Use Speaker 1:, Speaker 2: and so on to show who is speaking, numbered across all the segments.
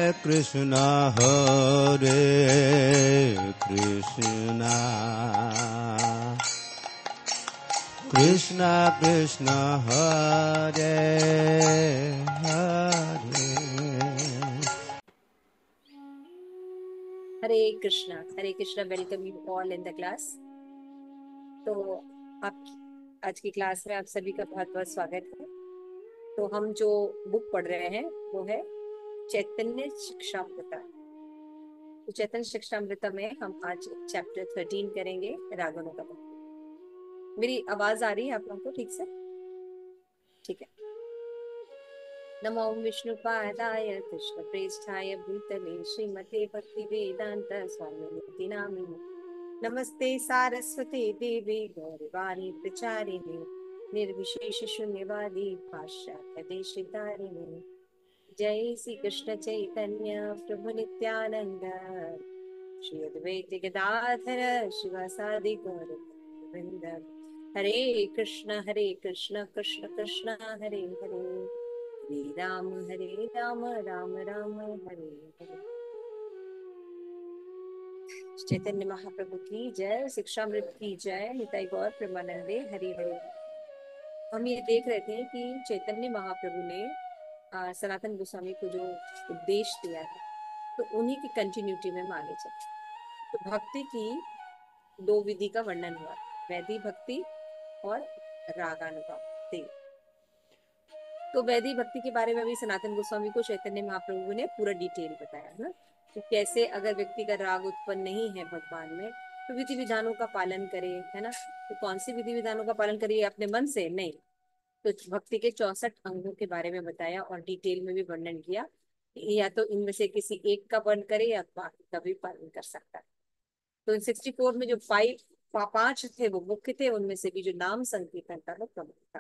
Speaker 1: Krishna Hare Krishna Krishna Krishna Hare Hare.
Speaker 2: Hare Krishna. Welcome you all in the class. तो आप आज की क्लास में आप सभी का बहुत बहुत स्वागत है। तो हम जो बुक पढ़ रहे हैं वो है चैतन्य शिक्षामृता। तो चैतन्य शिक्षामृता में हम आज चैप्टर 13 करेंगे, रागानुगा भक्ति। मेरी आवाज आ रही है आप लोगों को ठीक से? ठीक है। नमो विष्णुपादाय कृष्ण प्रेष्ठाय भूतले श्रीमते भक्ति वेदांत स्वामी नामिने। नमस्ते सारस्वती देवी गौरवाणी प्रचारिणे निर्विशेष शून्यवादी पाश्चात्य देशतारिणे। जय श्री कृष्ण चैतन्य प्रभु नित्यानंद श्री अद्वैत गदाधर शिवासादि गौर वृंद। हरे कृष्ण कृष्ण कृष्ण हरे हरे राम राम राम हरे हरे। चैतन्य महाप्रभु की जय, शिक्षामृत की जय, निताई गौर प्रेमानंदे हरि हरि। हम ये देख रहे थे कि चैतन्य महाप्रभु ने सनातन गोस्वामी को जो उपदेश दिया है तो उन्हीं की कंटिन्यूटी में माने चले। तो भक्ति की दो विधि का वर्णन हुआ, वैदिक भक्ति और रागानुगा भक्ति। तो वैदिक भक्ति के बारे में भी सनातन गोस्वामी को चैतन्य महाप्रभु ने पूरा डिटेल बताया है ना, तो कैसे अगर व्यक्ति का राग उत्पन्न नहीं है भगवान में तो विधि विधानों का पालन करे, है ना। तो कौन सी विधि विधानों का पालन करिए? अपने मन से नहीं, तो भक्ति के 64 अंगों के बारे में बताया और डिटेल में भी वर्णन किया। या तो इनमें से किसी एक का पालन करे या बाकी का भी पालन कर सकता है। तो इन 64 में जो 5 थे वो मुख्य थे, उनमें से भी जो नाम संकीर्तन था वो प्रमुख था।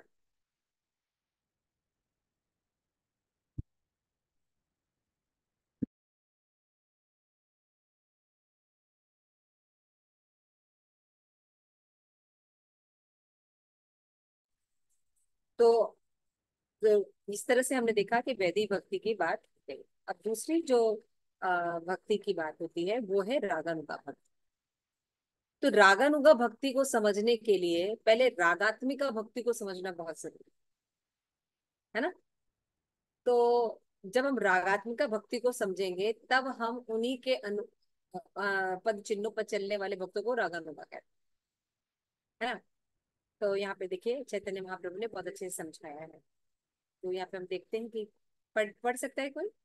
Speaker 2: तो इस तरह से हमने देखा कि वैदिक भक्ति की बात है। अब दूसरी जो भक्ति की बात होती है वो है रागानुगा भक्ति। तो रागानुगा भक्ति को समझने के लिए पहले रागात्मिका भक्ति को समझना बहुत जरूरी है ना। तो जब हम रागात्मिका भक्ति को समझेंगे तब हम उन्हीं के पद चिन्हों पर चलने वाले भक्तों को रागानुगा कहते हैं, है ना। तो यहाँ पे देखिए चैतन्य महाप्रभु ने बहुत अच्छे से समझाया है। तो यहाँ पे हम देखते हैं कि पढ़ सकता है कोई?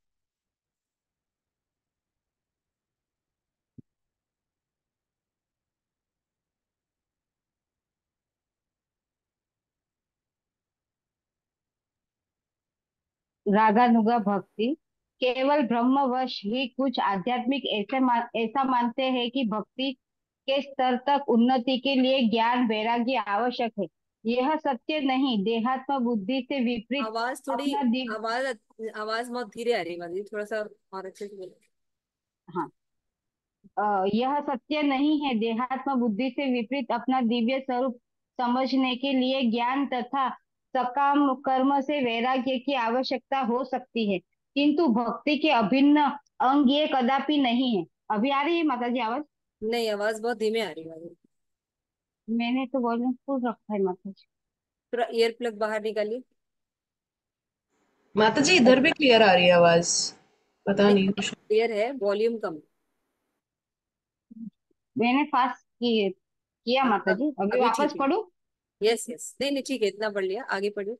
Speaker 3: रागानुगा भक्ति केवल ब्रह्मवश ही कुछ आध्यात्मिक ऐसा मानते हैं कि भक्ति के स्तर तक उन्नति के लिए ज्ञान वैराग्य आवश्यक है। यह सत्य नहीं। देहात्म बुद्धि से विपरीत
Speaker 2: आवाज थोड़ी
Speaker 3: अपना दिव्य
Speaker 2: आवाज आवाज बहुत धीरे आ रही है, थोड़ा सा और अच्छे से बोलो।
Speaker 3: हाँ यह सत्य नहीं है। देहात्म बुद्धि से विपरीत अपना दिव्य स्वरूप समझने के लिए ज्ञान तथा सकाम कर्म से वैराग्य की आवश्यकता हो सकती है, किंतु भक्ति के अभिन्न अंग ये कदापि नहीं है। अभी आ रही है माता जी आवाज?
Speaker 2: नहीं, आवाज बहुत धीमे आ रही है।
Speaker 3: मैंने तो वॉल्यूम फुल रखा है माता जी।
Speaker 2: थोड़ा ईयर प्लग बाहर निकालिए।
Speaker 4: माता जी इधर भी क्लियर आ रही है आवाज, पता नहीं कुछ।
Speaker 2: क्लियर है, वॉल्यूम कम।
Speaker 3: मैंने फास्ट किया
Speaker 2: अब
Speaker 3: माता
Speaker 2: अब
Speaker 3: जी। अभी
Speaker 2: अभी
Speaker 3: वापस
Speaker 2: ठीक है।
Speaker 3: पढ़ू?
Speaker 2: यस यस, नहीं नहीं ठीक है, इतना पढ़ लिया, आगे पढ़िए।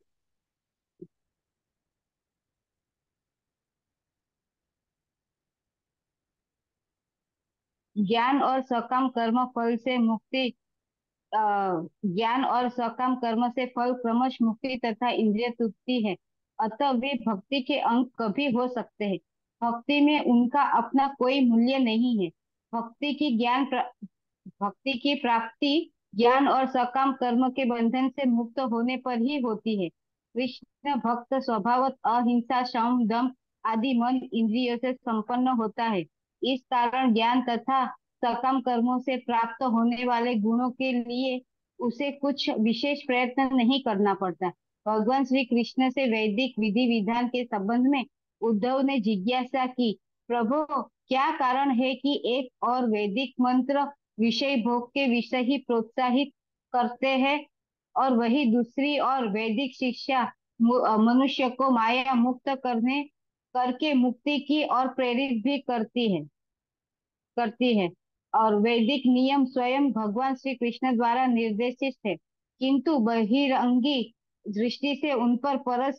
Speaker 3: ज्ञान और सकाम कर्म फल से मुक्ति अ, ज्ञान और सकाम कर्म से फल क्रमश मुक्ति तथा इंद्रिय तृप्ति है। अतः वे भक्ति के अंग कभी हो सकते हैं। भक्ति में उनका अपना कोई मूल्य नहीं है। भक्ति की भक्ति की प्राप्ति ज्ञान और सकाम कर्म के बंधन से मुक्त होने पर ही होती है। कृष्ण भक्त स्वभावत अहिंसा शम दम आदि मन इंद्रियों से संपन्न होता है। इस कारण ज्ञान तथा सकाम कर्मों से प्राप्त होने वाले गुणों के लिए उसे कुछ विशेष प्रयत्न नहीं करना पड़ता। भगवान श्री कृष्ण से वैदिक विधि विधान के संबंध में उद्धव ने जिज्ञासा की प्रभु, क्या कारण है कि एक और वैदिक मंत्र विषय भोग के विषय ही प्रोत्साहित करते हैं और वही दूसरी और वैदिक शिक्षा मनुष्य को माया मुक्त करने करके मुक्ति की और प्रेरित भी करती है। और वैदिक नियम स्वयं भगवान श्री कृष्ण द्वारा निर्देशित है, किंतु बहिरंगी दृष्टि से उन पर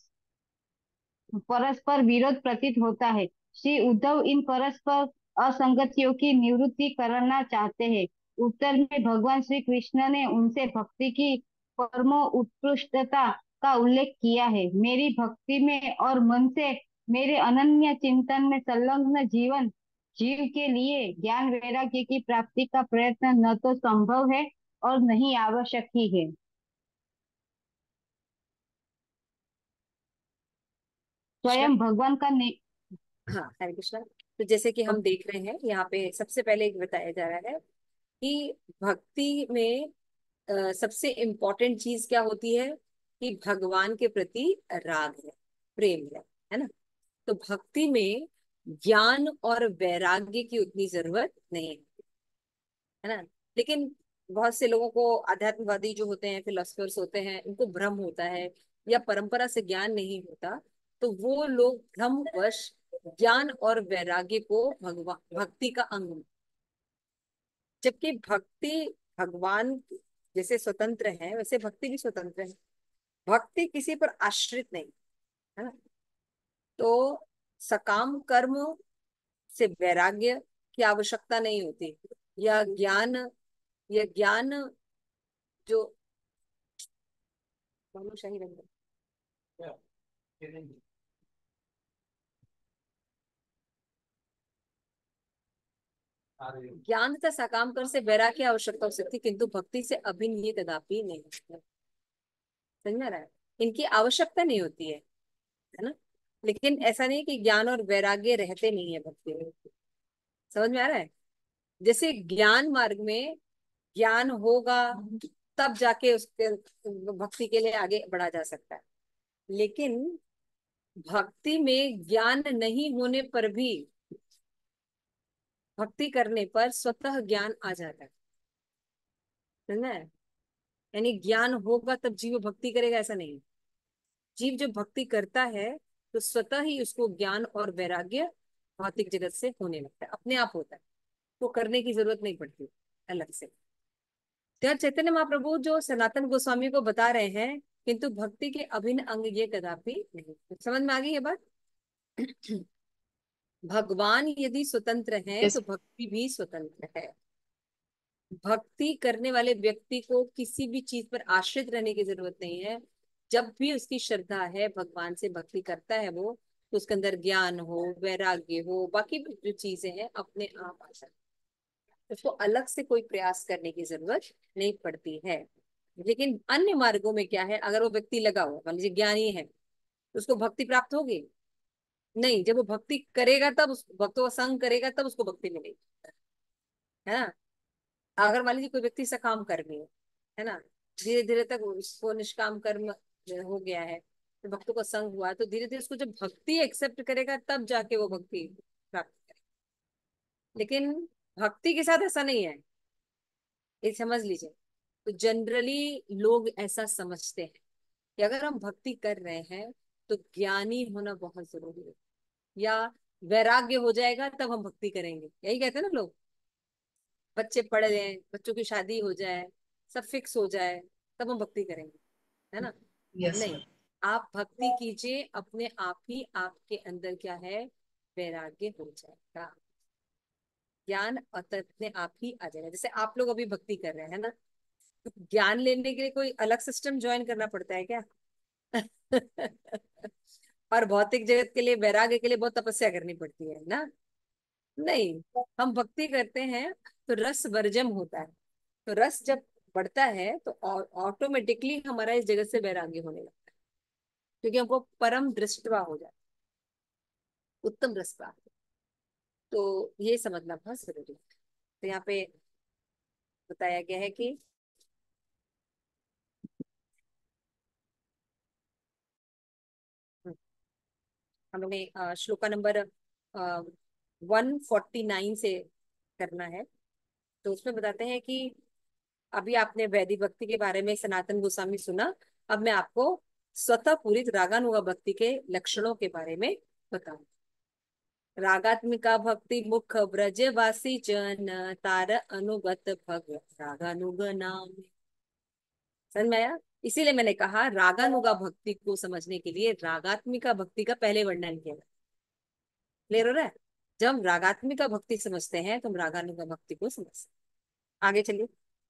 Speaker 3: परस्पर विरोध प्रतीत होता है। श्री उद्धव इन परस्पर असंगतियों की निवृत्ति करना चाहते हैं। उत्तर में भगवान श्री कृष्ण ने उनसे भक्ति की परमो उत्कृष्टता का उल्लेख किया है। मेरी भक्ति में और मन से मेरे अनन्य चिंतन में संलग्न जीव के लिए ज्ञान वैराग्य की प्राप्ति का प्रयत्न न तो संभव है और नहीं आवश्यक ही है।
Speaker 2: कृष्णा।
Speaker 3: स्वयं भगवान का
Speaker 2: हाँ, हरे कृष्णा। तो जैसे कि हम देख रहे हैं यहाँ पे सबसे पहले एक बताया जा रहा है कि भक्ति में सबसे इम्पोर्टेंट चीज क्या होती है कि भगवान के प्रति राग है, प्रेम है ना। तो भक्ति में ज्ञान और वैराग्य की उतनी जरूरत नहीं है ना। लेकिन बहुत से लोगों को, आध्यात्मवादी जो होते हैं, फिलोसफर्स होते हैं, उनको भ्रम होता है या परंपरा से ज्ञान नहीं होता, तो वो लोग भ्रमवश ज्ञान और वैराग्य को भगवान भक्ति का अंग, जबकि भक्ति भगवान जैसे स्वतंत्र है वैसे भक्ति भी स्वतंत्र है। भक्ति किसी पर आश्रित नहीं है ना। तो सकाम कर्म से वैराग्य की आवश्यकता नहीं होती, या ज्ञान, या ज्ञान जो भानुशाही रंग ज्ञान तथा सकाम कर से वैराग्य की आवश्यकता हो सकती, किंतु भक्ति से अभिन्न ये कदापि नहीं है। समझ में आ रहा है? इनकी आवश्यकता नहीं होती है ना। लेकिन ऐसा नहीं कि ज्ञान और वैराग्य रहते नहीं है भक्ति में। समझ में आ रहा है? जैसे ज्ञान मार्ग में ज्ञान होगा तब जाके उसके भक्ति के लिए आगे बढ़ा जा सकता है। लेकिन भक्ति में ज्ञान नहीं होने पर भी भक्ति करने पर स्वतः ज्ञान आ जाता है। समझ है? यानी ज्ञान होगा तब जीव भक्ति करेगा, ऐसा नहीं। जीव जब भक्ति करता है तो स्वतः ही उसको ज्ञान और वैराग्य भौतिक जगत से होने लगता है, अपने आप होता है। तो करने की जरूरत नहीं पड़ती अलग से। तो यार चैतन्य महाप्रभु जो सनातन गोस्वामी को बता रहे हैं, किंतु भक्ति के अभिन्न अंग ये कदापि नहीं। समझ में आ गई ये बात? भगवान यदि स्वतंत्र हैं
Speaker 4: यस।
Speaker 2: तो भक्ति भी स्वतंत्र है। भक्ति करने वाले व्यक्ति को किसी भी चीज पर आश्रित रहने की जरूरत नहीं है। जब भी उसकी श्रद्धा है, भगवान से भक्ति करता है वो, तो उसके अंदर ज्ञान हो, वैराग्य हो, बाकी भी जो चीजें हैं अपने आप आ जाती हैं। उसको अलग से कोई प्रयास करने की जरूरत नहीं पड़ती है। लेकिन अन्य मार्गों में क्या है, अगर वो व्यक्ति लगा हुआ, मान लीजिए ज्ञानी है, तो उसको भक्ति प्राप्त होगी नहीं। जब वो भक्ति करेगा तब, उस भक्तों का संग करेगा तब उसको भक्ति मिलेगी, है ना। अगर मान लीजिए कोई व्यक्ति सकाम कर्मी है ना, धीरे धीरे तक उसको निष्काम कर्म हो गया है, तो भक्तों का संग हुआ, तो धीरे धीरे उसको जब भक्ति एक्सेप्ट करेगा तब जाके वो भक्ति प्राप्त करेगा। लेकिन भक्ति के साथ ऐसा नहीं है, ये समझ लीजिए। तो जनरली लोग ऐसा समझते हैं कि अगर हम भक्ति कर रहे हैं तो ज्ञानी होना बहुत जरूरी है, या वैराग्य हो जाएगा तब हम भक्ति करेंगे, यही कहते हैं ना लोग। बच्चे पढ़ लें, बच्चों की शादी हो जाए, सब फिक्स हो जाए, तब हम भक्ति करेंगे, है ना।
Speaker 4: यस।
Speaker 2: नहीं, आप भक्ति कीजिए, अपने आप ही आपके अंदर क्या है, वैराग्य हो जाएगा, ज्ञान अपने आप ही आ जाएगा। जैसे आप लोग अभी भक्ति कर रहे हैं ना, तो ज्ञान लेने के लिए कोई अलग सिस्टम ज्वाइन करना पड़ता है क्या? और भौतिक जगत के लिए, वैराग्य के लिए बहुत तपस्या करनी पड़ती है ना। नहीं, हम भक्ति करते हैं तो रस वर्जम होता है। तो रस जब बढ़ता है तो ऑटोमेटिकली हमारा इस जगत से वैराग्य होने लगता है, क्योंकि हमको परम दृष्टवा हो जाता है, उत्तम रस प्राप्त। तो ये समझना बहुत जरूरी है। तो यहाँ पे बताया गया है कि हम लोग ने श्लोका नंबर 149 से करना है। तो उसमें बताते हैं कि अभी आपने वैदिक भक्ति के बारे में सनातन गोस्वामी सुना, अब मैं आपको स्वतः पूरित रागानुगा भक्ति के लक्षणों के बारे में बताऊं। रागात्मिका भक्ति मुख ब्रजवासी जन तार अनुगत भग रागानुग नाम। समझ में आया? इसीलिए मैंने कहा रागानुगा भक्ति को समझने के लिए रागात्मिका भक्ति का पहले वर्णन किया। क्लियर हो रहा है? जब हम रागात्मिका भक्ति समझते हैं तो हम रागानुगा भक्ति को समझते हैं। आगे चलिए।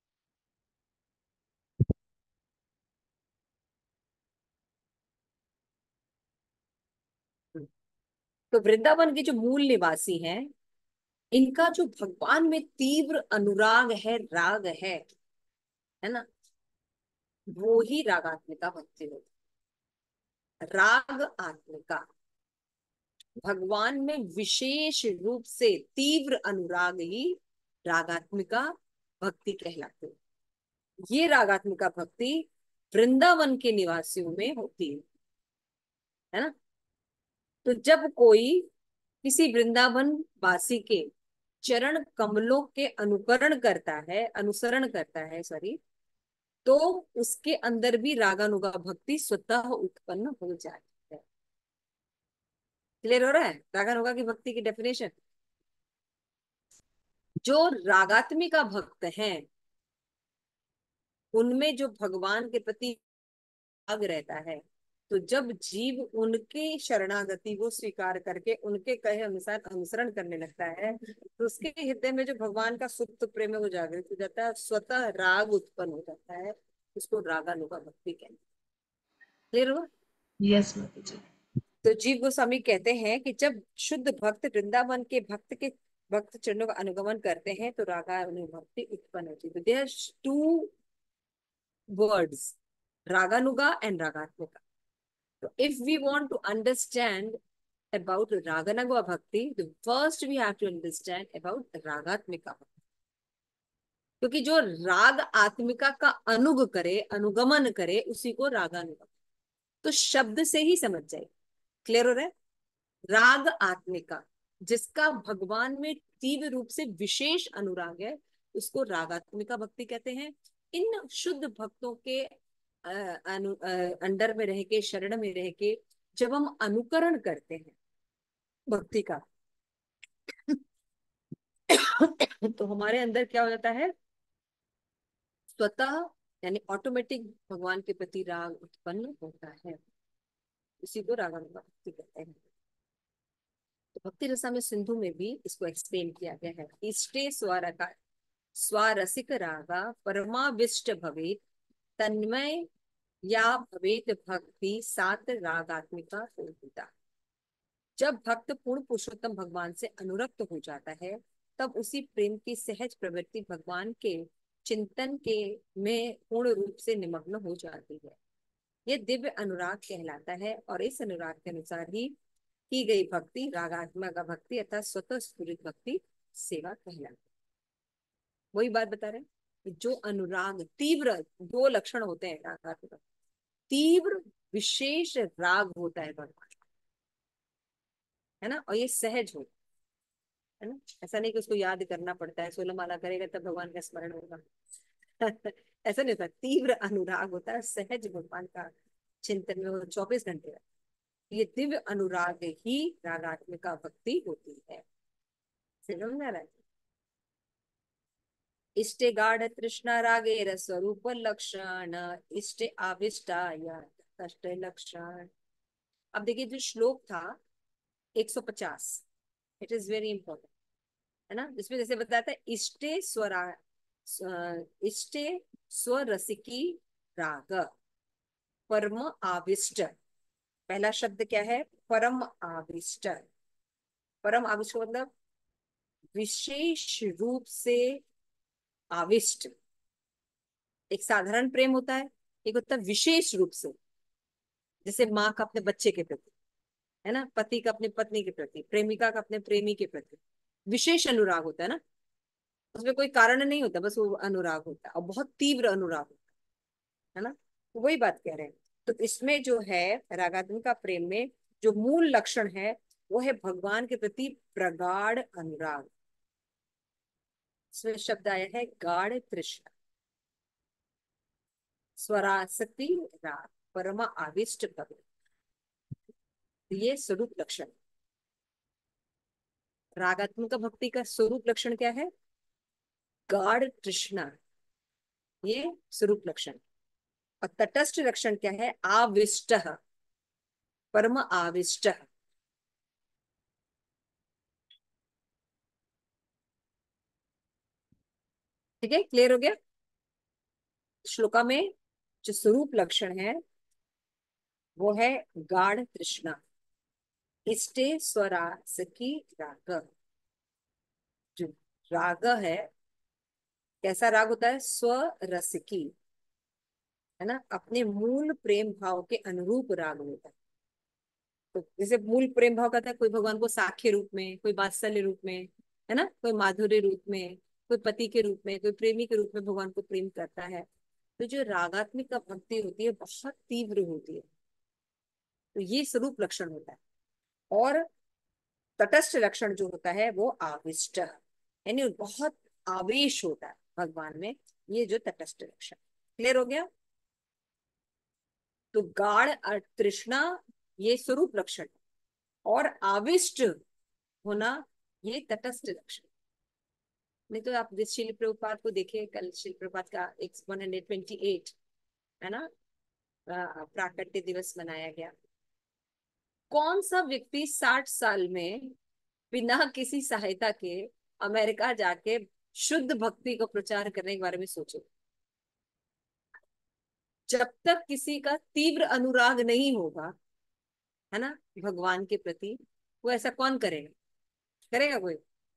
Speaker 2: तो वृंदावन के जो मूल निवासी हैं, इनका जो भगवान में तीव्र अनुराग है, राग है ना, वो ही रागात्मिका भक्ति होती है। राग आत्मिका, भगवान में विशेष रूप से तीव्र अनुराग ही रागात्मिका भक्ति कहलाती है। ये रागात्मिका भक्ति वृंदावन के निवासियों में होती है ना। तो जब कोई किसी वृंदावन वासी के चरण कमलों के अनुसरण करता है सॉरी, तो उसके अंदर भी रागानुगा भक्ति स्वतः उत्पन्न हो जाती है। क्लियर हो रहा है? रागानुगा की भक्ति की डेफिनेशन। जो रागात्मिका भक्त हैं, उनमें जो भगवान के प्रति राग रहता है, तो जब जीव उनके शरणागति को स्वीकार करके उनके कहे अनुसार अनुसरण करने लगता है, तो उसके हृदय में जो भगवान का सुप्त प्रेम है वो जागृत हो जाता है, स्वतः राग उत्पन्न हो जाता है। उसको रागानुगा भक्ति कहते हैं। क्लियर हुआ?
Speaker 4: यस माता जी।
Speaker 2: तो जीव गोस्वामी कहते हैं कि जब शुद्ध भक्त वृंदावन के भक्त चरणों का अनुगमन करते हैं तो रागानुभक्ति उत्पन्न होती है। तो देयर टू वर्ड्स, रागानुगा एंड रागात्मिका। So if we want to understand about Raganuga Bhakti, the first we have to understand about Ragatmika Bhakti. क्योंकि जो राग आत्मिका का अनुग करे, अनुगमन करे, उसी को रागानुगा। तो शब्द से ही समझ जाए। क्लियर हो रहा है? राग आत्मिका, जिसका भगवान में तीव्र रूप से विशेष अनुराग है, उसको रागात्मिका भक्ति कहते हैं। इन शुद्ध भक्तों के अंडर में रह के, शरण में रह के जब हम अनुकरण करते हैं भक्ति का, तो हमारे अंदर क्या हो जाता है? स्वतः यानी ऑटोमेटिक भगवान के प्रति राग उत्पन्न होता है। इसी को रागानुगा भक्ति कहते हैं। तो भक्ति रसामृत सिंधु में भी इसको एक्सप्लेन किया गया है। इष्टे स्वरसिक रागा परमाविष्ट भवेत तन्मय या भवेत भक्ति सात रागात्मिका पूर्णिता। जब भक्त पूर्ण पुरुषोत्तम भगवान से अनुरक्त हो जाता है, तब उसी प्रेम की सहज प्रवृत्ति भगवान के चिंतन के में पूर्ण रूप से निमग्न हो जाती है। यह दिव्य अनुराग कहलाता है और इस अनुराग के अनुसार ही की गई भक्ति रागात्मक भक्ति अर्थात स्वतः स्फुरित भक्ति सेवा कहलाती है। वही बात बता रहे हैं, जो अनुराग तीव्र, दो लक्षण होते हैं रागात्मक। तीव्र विशेष राग होता है भगवान, है ना, और ये सहज हो, है ना। ऐसा नहीं कि उसको याद करना पड़ता है, 16 माला करेगा तब भगवान का स्मरण होगा। ऐसा नहीं होता। तीव्र अनुराग होता है, सहज भगवान का चिंतन में वो 24 घंटे रहता है। ये दिव्य अनुराग ही रागात्मिका भक्ति होती है। समझ में आ रहा है? इष्टे गाढ़ तृष्णा रागे स्वरूप लक्षण इष्टे आविष्टा या कष्ट लक्षण। अब देखिए जो श्लोक था 150, इट इज वेरी इंपॉर्टेंट, है ना। जिसमें जैसे बताया था इष्टे स्वरसिकी राग परम आविष्ट। पहला शब्द क्या है? परम आविष्ट। परम आविष्ट मतलब विशेष रूप से आविष्ट। एक साधारण प्रेम होता है, एक होता है विशेष रूप से, जैसे माँ का अपने बच्चे के प्रति, है ना, पति का अपनी पत्नी के प्रति, प्रेमिका का अपने प्रेमी के प्रति विशेष अनुराग होता है ना। उसमें कोई कारण नहीं होता, बस वो अनुराग होता है और बहुत तीव्र अनुराग होता है ना। तो वही बात कह रहे हैं। तो इसमें जो है रागात्मिका प्रेम में जो मूल लक्षण है वो है भगवान के प्रति प्रगाढ़ अनुराग। इसमें शब्द आया है गाढ़ तृष्णा, स्वरासक्ति, राग, परमा आविष्ट भक्ति। ये स्वरूप लक्षण। रागात्मक भक्ति का स्वरूप लक्षण क्या है? गाढ़ तृष्णा, ये स्वरूप लक्षण। और तटस्थ लक्षण क्या है? आविष्ट, परम आविष्ट। ठीक है, क्लियर हो गया? श्लोका में जो स्वरूप लक्षण है वो है गाढ़ तृष्णा, इष्टे स्वरा सखी राग। जो राग है, कैसा राग होता है? स्वरसिकी, है ना, अपने मूल प्रेम भाव के अनुरूप राग होता है। तो जैसे मूल प्रेम भाव कहता है, कोई भगवान को साख्य रूप में, कोई वात्सल्य रूप में, है ना, कोई माधुर्य रूप में, कोई पति के रूप में, कोई प्रेमी के रूप में भगवान को प्रेम करता है। तो जो रागात्मिक का भक्ति होती है बहुत तीव्र होती है। तो ये स्वरूप लक्षण होता है। और तटस्थ लक्षण जो होता है वो आविष्ट, यानी बहुत आवेश होता है भगवान में। ये जो तटस्थ लक्षण, क्लियर हो गया? तो गाढ़ तृष्णा ये स्वरूप लक्षण, और आविष्ट होना ये तटस्थ लक्षण। नहीं तो आप जिस शिल प्रभुपाद को देखे, कल शिल प्रभुपाद का 128 है ना, प्राकट्य दिवस मनाया गया। कौन सा व्यक्ति 60 साल में बिना किसी सहायता के अमेरिका जाके शुद्ध भक्ति को प्रचार करने के बारे में सोचे? जब तक किसी का तीव्र अनुराग नहीं होगा, है ना, भगवान के प्रति, वो ऐसा कौन करेगा? करेगा कोई?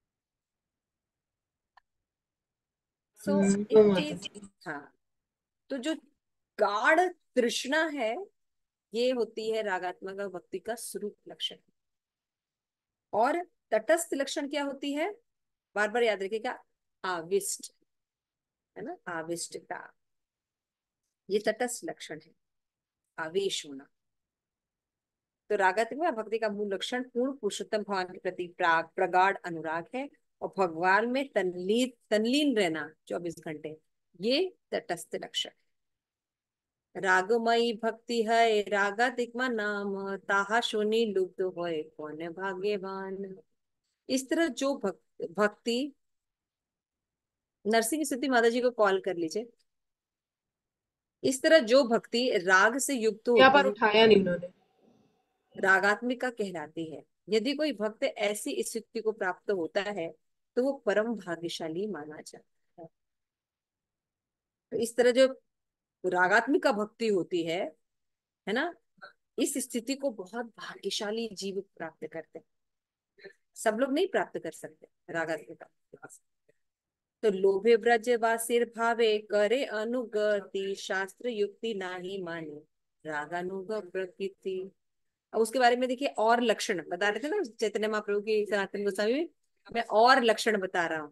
Speaker 2: सो
Speaker 4: वो
Speaker 2: इट
Speaker 4: माता
Speaker 2: इज,
Speaker 4: जी।
Speaker 2: हाँ। तो जो गाढ़ तृष्णा है ये होती है रागात्मक भक्ति का स्वरूप लक्षण। और तटस्थ लक्षण क्या होती है? बार बार याद रखिएगा, आविष्ट, है ना, आविष्टता, ये तटस्थ लक्षण है, आवेश होना। तो रागात्मक भक्ति का मूल लक्षण पूर्ण पुरुषोत्तम भगवान के प्रति प्रगाढ़ अनुराग है, और भगवान में तल्लीन तल्लीन रहना 24 घंटे, ये तटस्थ लक्षण। रागमयी भक्ति है रागातिकमा नाम, ताहा शोनी लुप्त होए कौन भाग्यवान। इस तरह जो भक्ति, नरसिंह स्तुति माता जी को कॉल कर लीजिए। इस तरह जो भक्ति राग से युक्त
Speaker 4: यहाँ पर
Speaker 2: होती है
Speaker 4: उठाया नहीं उन्होंने।
Speaker 2: रागात्मिका कहलाती है। यदि कोई भक्त ऐसी स्थिति को प्राप्त होता है तो वो परम भाग्यशाली माना जाता है। तो इस तरह जो रागात्मिका भक्ति होती है ना, इस स्थिति को बहुत भाग्यशाली जीव प्राप्त करते हैं। सब लोग नहीं प्राप्त कर सकते रागात्मिका। तो लोभे ब्रज वासिर भावे करे अनुगति, शास्त्र युक्ति नाही माने रागानुग प्रकृति। अब उसके बारे में देखिए, और लक्षण बता रहे थे ना चैतन्य महाप्रभु की, सनातन गोस्वामी में। मैं और लक्षण बता रहा हूँ।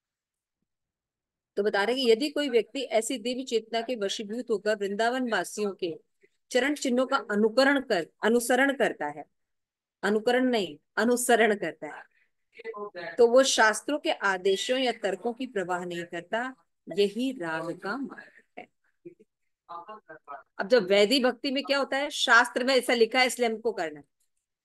Speaker 2: तो बता रहे कि यदि कोई व्यक्ति ऐसी देवी चेतना के वशीभूत होकर वृंदावन वासियों के चरण चिन्हों का अनुसरण करता है, अनुकरण नहीं, अनुसरण करता है, तो वो शास्त्रों के आदेशों या तर्कों की परवाह नहीं करता। यही राग का मार्ग है। अब जब वैदिक भक्ति में क्या होता है, शास्त्र में ऐसा लिखा है इसलिए हमको करना है।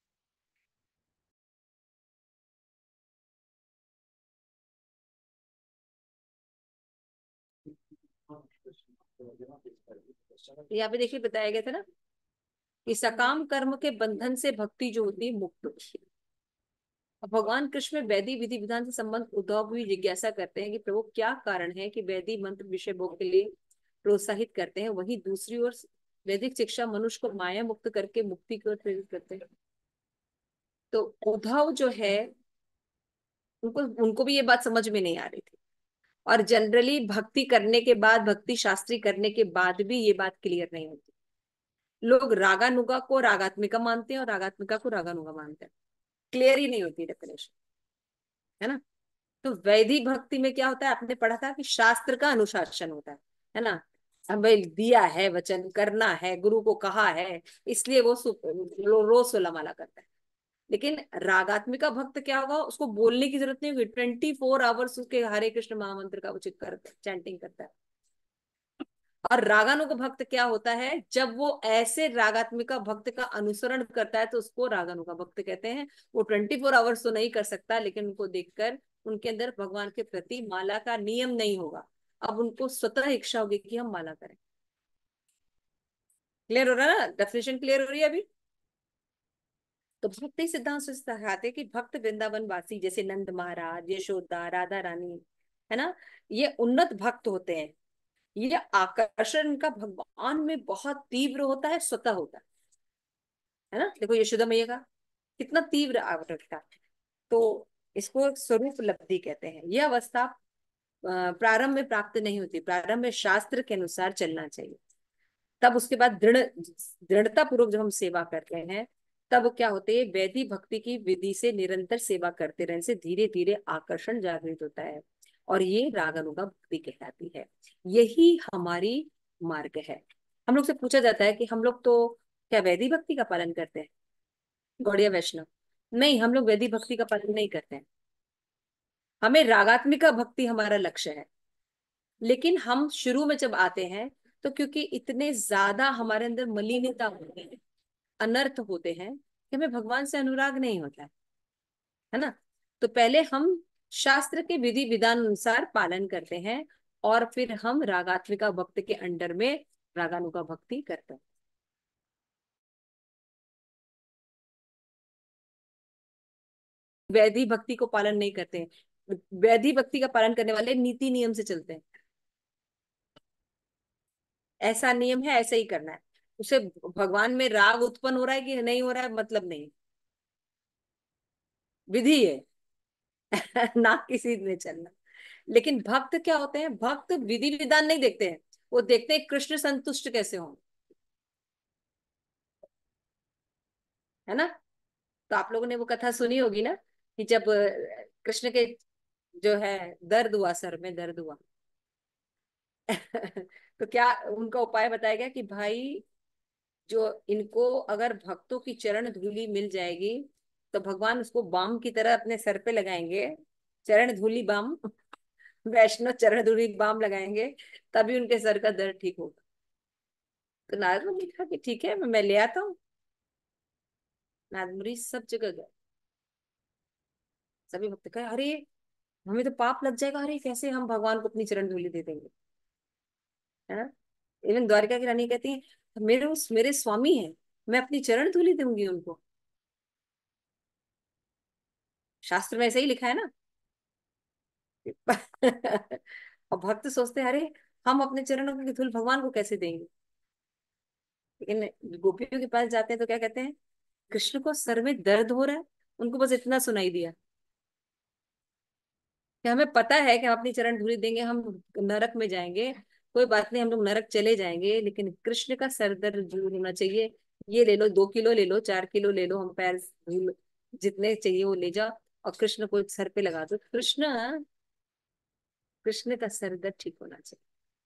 Speaker 2: यहाँ पे देखिए बताया गया था ना कि सकाम कर्म के बंधन से भक्ति जो होती है मुक्त होती है। अब भगवान कृष्ण में वैदिक विधि विधान से संबंध उद्धव भी जिज्ञासा करते हैं कि प्रभु क्या कारण है कि वैदिक मंत्र विषय भोग के लिए प्रोत्साहित करते हैं, वहीं दूसरी ओर वैदिक शिक्षा मनुष्य को माया मुक्त करके मुक्ति की ओर प्रेरित करते हैं। तो उद्धव जो है, उनको उनको भी ये बात समझ में नहीं आ रही थी। और जनरली भक्ति करने के बाद, भक्ति शास्त्री करने के बाद भी ये बात क्लियर नहीं होती। लोग रागानुगा को रागात्मिका मानते हैं और रागात्मिका को रागानुगा मानते हैं। क्लियर ही नहीं होती डेफिनेशन, है ना। तो वैदिक भक्ति में क्या होता है, आपने पढ़ा था कि शास्त्र का अनुशासन होता है ना। अब भाई दिया है वचन, करना है, गुरु को कहा है, इसलिए वो रोज 16 माला करता है। लेकिन रागात्मिका भक्त क्या होगा, उसको बोलने की जरूरत नहीं होगी, 24 आवर्स उसके हरे कृष्ण महामंत्र का वो चैंटिंग करता है। और रागानुग भक्त क्या होता है, जब वो ऐसे रागात्मिका भक्त का अनुसरण करता है तो उसको रागानुगा भक्त कहते हैं। वो 24 आवर्स तो नहीं कर सकता, लेकिन उनको देखकर उनके अंदर भगवान के प्रति माला का नियम नहीं होगा, अब उनको स्वतः इच्छा होगी कि हम माला करें। क्लियर हो रहा है ना, डेफिनेशन क्लियर हो रही है अभी। तो भक्ति सिद्धांत से सिखाते कि भक्त वृंदावन वासी जैसे नंद महाराज, यशोदा, राधा रानी, है ना, ये उन्नत भक्त होते हैं। ये आकर्षण का भगवान में बहुत तीव्र होता है, स्वतः होता है ना। देखो यशोदा मैया का कितना तीव्र आकर्षण था। तो इसको स्वरूप लब्धि कहते हैं। यह अवस्था प्रारंभ में प्राप्त नहीं होती, प्रारंभ में शास्त्र के अनुसार चलना चाहिए। तब उसके बाद दृढ़ता पूर्वक जब हम सेवा करते हैं, तब क्या होते है, वैदिक भक्ति की विधि से निरंतर सेवा करते रहने से धीरे धीरे आकर्षण जागृत होता है, और ये रागानुगा भक्ति कहलाती है। यही हमारी मार्ग है। हम लोग से पूछा जाता है कि हम लोग तो क्या वैदिक भक्ति का पालन करते हैं, गौड़िया वैष्णव? नहीं, हम लोग वैदिक भक्ति का पालन नहीं करते हैं। हमें रागात्मिका भक्ति हमारा लक्ष्य है। लेकिन हम शुरू में जब आते हैं, तो क्योंकि इतने ज्यादा हमारे अंदर मलिनता होते हैं, अनर्थ होते हैं, कि हमें भगवान से अनुराग नहीं होता है ना। तो पहले हम शास्त्र के विधि विधान अनुसार पालन करते हैं, और फिर हम रागात्मिका भक्त के अंडर में रागानुगा भक्ति करते हैं। वैदिक भक्ति को पालन नहीं करते हैं। वैदिक भक्ति का पालन करने वाले नीति नियम से चलते हैं, ऐसा नियम है, ऐसा ही करना है। उसे भगवान में राग उत्पन्न हो रहा है कि नहीं हो रहा है मतलब नहीं, विधि है ना किसी में चलना। लेकिन भक्त क्या होते हैं, भक्त विधि विधान नहीं देखते हैं, वो देखते हैं कृष्ण संतुष्ट कैसे हों, है ना। तो आप लोगों ने वो कथा सुनी होगी ना, कि जब कृष्ण के जो है दर्द हुआ, सर में दर्द हुआ तो क्या उनका उपाय बताया गया कि भाई, जो इनको अगर भक्तों की चरण धूलि मिल जाएगी, तो भगवान उसको बाम की तरह अपने सर पे लगाएंगे, चरण धूलि बाम वैष्णव चरण धूलि बाम लगाएंगे, तभी उनके सर का दर्द ठीक होगा। तो नारद ने लिखा कि ठीक है, मैं ले आता हूँ। नारद मुनि सब जगह गए, सभी भक्त कहे अरे हमें तो पाप लग जाएगा, अरे कैसे हम भगवान को अपनी चरण धूलि दे देंगे, है ना। इवन द्वारिका की रानी कहती है, मेरे स्वामी है, मैं अपनी चरण धूलि दूंगी उनको। शास्त्र में ऐसे ही लिखा है ना और भक्त सोचते हैं अरे हम अपने चरणों की धूल भगवान को कैसे देंगे। लेकिन गोपियों के पास जाते हैं तो क्या कहते हैं, कृष्ण को सर में दर्द हो रहा है, उनको बस इतना सुनाई दिया कि हमें पता है कि हम अपनी चरण धूलि देंगे हम नरक में जाएंगे, कोई बात नहीं, हम लोग नरक चले जाएंगे, लेकिन कृष्ण का सर दर्द दूर होना चाहिए। ये ले लो, 2 किलो ले लो, 4 किलो ले लो, हम पैर धूल जितने चाहिए वो ले जाओ, और कृष्ण को सर पे लगा दो। कृष्ण का सर दर्द ठीक होना चाहिए।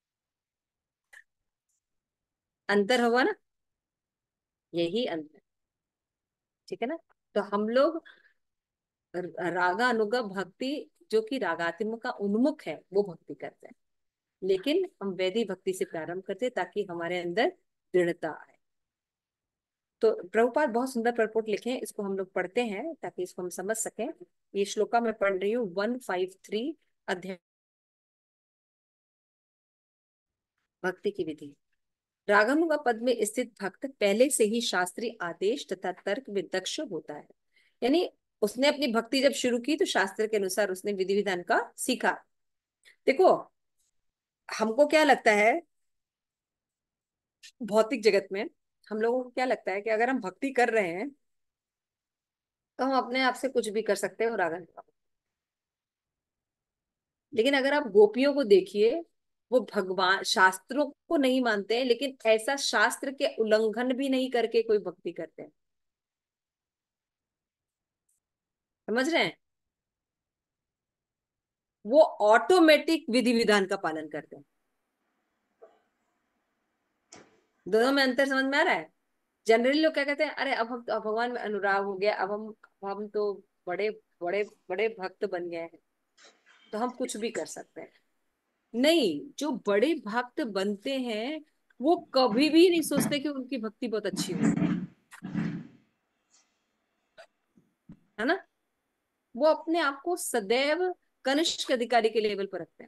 Speaker 2: अंतर हुआ ना, यही अंतर, ठीक है ना। तो हम लोग रागा अनुगा भक्ति, जो कि रागात्मक का उन्मुख है, वो भक्ति करते हैं। लेकिन हम वैदिक भक्ति से प्रारंभ करते हैं ताकि हमारे अंदर दृढ़ता आए। तो प्रभुपाद बहुत सुंदर प्रपोट लिखे हैं, इसको हम लोग पढ़ते हैं ताकि इसको हम समझ सकें। ये श्लोका मैं पढ़ रही हूँ, 153 अध्याय, भक्ति की विधि। रागानुगा पद में स्थित भक्त पहले से ही शास्त्रीय आदेश तथा तर्क विदक्ष होता है। यानी उसने अपनी भक्ति जब शुरू की तो शास्त्र के अनुसार उसने विधि विधान का सीखा। देखो, हमको क्या लगता है, भौतिक जगत में हम लोगों को क्या लगता है कि अगर हम भक्ति कर रहे हैं तो हम अपने आप से कुछ भी कर सकते हैं और आगे निकल। लेकिन अगर आप गोपियों को देखिए, वो भगवान शास्त्रों को नहीं मानते हैं, लेकिन ऐसा शास्त्र के उल्लंघन भी नहीं करके कोई भक्ति करते हैं। समझ रहे हैं, वो ऑटोमेटिक विधि विधान का पालन करते हैं। दोनों में अंतर समझ में आ रहा है? जनरली लोग क्या कहते हैं, अरे अब भगवान में अनुराग हो गया, अब हम तो बड़े बड़े बड़े भक्त बन गए हैं, तो हम कुछ भी कर सकते हैं। नहीं, जो बड़े भक्त बनते हैं वो कभी भी नहीं सोचते कि उनकी भक्ति बहुत अच्छी हो, है ना। वो अपने आप को सदैव कनिष्ठ अधिकारी के लेवल पर रखते हैं।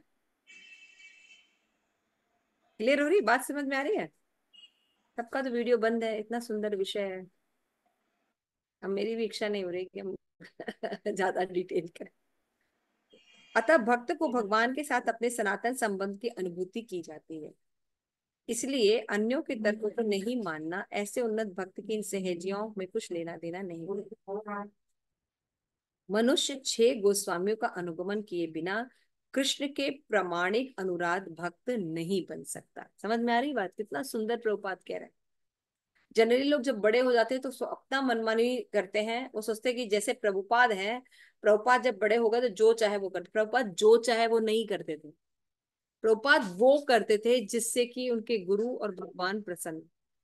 Speaker 2: क्लियर हो रही बात, समझ में आ रही है? सबका तो वीडियो बंद है, इतना सुंदर विषय है। अब मेरी भी इच्छा नहीं हो रही कि हम ज्यादा डिटेल करें। अतः भक्त को भगवान के साथ अपने सनातन संबंध की अनुभूति की जाती है, इसलिए अन्यों के तर्कों को नहीं मानना, ऐसे उन्नत भक्त की इन सहेजियों में कुछ लेना देना नहीं। मनुष्य 6 गोस्वामियों का अनुगमन किए बिना कृष्ण के प्रामाणिक अनुराग भक्त नहीं बन सकता। समझ में आ रही बात? कितना सुंदर प्रभुपाद कह रहे हैं। जनरली लोग जब बड़े हो जाते हैं तो अपना मनमानी करते हैं, वो सोचते हैं कि जैसे प्रभुपाद हैं, प्रभुपाद जब बड़े हो गए तो जो चाहे वो करते। प्रभुपाद जो चाहे वो नहीं करते थे, प्रभुपाद वो करते थे जिससे कि उनके गुरु और भगवान प्रसन्न,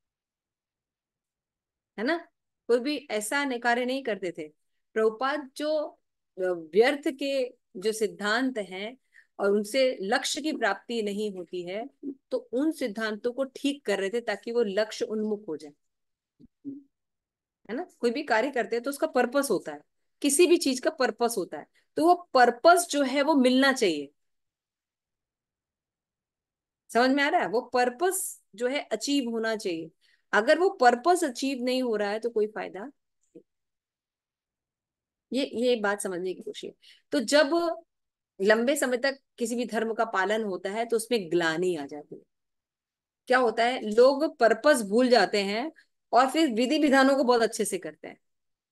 Speaker 2: है ना। कोई भी ऐसा कार्य नहीं करते थे प्रभुपाद जो व्यर्थ के जो सिद्धांत हैं और उनसे लक्ष्य की प्राप्ति नहीं होती है, तो उन सिद्धांतों को ठीक कर रहे थे ताकि वो लक्ष्य उन्मुख हो जाए, है ना। कोई भी कार्य करते हैं तो उसका पर्पस होता है, किसी भी चीज का पर्पस होता है, तो वो पर्पस जो है वो मिलना चाहिए। समझ में आ रहा है? वो पर्पस जो है अचीव होना चाहिए। अगर वो पर्पस अचीव नहीं हो रहा है तो कोई फायदा। ये बात समझने की कोशिश। तो जब लंबे समय तक किसी भी धर्म का पालन होता है तो उसमें ग्लानि आ जाती है। क्या होता है, लोग पर्पस भूल जाते हैं और फिर विधि विधानों को बहुत अच्छे से करते हैं।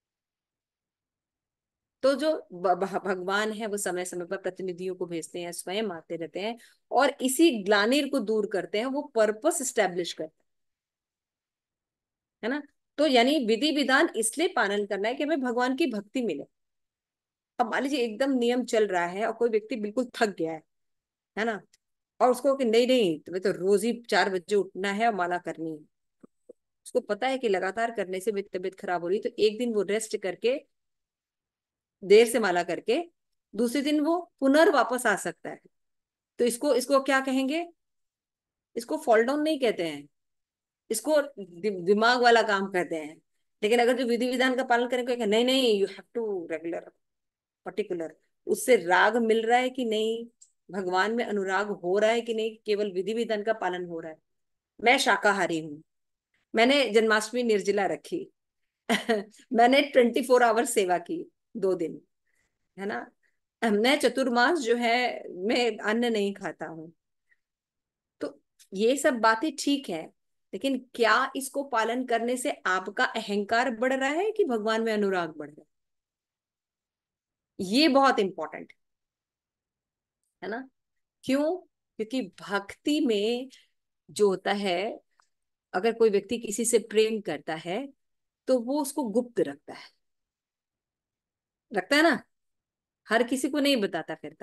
Speaker 2: तो जो भगवान है वो समय समय पर प्रतिनिधियों को भेजते हैं, स्वयं आते रहते हैं और इसी ग्लानिर को दूर करते हैं, वो पर्पस स्टैब्लिश करते हैं, है ना। तो यानी विधि विधान इसलिए पालन करना है कि हमें भगवान की भक्ति मिले। अब मान लीजिए एकदम नियम चल रहा है और कोई व्यक्ति बिल्कुल थक गया है ना, और उसको कि नहीं नहीं तुम्हें तो रोज ही 4 बजे उठना है और माला करनी है। उसको पता है कि लगातार करने से मेरी तबीयत खराब हो रही है, तो एक दिन वो रेस्ट करके देर से माला करके दूसरे दिन वो पुनर्वापस आ सकता है। तो इसको इसको क्या कहेंगे? इसको फॉल डाउन नहीं कहते हैं, इसको दिमाग वाला काम कहते हैं। लेकिन अगर जो विधि विधान का पालन करें, कहेंगे नहीं नहीं you have to regular particular. उससे राग मिल रहा है कि नहीं, भगवान में अनुराग हो रहा है कि नहीं, केवल विधि विधान का पालन हो रहा है। मैं शाकाहारी हूँ, मैंने जन्माष्टमी निर्जला रखी मैंने 24 आवर सेवा की 2 दिन, है ना। मैं चतुर्मास जो है मैं अन्न नहीं खाता हूँ। तो ये सब बातें ठीक है, लेकिन क्या इसको पालन करने से आपका अहंकार बढ़ रहा है कि भगवान में अनुराग बढ़ रहा है? ये बहुत इंपॉर्टेंट है ना। क्यों? क्योंकि भक्ति में जो होता है, अगर कोई व्यक्ति किसी से प्रेम करता है तो वो उसको गुप्त रखता है, रखता है ना, हर किसी को नहीं बताता फिरता।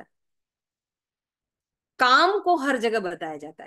Speaker 2: काम को हर जगह बताया जाता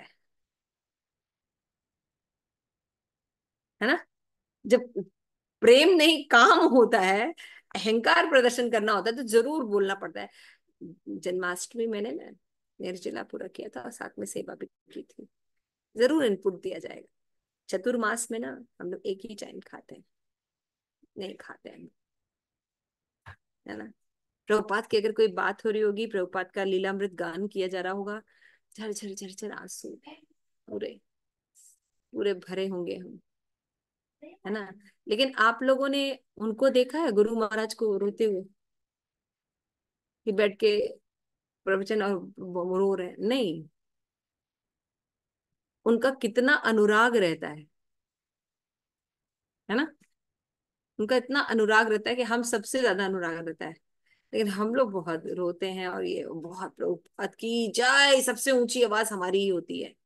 Speaker 2: है ना। जब प्रेम नहीं काम होता है, अहंकार प्रदर्शन करना होता है, तो जरूर बोलना पड़ता है। जन्माष्टमी मैंने ना निर्जला पूरा किया था और साथ में सेवा भी की थी, जरूर इनपुट दिया जाएगा। चतुर्मास में ना हम लोग एक ही टाइम खाते हैं, नहीं खाते हैं, है ना। प्रभुपाद की अगर कोई बात हो रही होगी, प्रभुपाद का लीलामृत गान किया जा रहा होगा, झर झर झर झर आंसू पूरे पूरे भरे होंगे हम, है ना। लेकिन आप लोगों ने उनको देखा है गुरु महाराज को रोते हुए कि बैठ के प्रवचन और रो रहे हैं? नहीं, उनका कितना अनुराग रहता है ना। उनका इतना अनुराग रहता है कि हम सबसे ज्यादा अनुराग रहता है। लेकिन हम लोग बहुत रोते हैं और ये बहुत प्रभुपाद की जय सबसे ऊंची आवाज हमारी ही होती है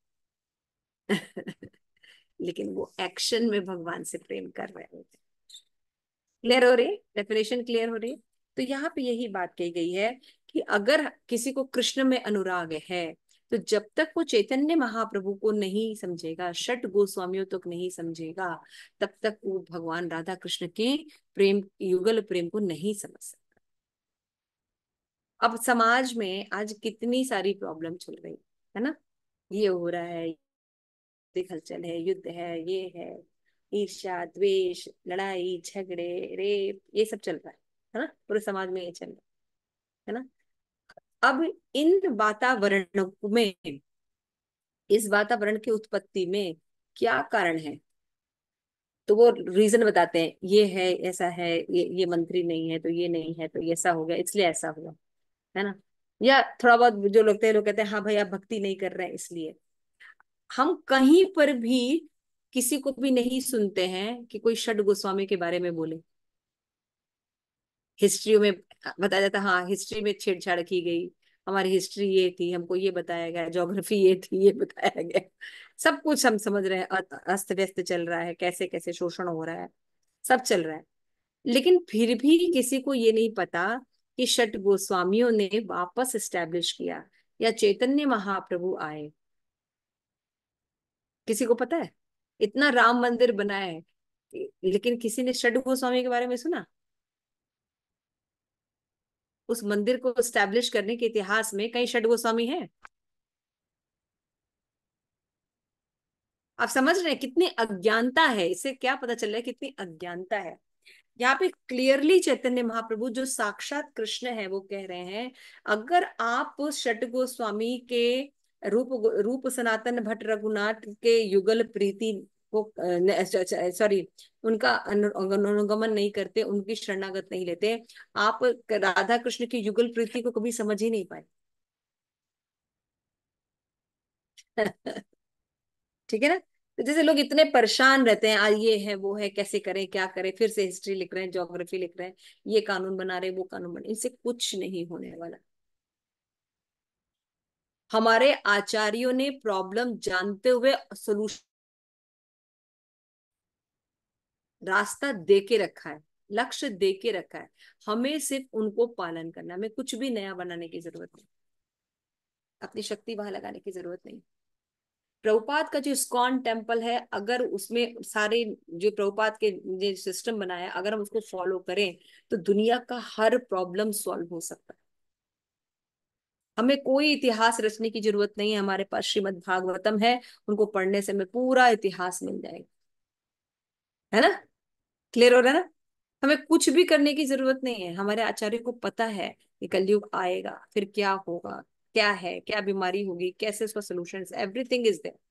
Speaker 2: लेकिन वो एक्शन में भगवान से प्रेम कर रहे होते हैं। क्लियर हो रही है? डेफिनेशन क्लियर हो रही है? तो यहाँ पे यही बात कही गई है कि अगर किसी को कृष्ण में अनुराग है तो जब तक वो चैतन्य महाप्रभु को नहीं समझेगा, षट गोस्वामियों तक नहीं समझेगा, तब तक वो भगवान राधा कृष्ण के प्रेम, युगल प्रेम को नहीं समझ सकता। अब समाज में आज कितनी सारी प्रॉब्लम चल रही है ना, ये हो रहा है, हलचल है, युद्ध है, ये है, ईर्ष्या, द्वेष, लड़ाई झगड़े, रेप, ये सब चल रहा है ना, पूरे समाज में ये चल रहा है ना। अब इन वातावरण में, इस वातावरण की उत्पत्ति में क्या कारण है, तो वो रीजन बताते हैं, ये है, ऐसा है, ये मंत्री नहीं है तो ये नहीं है, तो ये ऐसा हो गया, इसलिए ऐसा हुआ, है ना। या थोड़ा बहुत जो लोग कहते हैं हाँ भाई आप भक्ति नहीं कर रहे हैं इसलिए। हम कहीं पर भी किसी को भी नहीं सुनते हैं कि कोई षड गोस्वामी के बारे में बोले। हिस्ट्री में बताया जाता, हाँ हिस्ट्री में छेड़छाड़ की गई, हमारी हिस्ट्री ये थी, हमको ये बताया गया, ज्योग्राफी ये थी, ये बताया गया, सब कुछ हम समझ रहे हैं, अस्त व्यस्त चल रहा है, कैसे कैसे शोषण हो रहा है, सब चल रहा है। लेकिन फिर भी किसी को ये नहीं पता कि षट गोस्वामियों ने वापस एस्टेब्लिश किया, या चैतन्य महाप्रभु आए। किसी को पता है? इतना राम मंदिर बना है, लेकिन किसी ने षट गोस्वामी के बारे में सुना? उस मंदिर को एस्टेब्लिश करने के इतिहास में कई षट गोस्वामी हैं? आप समझ रहे हैं कितनी अज्ञानता है? इससे क्या पता चल रहा है कितनी अज्ञानता है। यहाँ पे क्लियरली चैतन्य महाप्रभु जो साक्षात कृष्ण है वो कह रहे हैं, अगर आप षट गोस्वामी के रूप रूप सनातन भट्ट रघुनाथ के युगल प्रीति को, सॉरी, उनका अनुगमन नहीं करते, उनकी शरणागत नहीं लेते, आप राधा कृष्ण की युगल प्रीति को कभी समझ ही नहीं पाए। ठीक है ना। तो जैसे लोग इतने परेशान रहते हैं, ये है वो है, कैसे करें क्या करें, फिर से हिस्ट्री लिख रहे हैं, ज्योग्राफी लिख रहे हैं, ये कानून बना रहे, वो कानून बना, इनसे कुछ नहीं होने वाला। हमारे आचार्यों ने प्रॉब्लम जानते हुए सोल्यूशन, रास्ता दे के रखा है, लक्ष्य दे के रखा है, हमें सिर्फ उनको पालन करना, हमें कुछ भी नया बनाने की जरूरत नहीं, अपनी शक्ति वहां लगाने की जरूरत नहीं। प्रभुपाद का जो इस्कॉन टेम्पल है, अगर उसमें सारे जो प्रभुपाद के जो सिस्टम बनाया, अगर हम उसको फॉलो करें तो दुनिया का हर प्रॉब्लम सॉल्व हो सकता है। हमें कोई इतिहास रचने की जरूरत नहीं है, हमारे पास श्रीमद् भागवतम है, उनको पढ़ने से हमें पूरा इतिहास मिल जाएगा, है ना। क्लियर हो रहा है ना। हमें कुछ भी करने की जरूरत नहीं है, हमारे आचार्य को पता है कि कलयुग आएगा, फिर क्या होगा, क्या है, क्या बीमारी होगी, कैसे उसका सोल्यूशन, एवरीथिंग इज देयर।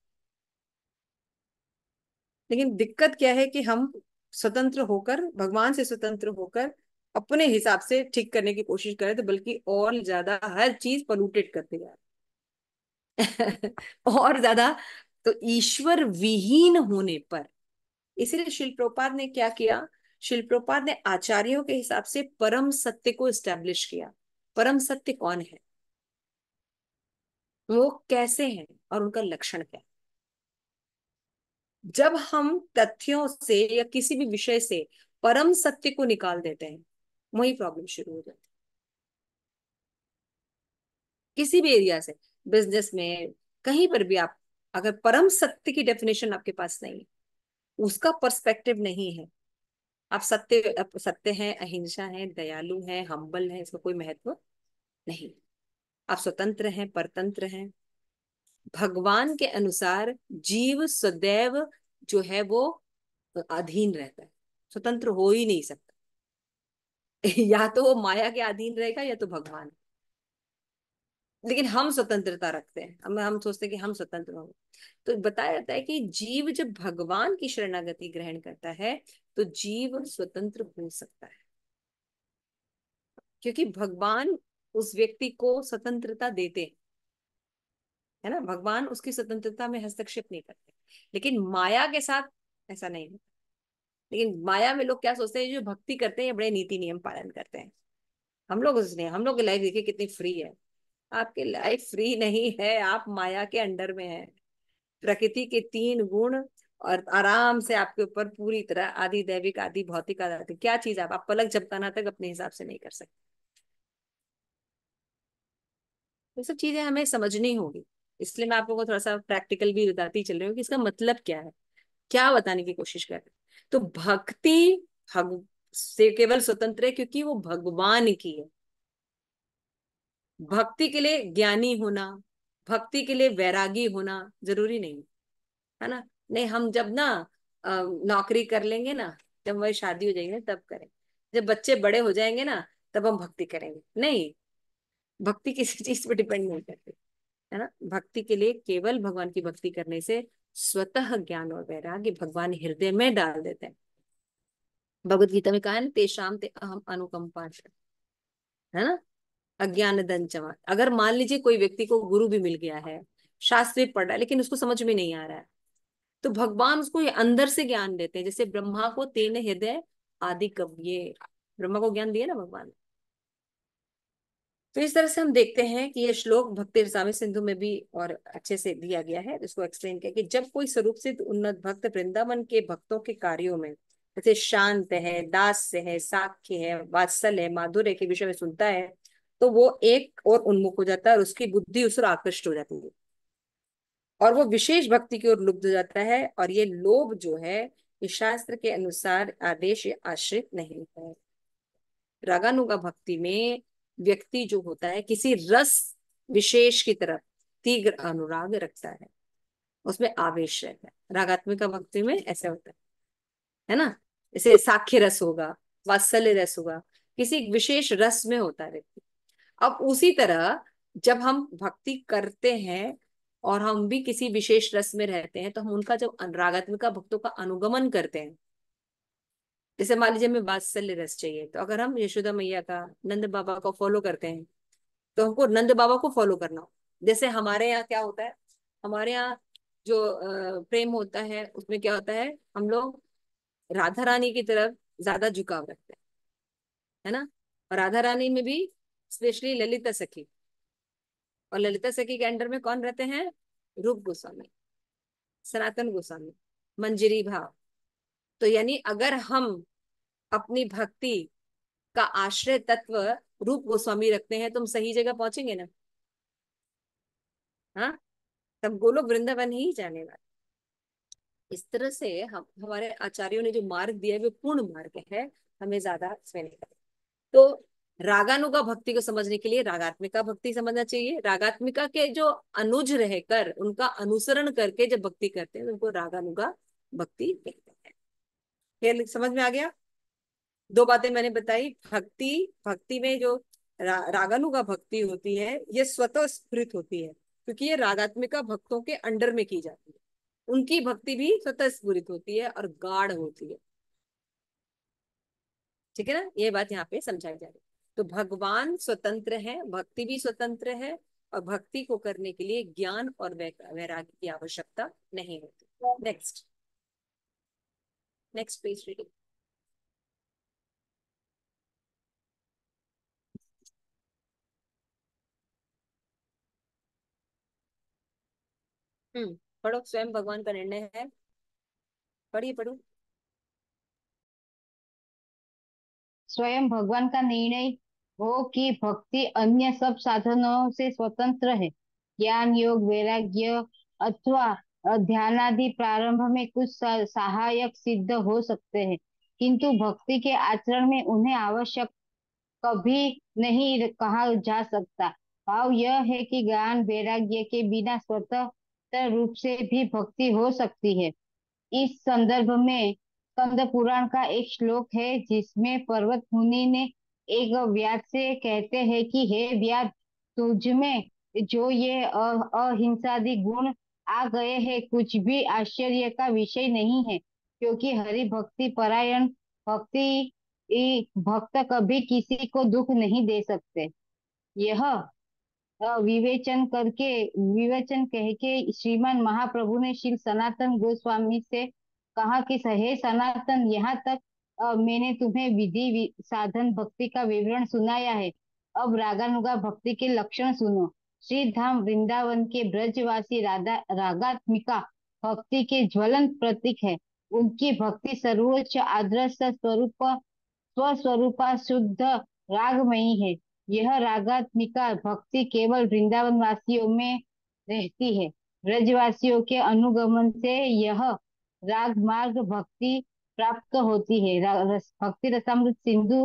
Speaker 2: लेकिन दिक्कत क्या है कि हम स्वतंत्र होकर, भगवान से स्वतंत्र होकर अपने हिसाब से ठीक करने की कोशिश करें, तो बल्कि और ज्यादा हर चीज पोल्यूटेड करते जा रहे हैं। और ज्यादा। तो ईश्वर विहीन होने पर, इसीलिए शिल प्रभुपाद ने क्या किया, शिल प्रभुपाद ने आचार्यों के हिसाब से परम सत्य को एस्टेब्लिश किया। परम सत्य कौन है, वो कैसे हैं, और उनका लक्षण क्या है। जब हम तथ्यों से या किसी भी विषय से परम सत्य को निकाल देते हैं, वही प्रॉब्लम शुरू हो जाती है। किसी भी एरिया से, बिजनेस में, कहीं पर भी आप, अगर परम सत्य की डेफिनेशन आपके पास नहीं है, उसका पर्सपेक्टिव नहीं है, आप सत्य हैं, अहिंसा हैं, दयालु हैं, हम्बल हैं, इसका कोई महत्व नहीं। आप स्वतंत्र हैं, परतंत्र हैं, भगवान के अनुसार जीव सदैव जो है वो अधीन रहता है, स्वतंत्र हो ही नहीं सकता। या तो वो माया के अधीन रहेगा या तो भगवान। लेकिन हम स्वतंत्रता रखते हैं, हम सोचते हैं कि हम स्वतंत्र होंगे। तो बताया जाता है कि जीव जब भगवान की शरणागति ग्रहण करता है तो जीव स्वतंत्र हो सकता है, क्योंकि भगवान उस व्यक्ति को स्वतंत्रता देते हैं, है ना। भगवान उसकी स्वतंत्रता में हस्तक्षेप नहीं करते। लेकिन माया के साथ ऐसा नहीं होता। लेकिन माया में लोग क्या सोचते हैं, जो भक्ति करते हैं ये बड़े नीति नियम पालन करते हैं। हम लोग की लाइफ देखिए कितनी फ्री है। आपकी लाइफ फ्री नहीं है, आप माया के अंडर में है। प्रकृति के 3 गुण और आराम से आपके ऊपर पूरी तरह, आदि दैविक, आदि भौतिक, आदि क्या चीज, आप पलक झपकाना तक अपने हिसाब से नहीं कर सकते। ये सब चीजें हमें समझनी होगी। इसलिए मैं आप लोगों को थोड़ा सा प्रैक्टिकल भी बताती चल रही हूँ कि इसका मतलब क्या है, क्या बताने की कोशिश कर रहे हैं। तो भक्ति भग से केवल स्वतंत्र है क्योंकि वो भगवान की है। भक्ति के लिए ज्ञानी होना, भक्ति के लिए वैरागी होना जरूरी नहीं है ना। नहीं, हम जब ना नौकरी कर लेंगे ना, जब हमारी शादी हो जाएगी ना तब करें, जब बच्चे बड़े हो जाएंगे ना तब हम भक्ति करेंगे। नहीं, भक्ति किसी चीज पे डिपेंड नहीं करती है ना। भक्ति के लिए केवल भगवान की भक्ति करने से स्वतः ज्ञान और वैराग्य भगवान हृदय में डाल देते हैं। भगवत गीता में कहा है ना, तेषाम ते अहम अनुकंपा, है ना। अज्ञान दंचमा, अगर मान लीजिए कोई व्यक्ति को गुरु भी मिल गया है, शास्त्र भी पढ़ रहा है, लेकिन उसको समझ में नहीं आ रहा है, तो भगवान उसको ये अंदर से ज्ञान देते हैं। जैसे ब्रह्मा को तेन हृदय आदि कवि, ये ब्रह्मा को ज्ञान दिया ना भगवान। तो इस तरह से हम देखते हैं कि ये श्लोक भक्ति रसामृत सिंधु में भी और अच्छे से दिया गया है। इसको एक्सप्लेन किया कि जब कोई स्वरूप सिद्ध उन्नत भक्त वृंदावन के भक्तों के कार्यों में, जैसे शांत है, दास्य है, साख्य है, वात्सल्य है, माधुर्य के विषय में सुनता है, तो वो एक और उन्मुख हो जाता है और उसकी बुद्धि उस ओर आकृष्ट हो जाती है और वो विशेष भक्ति की ओर लुब्ध हो जाता है। और ये लोभ जो है, ये शास्त्र के अनुसार आदेश या आश्रित नहीं है। रागानुगा भक्ति में व्यक्ति जो होता है किसी रस विशेष की तरफ तीव्र अनुराग रखता है, उसमें आवेश रहता है। रागात्मिका भक्ति में ऐसा होता है ना। जैसे साख्य रस होगा, वात्सल्य रस होगा, किसी विशेष रस में होता है व्यक्ति। अब उसी तरह जब हम भक्ति करते हैं और हम भी किसी विशेष रस में रहते हैं, तो हम उनका जब रागात्मिका भक्तों का अनुगमन करते हैं, जैसे मान लीजिए हमें वात्सल्य रस चाहिए, तो अगर हम यशोदा मैया का, नंद बाबा को फॉलो करते हैं, तो हमको नंद बाबा को फॉलो करना हो। जैसे हमारे यहाँ क्या होता है, हमारे यहाँ जो प्रेम होता है उसमें क्या होता है, हम लोग राधा रानी की तरफ ज्यादा झुकाव रखते हैं, है ना। और राधा रानी में भी स्पेशली ललिता सखी, और ललिता सखी के अंडर में कौन रहते हैं, रूप गोस्वामी, सनातन गोस्वामी, मंजरी भाव। तो यानी अगर हम अपनी भक्ति का आश्रय तत्व रूप गोस्वामी रखते हैं तो हम सही जगह पहुंचेंगे ना। हाँ, तब गोलोक वृंदावन ही जाने वाले। इस तरह से हम, हमारे आचार्यों ने जो मार्ग दिया है वो पूर्ण मार्ग है, हमें ज्यादा इसमें नहीं करना। तो रागानुगा भक्ति को समझने के लिए रागात्मिका भक्ति समझना चाहिए। रागात्मिका के जो अनुज रहकर उनका अनुसरण करके जब भक्ति करते हैं तो उनको रागानुगा भक्ति कहते हैं। फिर समझ में आ गया। दो बातें मैंने बताई। भक्ति, भक्ति में जो रागानुगा भक्ति होती है ये स्वतः स्फुरित होती है, क्योंकि ये रागात्मिका भक्तों के अंडर में की जाती है। उनकी भक्ति भी स्वतः स्फुरित होती है और गाढ़ होती है। ठीक है ना, ये बात यहाँ पे समझाई जा रही है। तो भगवान स्वतंत्र है, भक्ति भी स्वतंत्र है, और भक्ति को करने के लिए ज्ञान और वैराग्य की आवश्यकता नहीं होती। Next, next page reading. पढ़ो, स्वयं भगवान का निर्णय है। पढ़िए, पढ़ो।
Speaker 3: स्वयं भगवान का निर्णय हो कि भक्ति अन्य सब साधनों से स्वतंत्र है। ज्ञान, योग, वैराग्य अथवा ध्यान आदि प्रारंभ में कुछ सहायक सिद्ध हो सकते हैं, किंतु भक्ति के आचरण में उन्हें आवश्यक कभी नहीं कहा जा सकता। भाव यह है कि ज्ञान वैराग्य के बिना स्वतंत्र रूप से भी भक्ति हो सकती है। इस संदर्भ में स्कंद पुराण का एक श्लोक है जिसमें पर्वत मुनि ने एक व्यास से कहते हैं कि हे व्यास, तुझ में जो ये अहिंसादि गुण आ गए हैं कुछ भी आश्चर्य का विषय नहीं है, क्योंकि हरि भक्ति परायण भक्ति भक्त कभी किसी को दुख नहीं दे सकते। यह विवेचन कह के श्रीमान महाप्रभु ने श्री सनातन गोस्वामी से कहा कि हे सनातन, यहाँ तक मैंने तुम्हें साधन भक्ति का विवरण सुनाया है, अब रागानुगा भक्ति के लक्षण सुनो। श्री धाम वृंदावन के ब्रजवासी रागात्मिका भक्ति के ज्वलंत प्रतीक है। उनकी भक्ति सर्वोच्च आदर्श स्वस्वरूपा शुद्ध रागमयी है। यह रागात्मिका भक्ति केवल वृंदावन वासियों में रहती है। ब्रजवासियों के अनुगमन से यह राग मार्ग भक्ति प्राप्त होती है। भक्ति रसामृत सिंधु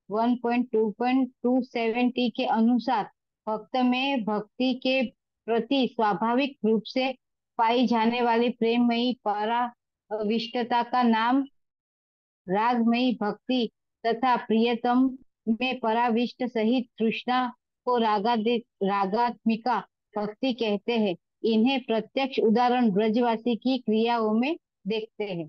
Speaker 3: 1.2.27 के अनुसार भक्त में भक्ति के प्रति स्वाभाविक रूप से पाई जाने वाली प्रेममयी पराविष्टता का नाम रागमयी भक्ति तथा प्रियतम में पराविष्ट सहित तृष्णा को रागात्मिका भक्ति कहते हैं। इन्हें प्रत्यक्ष उदाहरण ब्रजवासी की क्रियाओं में देखते हैं।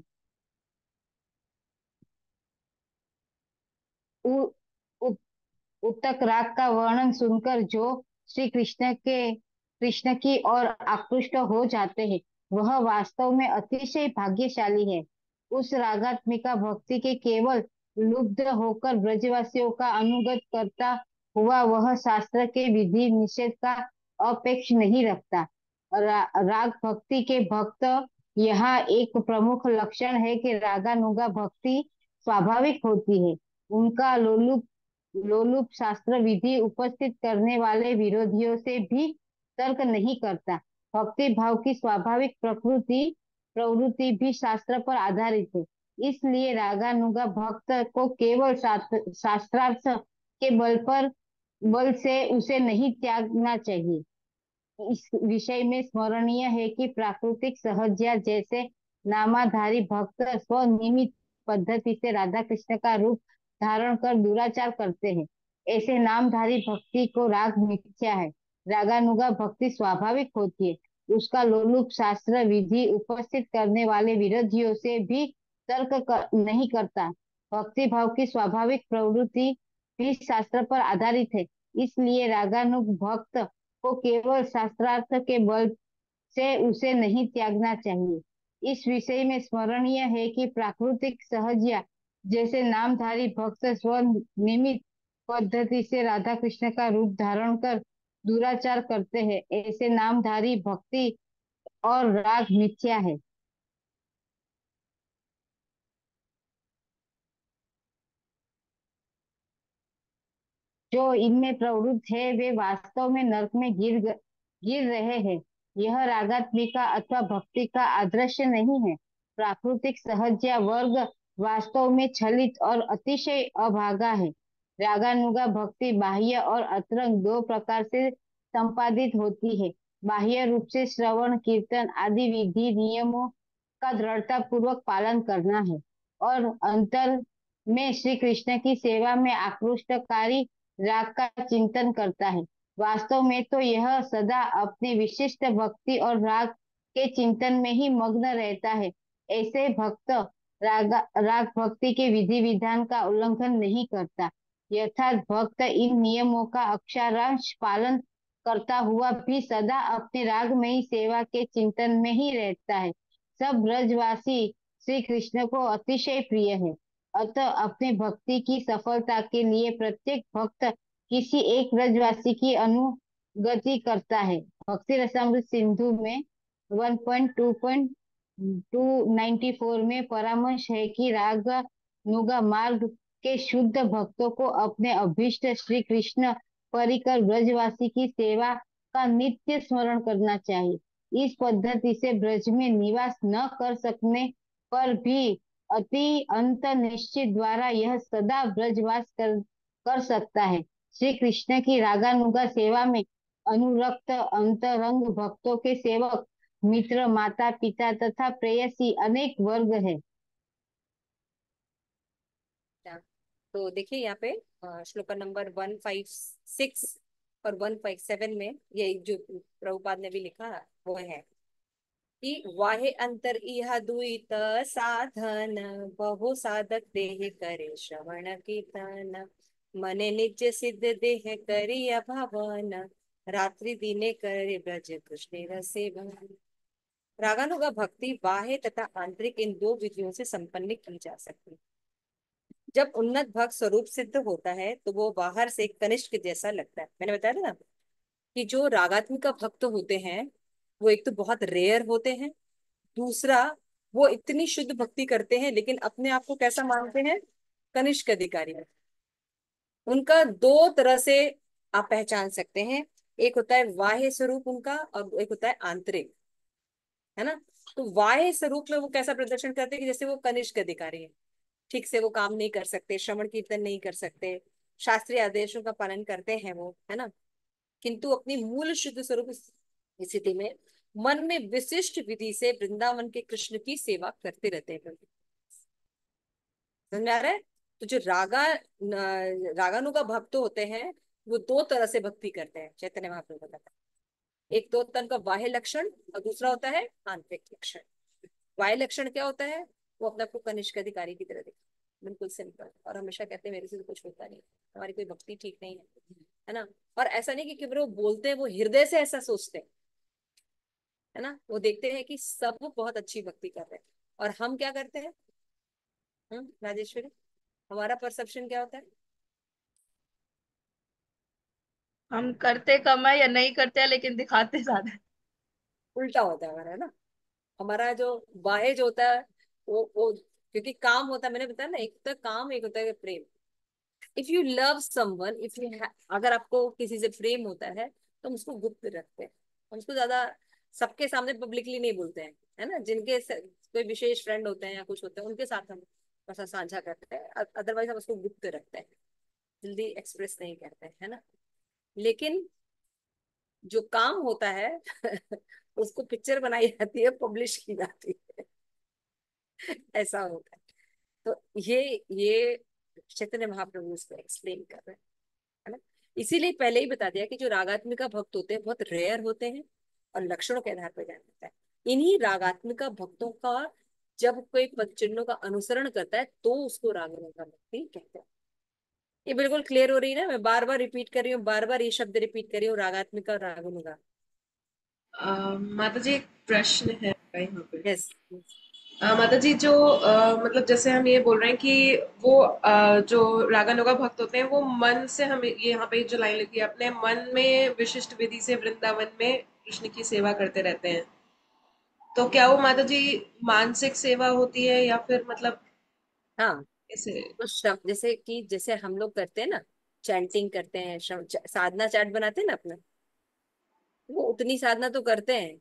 Speaker 3: उ, उ, उत्तक राग का वर्णन सुनकर जो श्री कृष्ण की ओर आकृष्ट हो जाते हैं, वह वास्तव में अतिशय भाग्यशाली है। उस रागात्मिका भक्ति के केवल लुब्ध होकर ब्रजवासियों का अनुगत करता हुआ वह शास्त्र के विधि निषेध का अपेक्ष नहीं रखता। राग भक्ति के भक्त यहाँ एक प्रमुख लक्षण है कि रागानुगा भक्ति स्वाभाविक होती है। उनका लोलुप शास्त्र विधि उपस्थित करने वाले विरोधियों से भी तर्क नहीं करता। भक्ति भाव की स्वाभाविक प्रवृत्ति भी शास्त्र पर आधारित है। इसलिए रागानुगा भक्त को केवल शास्त्रार्थ के बल से उसे नहीं त्यागना चाहिए। इस विषय में स्मरणीय है कि प्राकृतिक सहज्या जैसे नामाधारी भक्त स्वनियमित पद्धति से राधा कृष्ण का रूप धारण कर दुराचार करते हैं। ऐसे नामधारी भक्ति को राग मिथ्या है। रागानुगा भक्ति स्वाभाविक होती है। उसका लोलुप शास्त्र विधि उपस्थित करने वाले विरोधियों से भी नहीं करता। भक्ति भाव की स्वाभाविक प्रवृत्ति भी शास्त्र पर आधारित है। इसलिए रागानुग भक्त को केवल शास्त्रार्थ के बल से उसे नहीं त्यागना चाहिए। इस विषय में स्मरणीय है कि प्राकृतिक सहजिया जैसे नामधारी भक्त स्वनियमित पद्धति से राधा कृष्ण का रूप धारण कर दुराचार करते हैं। ऐसे नामधारी भक्ति और राग मिथ्या है। जो इनमें प्रवृत्त है वे वास्तव में नरक में गिर रहे हैं। यह रागात्मिका अथवा भक्ति का आदर्श नहीं है। प्राकृतिक सहज्या वर्ग वास्तव में छलित और अतिशय अभागा है। रागानुगा भक्ति बाह्य और अंतरंग दो प्रकार से संपादित होती है। बाह्य रूप से श्रवण कीर्तन आदि विधि नियमों का दृढ़ता पूर्वक पालन करना है और अंतर में श्री कृष्ण की सेवा में आकृष्टकारी राग का चिंतन करता है। वास्तव में तो यह सदा अपने विशिष्ट भक्ति और राग के चिंतन में ही मग्न रहता है। ऐसे भक्त राग भक्ति के विधि विधान का उल्लंघन नहीं करता। यथार्थ भक्त इन नियमों का अक्षरांश पालन करता हुआ भी सदा अपने रागमयी सेवा के चिंतन में ही रहता है। सब ब्रजवासी श्री कृष्ण को अतिशय प्रिय है। अतः अपने भक्ति की सफलता के लिए प्रत्येक भक्त किसी एक ब्रजवासी की अनुगति करता है। भक्ति रसामृत सिंधु में 1.2.294 में परामर्श है कि राग नुगा मार्ग के शुद्ध भक्तों को अपने अभीष्ट श्री कृष्ण परिकर ब्रजवासी की सेवा का नित्य स्मरण करना चाहिए। इस पद्धति से ब्रज में निवास न कर सकने पर भी अति अंत निश्चित द्वारा यह सदा ब्रजवास कर सकता है। श्री कृष्ण की रागानुगा सेवा में अनुरक्त अंतरंग भक्तों के सेवक मित्र माता पिता तथा प्रेयसी अनेक वर्ग है।
Speaker 2: तो देखिए यहाँ पे श्लोक नंबर 156 और 157 में ये जो प्रभुपाद ने भी लिखा वो है कि वाहे अंतर इह दुईत साधन बहु साधक देह करे श्रवण कीर्तन मने निज सिद्ध देह करिय भवन रात्रि दिने करे ब्रज कृष्ण रसे भवन। रागानुगा भक्ति बाह्य तथा आंतरिक इन दो विधियों से संपन्न की जा सकती। जब उन्नत भक्त स्वरूप सिद्ध होता है तो वो बाहर से कनिष्क जैसा लगता है। मैंने बताया था ना कि जो रागात्मिका भक्त होते हैं वो एक तो बहुत रेयर होते हैं, दूसरा वो इतनी शुद्ध भक्ति करते हैं लेकिन अपने आप को कैसा मानते हैं, कनिष्क अधिकारी। उनका दो तरह से आप पहचान सकते हैं। एक होता है बाह्य स्वरूप उनका और एक होता है आंतरिक, है ना। तो बाह्य स्वरूप में वो कैसा प्रदर्शन करते हैं कि जैसे वो कनिष्क अधिकारी है, ठीक से वो काम नहीं कर सकते, श्रवण कीर्तन नहीं कर सकते, शास्त्रीय आदेशों का पालन करते हैं वो, है ना। किंतु अपनी मूल शुद्ध स्वरूप स्थिति में मन में विशिष्ट विधि से वृंदावन के कृष्ण की सेवा करते रहते हैं। समझ में आ रहा है। तो जो रागानुगा भक्त होते हैं वो दो तरह से भक्ति करते हैं, चैतन्य महाप्रभु बताता है। एक तो होता है उनका बाह्य लक्षण और दूसरा होता है आंतरिक लक्षण। बाह्य लक्षण क्या होता है, वो अपने आप को कनिष्क अधिकारी की तरह दिखता है, बिल्कुल सिंपल, और हमेशा कहते हैं मेरे से तो कुछ होता नहीं, हमारी कोई भक्ति ठीक नहीं है ना। और ऐसा नहीं कि केवल वो बोलते हैं, वो हृदय से ऐसा सोचते हैं, है ना। वो देखते हैं कि सब बहुत अच्छी भक्ति कर रहे हैं और हम क्या करते हैं। राजेश्वरी, हमारा परसेप्शन क्या होता है।
Speaker 4: हम करते कम है या नहीं करते हैं, लेकिन दिखाते ज्यादा है।
Speaker 2: उल्टा होता है हमारा, है ना। हमारा जो बाह्य जो होता है वो क्योंकि काम होता है, मैंने बताया ना, एक होता है काम, एक होता है प्रेम। If you love someone, if you, अगर आपको किसी से प्रेम होता है तो हम उसको गुप्त रखते हैं, हम उसको ज्यादा सबके सामने पब्लिकली नहीं बोलते हैं, है ना। कोई विशेष फ्रेंड होते हैं या कुछ होते हैं उनके साथ हम ऐसा साझा करते हैं, अदरवाइज हम उसको गुप्त रखते हैं, जल्दी एक्सप्रेस नहीं करते हैं, है ना। लेकिन जो काम होता है उसको पिक्चर बनाई जाती है, पब्लिश की जाती है, ऐसा होता है। तो ये चैतन्य महाप्रभु इसको एक्सप्लेन कर रहे हैं, है ना। इसीलिए पहले ही बता दिया कि जो रागात्मिका भक्त होते हैं बहुत रेयर होते हैं और लक्षणों के आधार पर जाना जाता है। इन्हीं रागात्मिका भक्तों का जब कोई पद चिन्हों का अनुसरण करता है तो उसको रागात्मिका भक्ति कहते हैं। ये बिल्कुल क्लियर हो रही है ना, मैं बार बार रिपीट कर रही हूँ, बार बार ये शब्द रिपीट कर रही हूँ, रागात्मिका और रागानुगा।
Speaker 4: माता जी, एक प्रश्न है यहाँ पे।
Speaker 2: यस।
Speaker 4: माता जी, जो मतलब जैसे हम ये बोल रहे हैं कि वो जो रागानुगा भक्त होते हैं वो मन से, हम ये यहाँ पे जो लाइन लिखी है, अपने मन में विशिष्ट विधि से वृंदावन में कृष्ण की सेवा करते रहते हैं, तो क्या वो माता जी मानसिक सेवा होती है या फिर मतलब
Speaker 2: हाँ,
Speaker 4: कैसे?
Speaker 2: तो शब्द जैसे कि जैसे हम लोग करते हैं ना, चैंटिंग करते हैं, साधना चार्ट बनाते हैं ना अपना, वो उतनी साधना तो करते हैं,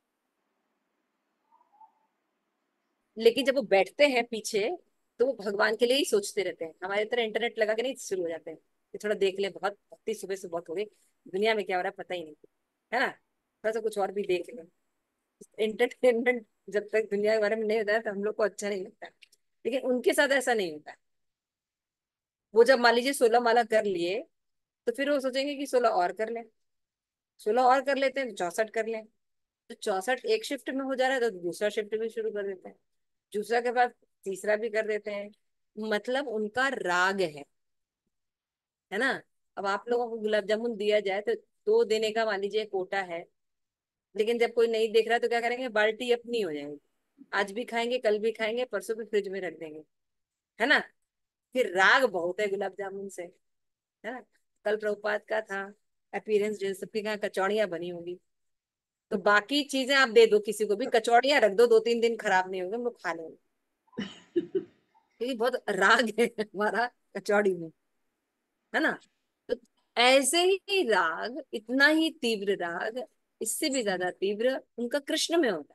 Speaker 2: लेकिन जब वो बैठते हैं पीछे तो वो भगवान के लिए ही सोचते रहते हैं। हमारी तरह इंटरनेट लगा के नहीं शुरू हो जाते हैं कि थोड़ा देख ले, बहुत भक्ति सुबह से बहुत हो गई, दुनिया में क्या हो रहा है पता ही नहीं, है ना, थोड़ा सा कुछ और भी देख ले। एंटरटेनमेंट जब तक दुनिया के बारे में नहीं होता है तो हम लोग को अच्छा नहीं लगता, लेकिन उनके साथ ऐसा नहीं होता। वो जब मान लीजिए 16 माला कर लिए तो फिर वो सोचेंगे कि 16 और कर लें, 16 और कर लेते हैं तो 64 कर लें। तो 64 एक शिफ्ट में हो जा रहा है तो दूसरा शिफ्ट भी शुरू कर देते हैं, दूसरा के बाद तीसरा भी कर देते हैं। मतलब उनका राग है ना। अब आप लोगों को गुलाब जामुन दिया जाए तो दो देने का मान लीजिए कोटा है, लेकिन जब कोई नहीं देख रहा तो क्या करेंगे, बाल्टी अपनी हो जाएगी, आज भी खाएंगे, कल भी खाएंगे, परसों भी फ्रिज में रख देंगे, है ना। फिर राग बहुत है गुलाब जामुन से, है ना। कल प्रभुपाद का था अपीयरेंस डे, सबके यहाँ कचौड़ियां बनी होगी, तो बाकी चीजें आप दे दो किसी को भी, कचौड़ियां रख दो, 2-3 दिन खराब नहीं होंगे, हम लोग खा लेंगे, क्योंकि बहुत राग है हमारा कचौड़ी में, है ना। तो ऐसे ही राग, इतना ही तीव्र राग, इससे भी ज्यादा तीव्र उनका कृष्ण में होता है।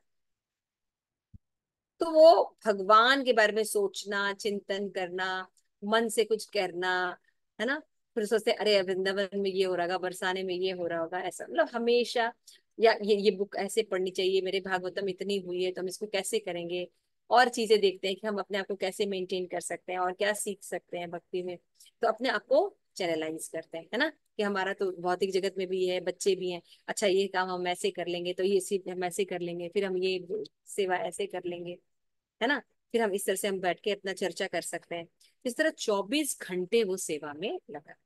Speaker 2: तो वो भगवान के बारे में सोचना, चिंतन करना, मन से कुछ करना, है ना। फिर सोचते अरे वृंदावन में ये हो रहा होगा, बरसाने में ये हो रहा होगा, ऐसा मतलब हमेशा, या ये बुक ऐसे पढ़नी चाहिए, मेरे भागवतम इतनी हुई है तो हम इसको कैसे करेंगे, और चीजें देखते हैं कि हम अपने आप को कैसे मेंटेन कर सकते हैं और क्या सीख सकते हैं भक्ति में। तो अपने आप को चैनलाइज करते हैं, है ना, कि हमारा तो भौतिक जगत में भी है, बच्चे भी हैं, अच्छा ये काम हम ऐसे कर लेंगे तो ये सीख हम ऐसे कर लेंगे, फिर हम ये सेवा ऐसे कर लेंगे, है ना। फिर हम इस तरह से हम बैठ के अपना चर्चा कर सकते हैं। इस तरह 24 घंटे वो सेवा में लगा।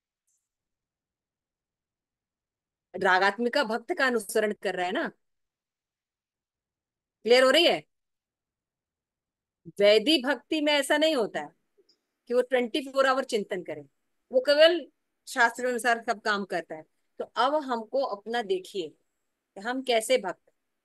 Speaker 2: रागात्मिका भक्त का अनुसरण कर रहा है ना, क्लियर हो रही है। वैदिक भक्ति में ऐसा नहीं होता है कि वो 24 आवर चिंतन करे, वो केवल शास्त्र अनुसार सब काम करता है। तो अब हमको अपना देखिए कि हम कैसे भक्त।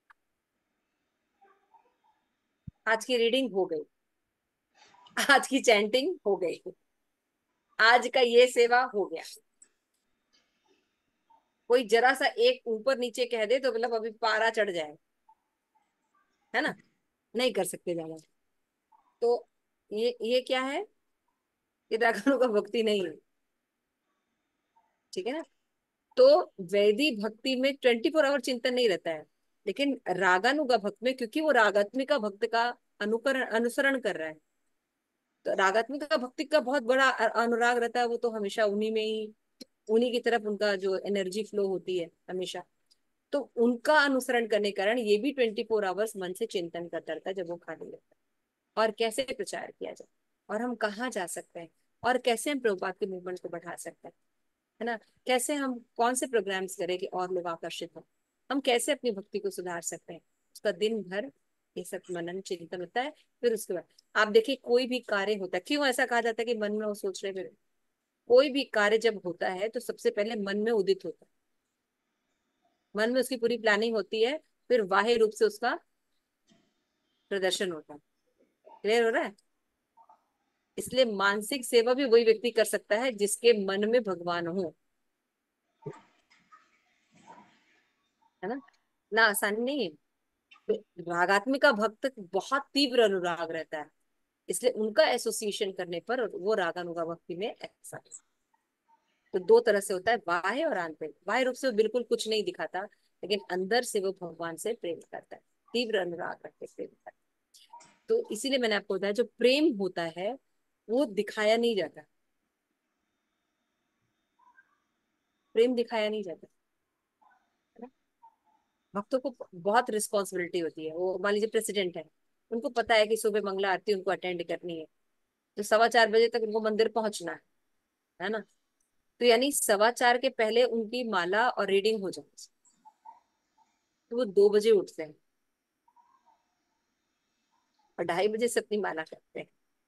Speaker 2: आज की रीडिंग हो गई, आज की चैंटिंग हो गई, आज का ये सेवा हो गया, कोई जरा सा एक ऊपर नीचे कह दे तो मतलब अभी पारा चढ़ जाए, है ना, नहीं कर सकते ज्यादा। तो ये क्या है, ये रागानुगा भक्ति नहीं है, ठीक है ना। तो वैदिक भक्ति में 24 आवर चिंतन नहीं रहता है, लेकिन रागानुगा भक्त में, क्योंकि वो रागात्मिका भक्त का अनुकरण अनुसरण कर रहा है, तो रागात्मिका भक्ति का बहुत बड़ा अनुराग रहता है, वो तो हमेशा उन्हीं में ही, उन्हीं की तरफ उनका जो एनर्जी फ्लो होती है हमेशा। तो उनका अनुसरण करने के कारण ये भी 24 आवर्स मन से चिंतन करता रहता है जब वो खाली रहता है। और कैसे प्रचार किया जाए, और हम कहाँ जा सकते हैं, और कैसे हम प्रभुपाद के मूवमेंट को बढ़ा सकते हैं, है ना, कैसे हम कौन से प्रोग्राम्स करें कि और लोग आकर्षित हो, हम कैसे अपनी भक्ति को सुधार सकते हैं, उसका दिन भर ये सब मनन चिंतन होता है। फिर उसके बाद आप देखिए कोई भी कार्य होता है, क्यों ऐसा कहा जाता है कि मन में वो सोच रहे, फिर कोई भी कार्य जब होता है तो सबसे पहले मन में उदित होता है, मन में उसकी पूरी प्लानिंग होती है, फिर बाह्य रूप से उसका प्रदर्शन होता है। क्लियर हो रहा है। इसलिए मानसिक सेवा भी वही व्यक्ति कर सकता है जिसके मन में भगवान हो, है ना, ना आसानी नहीं है। रागात्मिका भक्त बहुत तीव्र अनुराग रहता है, इसलिए उनका एसोसिएशन करने पर वो रागानुगा भक्ति में ऐसा है। तो दो तरह से होता है, बाह्य और आंतरिक। बाह्य रूप से वो बिल्कुल कुछ नहीं दिखाता, लेकिन अंदर से वो भगवान से प्रेम करता है, तीव्र अनुराग रख के प्रेम करता है। तो इसीलिए मैंने आपको बताया जो प्रेम होता है वो दिखाया नहीं जाता, प्रेम दिखाया नहीं जाता, है ना। भक्तों को बहुत रिस्पॉन्सिबिलिटी होती है। वो मान लीजिए प्रेसिडेंट है, उनको पता है कि सुबह मंगला आरती उनको अटेंड करनी है, तो 4:15 बजे तक उनको मंदिर पहुंचना है ना। तो यानी 4:15 के पहले उनकी माला और रीडिंग हो जाए, तो वो 2 बजे उठते हैं और 2:30 बजे से अपनी माला करते हैं,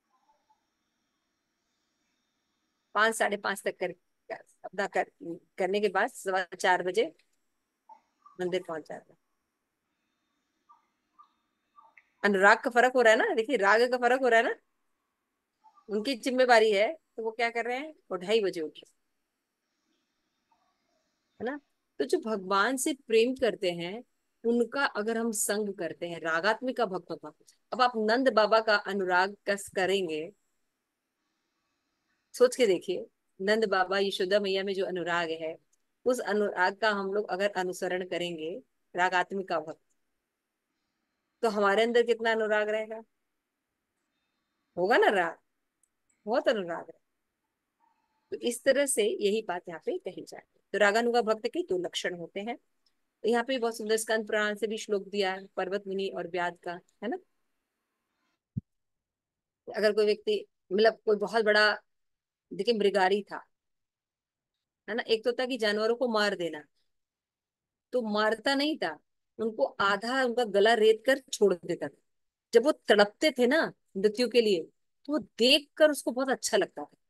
Speaker 2: 5 5:30 तक अपना करने के बाद 4:15 बजे मंदिर पहुंच जाते हैं। अनुराग का फर्क हो रहा है ना, देखिए राग का फर्क हो रहा है ना। उनकी जिम्मेवारी है, तो वो क्या कर रहे हैं, वो 2:30 बजे उठ रहे हैं, है ना। तो जो भगवान से प्रेम करते हैं उनका अगर हम संग करते हैं, रागात्मिका भक्तों का, अब आप नंद बाबा का अनुराग कस करेंगे, सोच के देखिए, नंद बाबा यशोदा मैया में जो अनुराग है, उस अनुराग का हम लोग अगर अनुसरण करेंगे, रागात्मिका भक्त, तो हमारे अंदर कितना अनुराग रहेगा, होगा ना राग, बहुत अनुराग है। तो इस तरह से यही बात यहाँ पे कही जाती है। तो रागानुगा भक्त के 2 लक्षण होते हैं। तो यहाँ पे बहुत सुंदर स्कंद पुराण से भी श्लोक दिया है, पर्वत मुनि और व्याध का, है ना। अगर कोई व्यक्ति, मतलब कोई बहुत बड़ा, देखिए मृगारी था, है ना, एक तो था कि जानवरों को मार देना, तो मारता नहीं था, उनको आधा उनका गला रेत कर छोड़ देता था। जब वो तड़पते थे ना मृत्यु के लिए, तो वो देख कर उसको बहुत अच्छा लगता था।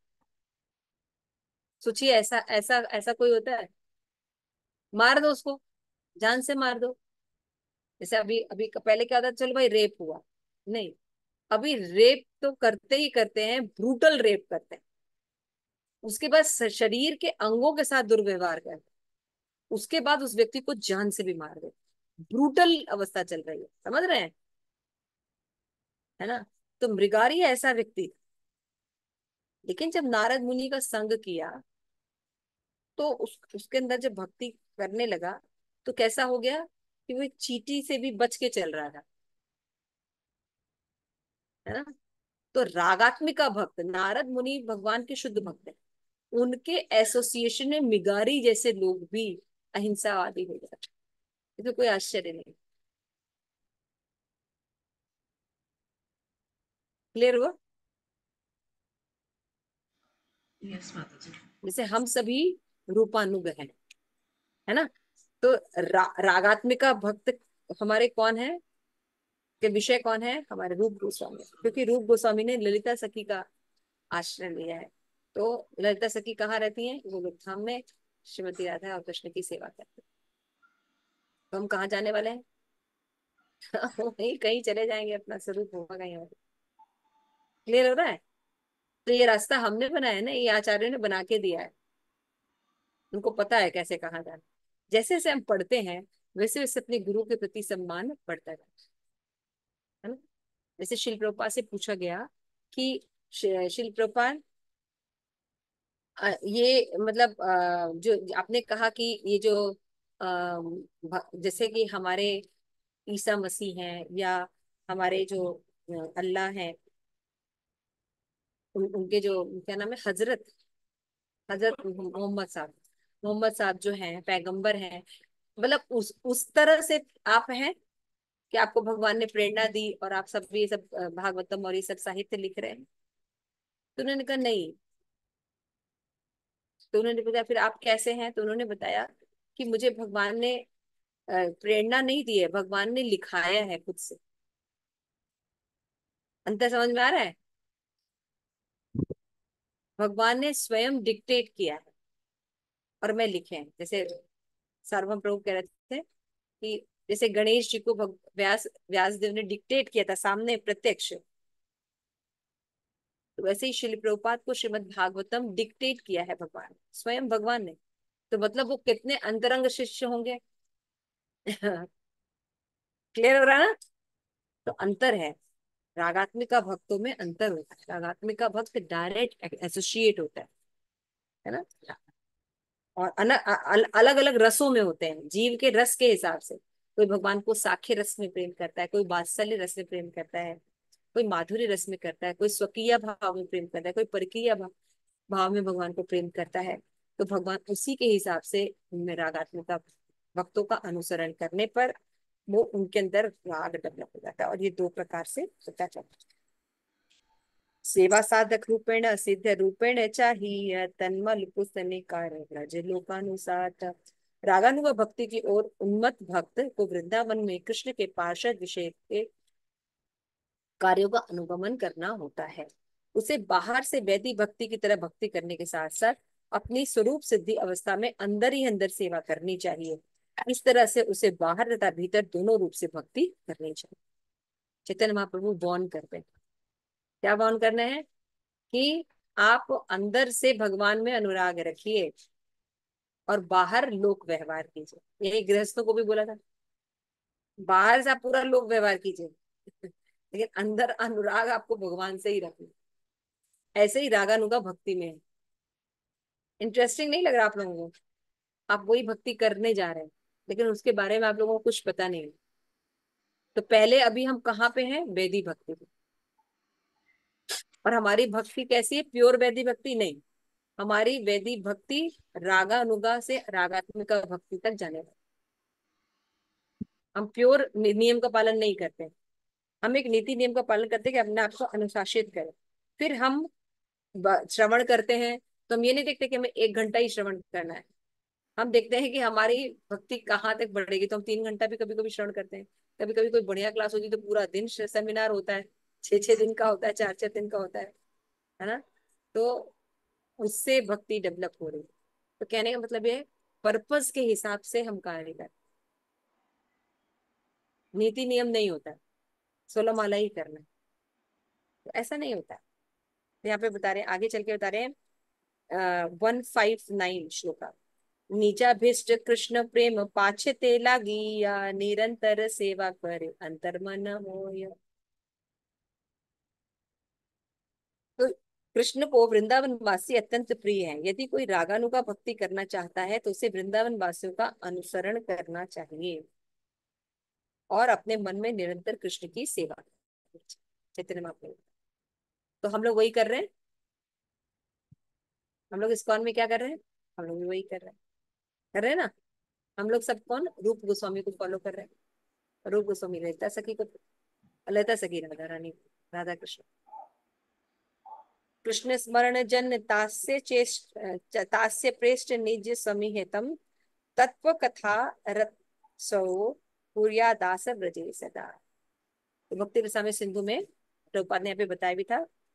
Speaker 2: सोचिए ऐसा ऐसा ऐसा कोई होता है, मार दो उसको, जान से मार दो। जैसे अभी अभी पहले क्या होता है, चलो भाई रेप हुआ, नहीं, अभी रेप तो करते ही करते हैं, ब्रूटल रेप करते हैं, उसके बाद शरीर के अंगों के साथ दुर्व्यवहार करते हैं, उसके बाद उस व्यक्ति को जान से भी मार देते, ब्रूटल अवस्था चल रही है, समझ रहे हैं, है ना। तो मृगारी ऐसा व्यक्ति था। लेकिन जब नारद मुनि का संग किया, तो उसके अंदर जब भक्ति करने लगा, तो कैसा हो गया कि वो एक चींटी से भी बच के चल रहा था, है ना। तो रागात्मिका भक्त नारद मुनि भगवान के शुद्ध भक्त हैं, उनके एसोसिएशन में मिगारी जैसे लोग भी अहिंसावादी हो जाते, ये तो कोई आश्चर्य नहीं। क्लियर हुआ।
Speaker 4: यस माता जी।
Speaker 2: जैसे हम सभी रूपानुग हैं, है ना। तो रागात्मिका भक्त हमारे कौन है, के विषय कौन है, हमारे रूप गोस्वामी, क्योंकि रूप गोस्वामी ने ललिता सखी का आश्रय लिया है। तो ललिता सखी कहाँ रहती हैं, गोलोक धाम में श्रीमती राधा और कृष्ण की सेवा करते हैं। तो हम कहाँ जाने वाले हैं वहीं कहीं चले जाएंगे, अपना स्वरूप होगा कहीं और। क्लियर हो रहा है। तो ये रास्ता हमने बनाया है ना, ये आचार्य ने बना के दिया है, उनको पता है कैसे कहाँ जाना। जैसे जैसे हम पढ़ते हैं वैसे वैसे अपने गुरु के प्रति सम्मान बढ़ता जाता है ना। जैसे शिल प्रभुपाद से पूछा गया कि शिल प्रभुपाद, ये मतलब जो आपने कहा कि ये जो जैसे कि हमारे ईसा मसीह हैं या हमारे जो अल्लाह हैं, उनके जो क्या नाम है, हजरत हजरत मोहम्मद साहब जो हैं पैगंबर हैं, मतलब उस तरह से आप हैं कि आपको भगवान ने प्रेरणा दी और आप सब ये सब भागवतम और ये सब साहित्य लिख रहे हैं। तो उन्होंने कहा नहीं। तो उन्होंने बताया फिर आप कैसे हैं, तो उन्होंने बताया कि मुझे भगवान ने प्रेरणा नहीं दी है, भगवान ने लिखाया है खुद से। अंतर समझ में आ रहा है? भगवान ने स्वयं डिक्टेट किया है और मैं लिखे हैं। जैसे सार्वभौम प्रभु कह रहे थे कि जैसे गणेश जी को व्यास देव ने डिक्टेट किया था सामने प्रत्यक्ष, तो वैसे ही शिल प्रभुपाद को श्रीमद् भागवतम डिक्टेट किया है भगवान, स्वयं भगवान ने। तो मतलब वो कितने अंतरंग शिष्य होंगे। क्लियर हो रहा है ना? तो अंतर है, रागात्मिका भक्तों में अंतर होता है। रागात्मिका भक्त डायरेक्ट एसोसिएट होता है ना। और अलग अलग रसों में होते हैं, जीव के रस के हिसाब से। कोई भगवान को साख्य रस में प्रेम करता है, कोई वात्सल्य रस में प्रेम करता है, कोई माधुर्य रस में करता है, कोई स्वकीय भाव में प्रेम करता है, कोई परकीय भाव में भगवान को प्रेम करता है। तो भगवान उसी के हिसाब से उनमें रागात्मिका भक्तों का अनुसरण करने पर वो उनके अंदर राग डेवलप हो जाता है। और ये दो प्रकार से होता चलता है। सेवा साधक रूपेण सिद्ध रूपेण चाहिए तन्मल पुस्तनिकार ब्रज लोकानुसार। रागानुगा भक्ति की ओर उन्मत्त भक्त को वृंदावन में कृष्ण के पार्षद विषय के कार्यों का अनुगमन करना होता है। उसे बाहर से वैदिक भक्ति की तरह भक्ति करने के साथ साथ अपनी स्वरूप सिद्धि अवस्था में अंदर ही अंदर सेवा करनी चाहिए। इस तरह से उसे बाहर तथा भीतर दोनों रूप से भक्ति करनी चाहिए। चैतन्य महाप्रभु वार्न करते हैं। क्या वार्न करना है? कि आप अंदर से भगवान में अनुराग रखिए और बाहर लोक व्यवहार कीजिए। यही गृहस्थों को भी बोला था, बाहर से आप पूरा लोक व्यवहार कीजिए लेकिन अंदर अनुराग आपको भगवान से ही रखना। ऐसे ही रागानुगा भक्ति में है। इंटरेस्टिंग नहीं लग रहा आप लोगों को? आप वही भक्ति करने जा रहे हैं लेकिन उसके बारे में आप लोगों को कुछ पता नहीं है। तो पहले अभी हम कहाँ पे हैं? वैदिक भक्ति पे। और हमारी भक्ति कैसी है? प्योर वैदिक भक्ति नहीं, हमारी वैदिक भक्ति रागानुगा से रागात्मिका भक्ति तक जाने वाली। हम प्योर नियम का पालन नहीं करते। हम एक नीति नियम का पालन करते हैं कि अपने आप को अनुशासित करें। फिर हम श्रवण करते हैं तो हम ये नहीं देखते कि हमें 1 घंटा ही श्रवण करना है। हम देखते हैं कि हमारी भक्ति कहाँ तक बढ़ेगी, तो हम 3 घंटा भी कभी कभी श्रवण करते हैं। कभी कभी कोई बढ़िया क्लास होती है तो पूरा दिन सेमिनार होता है, 6 6 दिन का होता है, 4 4 दिन का होता है ना। तो उससे भक्ति डेवलप हो रही है। तो कहने का मतलब ये, पर्पस के हिसाब से हम कार्य करते, नीति नियम नहीं होता, 16 माला ही करना है। तो ऐसा नहीं होता। तो यहाँ पे बता रहे हैं, आगे चल के बता रहे हैं 159 श्लोका। निजाभिष्ट कृष्ण प्रेम पाछते लागिया निरंतर सेवा करे अंतर्मन मोय। तो कृष्ण को वृंदावन वासी अत्यंत प्रिय है। यदि कोई रागानुगा भक्ति करना चाहता है तो उसे वृंदावन वासियों का अनुसरण करना चाहिए और अपने मन में निरंतर कृष्ण की सेवा करनी चाहिए। चैतन्य महाप्रभु। तो हम लोग वही कर रहे हैं। हम लोग इस्कॉन में क्या कर रहे हैं? हम लोग भी वही कर रहे हैं ना। हम लोग सब कौन? रूप गोस्वामी को फॉलो कर रहे हैं। रूप गोस्वामी ललिता सखी को, ललिता सखी राधा रानी, राधा कृष्ण। कृष्ण स्मरण जन तास्य चेष्ट तास्य प्रेष्ठ निज समीहितम तत्व कथा रत्सो पुरिया दास ब्रजे सदा। तो भक्ति रसामृत सिंधु में प्रभुपाद ने यहाँ पे बताया भी था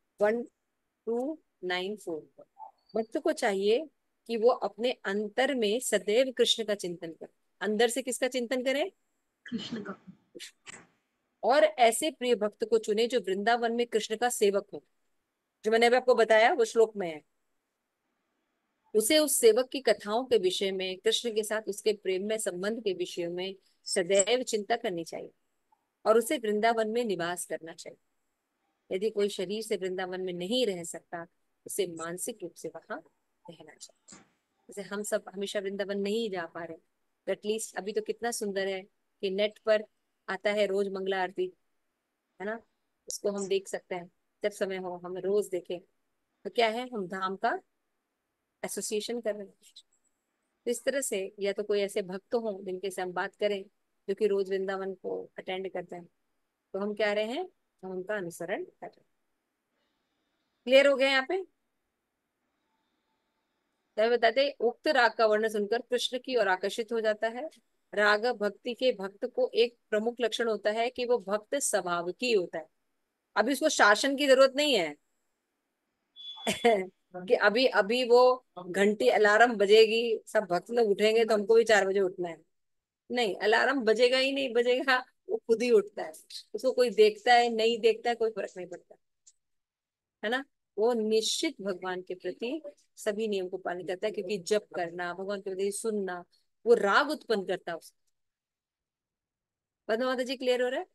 Speaker 2: 1294। भक्त को चाहिए कि वो अपने अंतर में सदैव कृष्ण का चिंतन करे। अंदर से किसका चिंतन करे?
Speaker 4: कृष्ण का।
Speaker 2: और ऐसे प्रिय भक्त को चुने जो वृंदावन में कृष्ण का सेवक हो। जो मैंने अभी आपको बताया वो श्लोक में है उसे उस सेवक की कथाओं के विषय में, कृष्ण के साथ उसके प्रेम में संबंध के विषय में सदैव चिंता करनी चाहिए और उसे वृंदावन में निवास करना चाहिए। यदि कोई शरीर से वृंदावन में नहीं रह सकता, उसे मानसिक रूप से वहां रहना चाहिए। जैसे हम सब हमेशा वृंदावन नहीं जा पा रहे, तो एटलीस्ट अभी तो कितना सुंदर है कि नेट पर आता है रोज मंगला आरती, है ना, उसको हम देख सकते हैं जब समय हो, हम रोज देखें। तो क्या है, हम धाम का एसोसिएशन कर रहे हैं। तो इस तरह से या तो कोई ऐसे भक्त हो जिनके से हम बात करें जो कि रोज वृंदावन को अटेंड करते हैं, तो हम क्या रहे हैं, हम उनका अनुसरण कर रहे हैं। क्लियर हो गया यहाँ पे? तो बताते, उक्त राग का वर्णन सुनकर कृष्ण की ओर आकर्षित हो जाता है। राग भक्ति के भक्त को एक प्रमुख लक्षण होता है कि वो भक्त स्वभाव की होता है। अभी उसको शासन की जरूरत नहीं है कि अभी अभी वो घंटी अलार्म बजेगी, सब भक्त लोग उठेंगे तो हमको भी 4 बजे उठना है। नहीं, अलार्म बजेगा ही नहीं बजेगा, वो खुद ही उठता है। उसको कोई देखता है नहीं देखता है, कोई फर्क नहीं पड़ता, है ना। वो निश्चित भगवान के प्रति सभी नियम को पालन करता है, क्योंकि जप करना, भगवान के प्रति सुनना, वो राग उत्पन्न करता है उसको। पद्मा माता जी, क्लियर हो रहा है?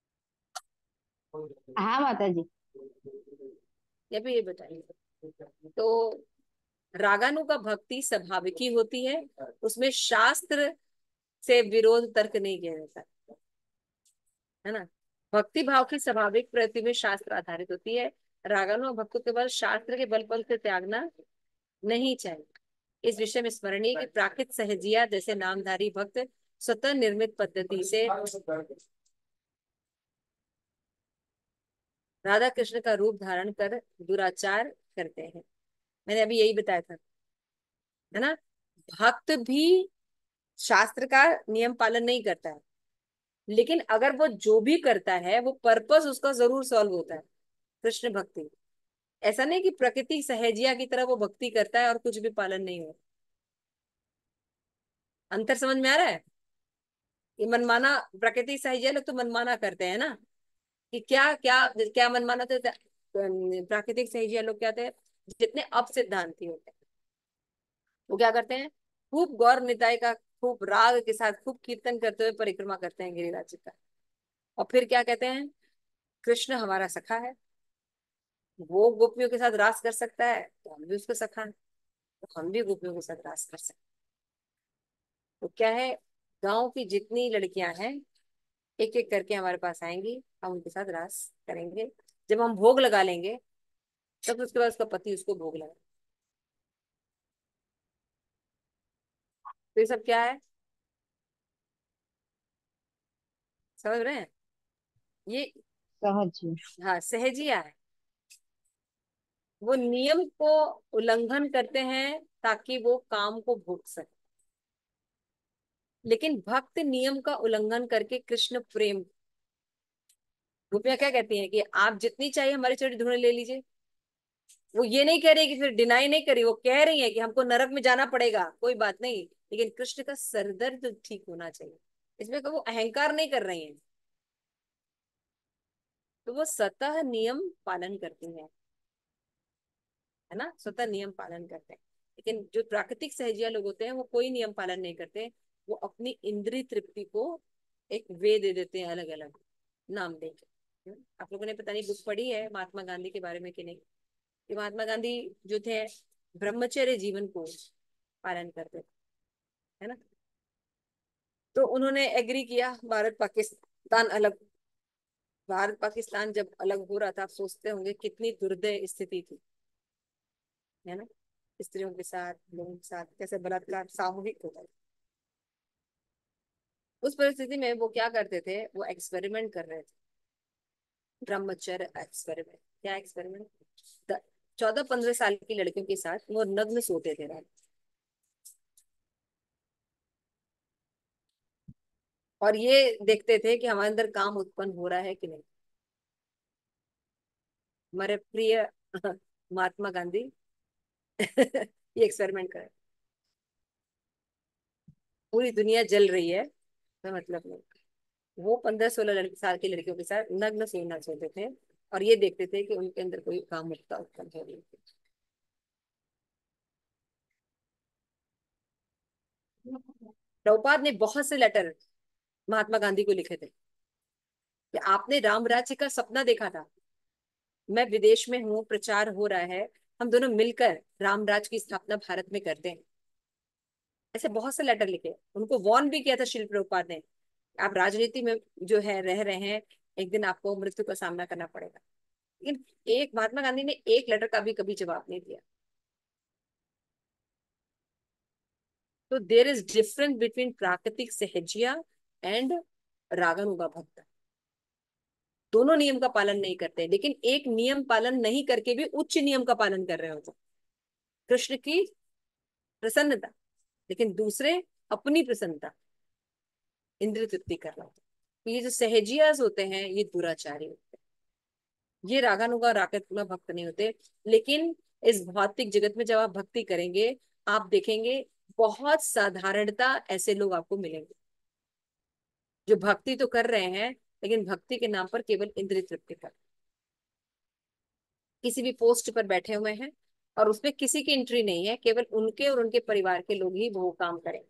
Speaker 3: हाँ माता जी।
Speaker 2: या फिर ये बताइए, तो रागानुगा भक्ति स्वाभाविक ही होती है, उसमें शास्त्र से विरोध तर्क नहीं किया जाता, है ना। भक्ति भाव की स्वाभाविक प्रवृत्ति में शास्त्र आधारित होती है। रागानुगा भक्तों के बल शास्त्र के बल से त्यागना नहीं चाहिए। इस विषय में स्मरणीय कि प्राकृत सहजिया जैसे नामधारी भक्त स्वतः निर्मित पद्धति से राधा कृष्ण का रूप धारण कर दुराचार करते हैं। मैंने अभी यही बताया था, है ना। भक्त भी शास्त्र का नियम पालन नहीं करता है, लेकिन अगर वो जो भी करता है वो पर्पस उसका जरूर सॉल्व होता है। कृष्ण भक्ति ऐसा नहीं कि प्रकृति सहजिया की तरह वो भक्ति करता है और कुछ भी पालन नहीं हो। अंतर समझ में आ रहा है? ये मनमाना, प्रकृति सहजिया लोग तो मनमाना करते हैं ना, कि क्या क्या क्या मनमाना होता है। प्राकृतिक सहजिया लोग क्या होते हैं, जितने अप सिद्धांती होते हैं, वो क्या करते हैं, खूब गौर निताय का खूब राग के साथ खूब कीर्तन करते हुए परिक्रमा करते हैं गिरिराज जी का। और फिर क्या कहते हैं, कृष्ण हमारा सखा है, वो गोपियों के साथ रास कर सकता है तो हम भी उसको सखा है, तो हम भी गोपियों के साथ रास कर सकते हैं। तो क्या है, गांव की जितनी लड़कियां हैं एक एक करके हमारे पास आएंगी, हम उनके साथ रास करेंगे। जब हम भोग लगा लेंगे तब उसके बाद उसका पति उसको भोग लगा। तो ये सब क्या है, समझ रहे हैं? ये
Speaker 3: सहज।
Speaker 2: हाँ सहजिया है। वो नियम को उल्लंघन करते हैं ताकि वो काम को भोग सके, लेकिन भक्त नियम का उल्लंघन करके कृष्ण प्रेम, गोपियां क्या कहती हैं कि आप जितनी चाहिए हमारी चोरी ढूंढ ले लीजिए। वो ये नहीं कह रही कि फिर डिनाई नहीं करी, वो कह रही है कि हमको नरक में जाना पड़ेगा, कोई बात नहीं, लेकिन कृष्ण का सरदर्द ठीक होना चाहिए। इसमें वो अहंकार नहीं कर रही हैं, तो वो स्वतः नियम पालन करती हैं, है ना, स्वतः नियम पालन करते हैं। लेकिन जो प्राकृतिक सहजिया लोग होते हैं वो कोई नियम पालन नहीं करते, वो अपनी इंद्रिय तृप्ति को एक वे दे देते हैं, अलग अलग नाम देके। आप लोगों ने पता नहीं बुक पढ़ी है महात्मा गांधी के बारे में कि नहीं, कि महात्मा गांधी जो थे ब्रह्मचर्य जीवन को पालन करते थे, है ना। तो उन्होंने एग्री किया भारत पाकिस्तान अलग, भारत पाकिस्तान जब अलग हो रहा था, आप सोचते होंगे कितनी दुर्दय स्थिति थी, है ना। स्त्रियों के साथ, लोगों के साथ कैसे बलात्कार सामूहिक होता था। उस परिस्थिति में वो क्या करते थे, वो एक्सपेरिमेंट कर रहे थे, ब्रह्मचर्य एक्सपेरिमेंट। क्या एक्सपेरिमेंट, 14-15 साल की लड़कियों के साथ वो नग्न सोते थे रात, और ये देखते थे कि हमारे अंदर काम उत्पन्न हो रहा है कि नहीं। हमारे प्रिय महात्मा गांधी ये एक्सपेरिमेंट करे, पूरी दुनिया जल रही है तो मतलब नहीं, वो 15-16 साल की लड़कियों के साथ नग्न सोना सोते थे और ये देखते थे कि उनके अंदर कोई काम मुक्ता उत्पन्न हो रही है। प्रभुपाद ने बहुत से लेटर महात्मा गांधी को लिखे थे कि आपने राम राज्य का सपना देखा था, मैं विदेश में हूँ, प्रचार हो रहा है, हम दोनों मिलकर राम राज्य की स्थापना भारत में करते हैं। ऐसे बहुत से लेटर लिखे, उनको वार्न भी किया था शिल प्रभुपाद ने, आप राजनीति में जो है रह रहे हैं, एक दिन आपको मृत्यु का सामना करना पड़ेगा। लेकिन एक महात्मा गांधी ने एक लेटर का भी कभी जवाब नहीं दिया। तो देर इज डिफरेंस बिटवीन प्राकृतिक सहजिया एंड रागानुगा भक्त। दोनों नियम का पालन नहीं करते, लेकिन एक नियम पालन नहीं करके भी उच्च नियम का पालन कर रहे होते, कृष्ण की प्रसन्नता, लेकिन दूसरे अपनी प्रसन्नता, इंद्रिय तृप्ति कर रहा होता। तो ये जो सहजियास होते हैं ये दुराचारी होते हैं, ये रागानुगा रागत्मा भक्त नहीं होते। लेकिन इस भौतिक जगत में जब आप भक्ति करेंगे, आप देखेंगे बहुत साधारणता ऐसे लोग आपको मिलेंगे जो भक्ति तो कर रहे हैं, लेकिन भक्ति के नाम पर केवल इंद्रिय तृप्ति कर, किसी भी पोस्ट पर बैठे हुए हैं और उसमें किसी की एंट्री नहीं है, केवल उनके और उनके परिवार के लोग ही वो काम करेंगे,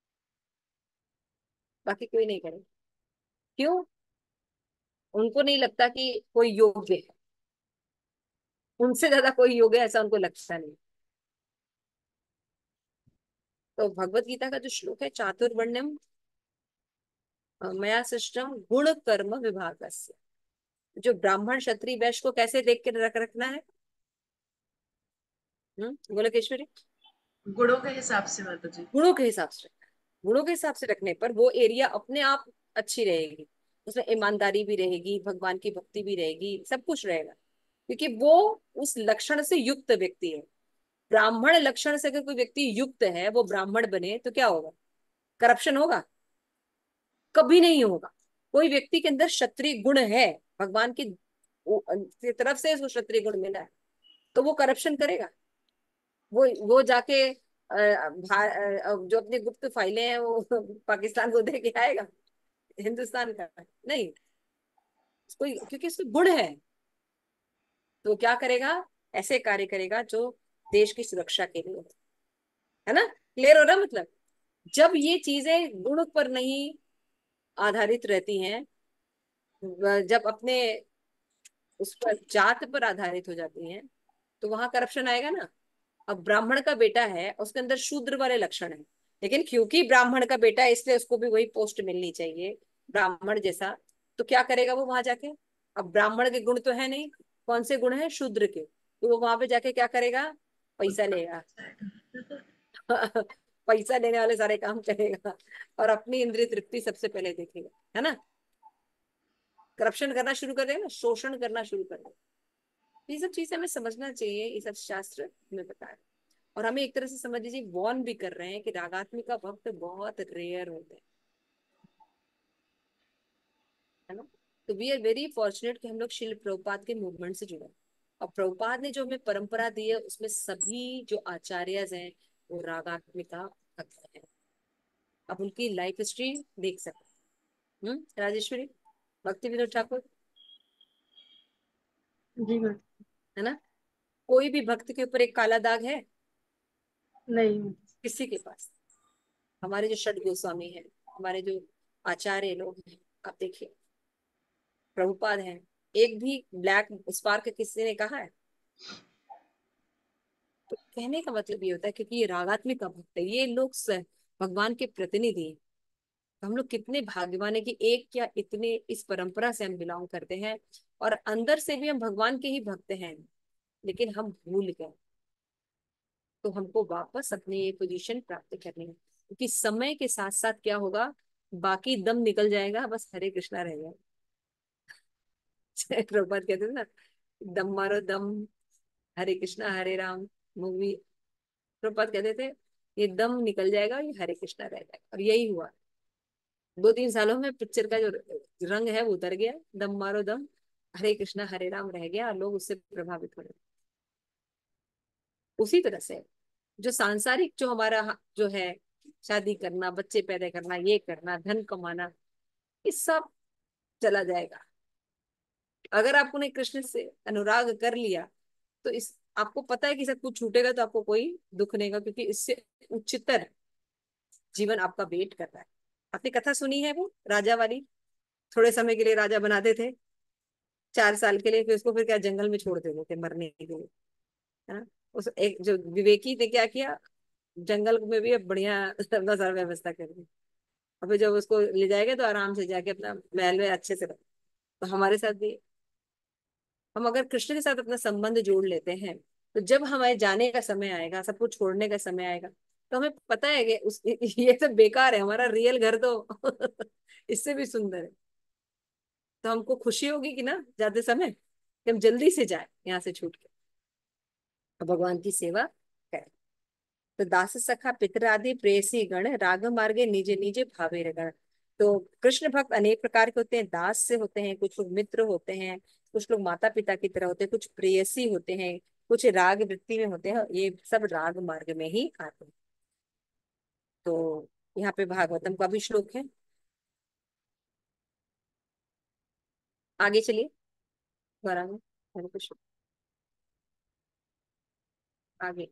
Speaker 2: बाकी कोई नहीं करेंगे। क्यों? उनको नहीं लगता कि कोई योग्य है, उनसे ज्यादा कोई योग्य है ऐसा उनको लगता नहीं। तो भगवत गीता का जो श्लोक है, चातुर्वर्ण्यम मया सृष्टम गुण कर्म विभागस्य, जो ब्राह्मण क्षत्रिय वैश्य को कैसे देख के रखना है, गोलकेश्वरी?
Speaker 4: गुणों के हिसाब से माता जी।
Speaker 2: गुणों के हिसाब से रखना है। गुणों के हिसाब से रखने पर वो एरिया अपने आप अच्छी रहेगी, उसमें ईमानदारी भी रहेगी, भगवान की भक्ति भी रहेगी, सब कुछ रहेगा, क्योंकि वो उस लक्षण से युक्त व्यक्ति है। ब्राह्मण लक्षण से अगर कोई व्यक्ति युक्त है, वो ब्राह्मण बने तो क्या होगा? करप्शन होगा? कभी नहीं होगा। कोई व्यक्ति के अंदर क्षत्रिय गुण है, भगवान की तरफ से उसको क्षत्रिय गुण मिला है, तो वो करप्शन करेगा? वो जाके जो अपनी गुप्त फाइलें हैं वो पाकिस्तान को दे के आएगा, हिंदुस्तान का नहीं। क्योंकि इसको गुण है, तो क्या करेगा? ऐसे कार्य करेगा जो देश की सुरक्षा के लिए, है ना? क्लियर हो रहा मतलब? जब ये चीजें गुण पर नहीं आधारित रहती हैं, जब अपने उस पर जात पर आधारित हो जाती हैं, तो वहां करप्शन आएगा ना। अब ब्राह्मण का बेटा है, उसके अंदर शूद्र वाले लक्षण है, लेकिन क्योंकि ब्राह्मण का बेटा है इसलिए उसको भी वही पोस्ट मिलनी चाहिए ब्राह्मण जैसा, तो क्या करेगा वो वहां जाके? अब ब्राह्मण के गुण तो है नहीं, कौन से गुण है? शूद्र के, तो वो वहां पे जाके क्या करेगा? पैसा लेगा पैसा लेने वाले सारे काम करेगा और अपनी इंद्रिय तृप्ति सबसे पहले देखेगा, है ना? करप्शन करना शुरू कर देगा ना, शोषण करना शुरू कर देगा। ये सब चीजें हमें समझना चाहिए, ये सब शास्त्र हमें बताया। और हमें एक तरह से समझ लीजिए वॉर्न भी कर रहे हैं कि रागात्मिका भक्त बहुत रेयर होते हैं, है ना? तो वी आर वेरी फॉर्चुनेट कि हम लोग शिल प्रभुपाद के मूवमेंट से जुड़े हैं। और प्रभुपाद ने जो हमें परंपरा दी है उसमें सभी जो आचार्य हैं वो रागात्मिका भक्त हैं। अब उनकी लाइफ हिस्ट्री देख सकते हैं। राजेश्वरी, भक्ति विनोद ठाकुर,
Speaker 4: जी मैम।
Speaker 2: है ना? कोई भी भक्त के ऊपर एक काला दाग है
Speaker 4: नहीं।
Speaker 2: किसी के पास? हमारे जो षड गोस्वामी हैं, हमारे जो आचार्य लोग हैं, आप देखिए, प्रभुपाद हैं, एक भी ब्लैक स्पार्क किसी ने कहा है? तो कहने का मतलब ये होता है क्योंकि ये रागात्मिक भक्त है, ये लोग भगवान के प्रतिनिधि हैं। तो हम लोग कितने भाग्यवान है कि एक या इतने इस परंपरा से हम बिलोंग करते हैं, और अंदर से भी हम भगवान के ही भक्त हैं, लेकिन हम भूल गए। तो हमको वापस अपनी ये पोजीशन प्राप्त करनी है, क्योंकि समय के साथ साथ क्या होगा, बाकी दम निकल जाएगा, बस हरे कृष्णा रह जाएगा। प्रभुपाद कहते थे ना, दम मारो दम, हरे कृष्णा हरे राम मूवी, प्रभुपाद कहते थे ये दम निकल जाएगा, ये हरे कृष्णा रह जाएगा। और यही हुआ, 2-3 सालों में पिक्चर का जो रंग है वो उतर गया, दम मारो दम, हरे कृष्णा हरे राम रह गया, और लोग उससे प्रभावित हो रहे। उसी तरह से जो सांसारिक जो हमारा जो है, शादी करना, बच्चे पैदा करना, ये करना, धन कमाना, ये सब चला जाएगा। अगर आपने कृष्ण से अनुराग कर लिया तो इस आपको पता है कि सब कुछ छूटेगा, तो आपको कोई दुख नहीं होगा, क्योंकि इससे उच्चतर जीवन आपका वेट कर रहा है। आपने कथा सुनी है वो राजा वाली? थोड़े समय के लिए राजा बनाते थे, 4 साल के लिए, फिर उसको फिर क्या जंगल में छोड़ देते थे मरने के लिए, है ना। उस एक जो विवेकी ने क्या किया, जंगल में भी अब बढ़िया अपना सारा व्यवस्था कर दी। अभी जब उसको ले जाएगा तो आराम से जाके अपना महल में अच्छे से रहो। तो हमारे साथ भी हम अगर कृष्ण के साथ अपना संबंध जोड़ लेते हैं, तो जब हमारे जाने का समय आएगा, सब कुछ छोड़ने का समय आएगा, तो हमें पता है कि ये सब बेकार है, हमारा रियल घर तो इससे भी सुंदर है। तो हमको खुशी होगी कि ना जाते समय कि हम जल्दी से जाए यहाँ से छूट के और भगवान की सेवा करें। तो दास सखा पितर आदि प्रेयसी गण राग मार्गे निजे निजे भावे गण। तो कृष्ण भक्त अनेक प्रकार के होते हैं, दास से होते हैं, कुछ लोग मित्र होते हैं, कुछ लोग माता पिता की तरह होते हैं, कुछ प्रेयसी होते हैं, कुछ राग वृत्ति में होते हैं, ये सब राग मार्ग में ही आते हैं। तो यहाँ पे भागवतम का भी श्लोक है, आगे चलिए। गौरांग हरे कृष्ण, आगे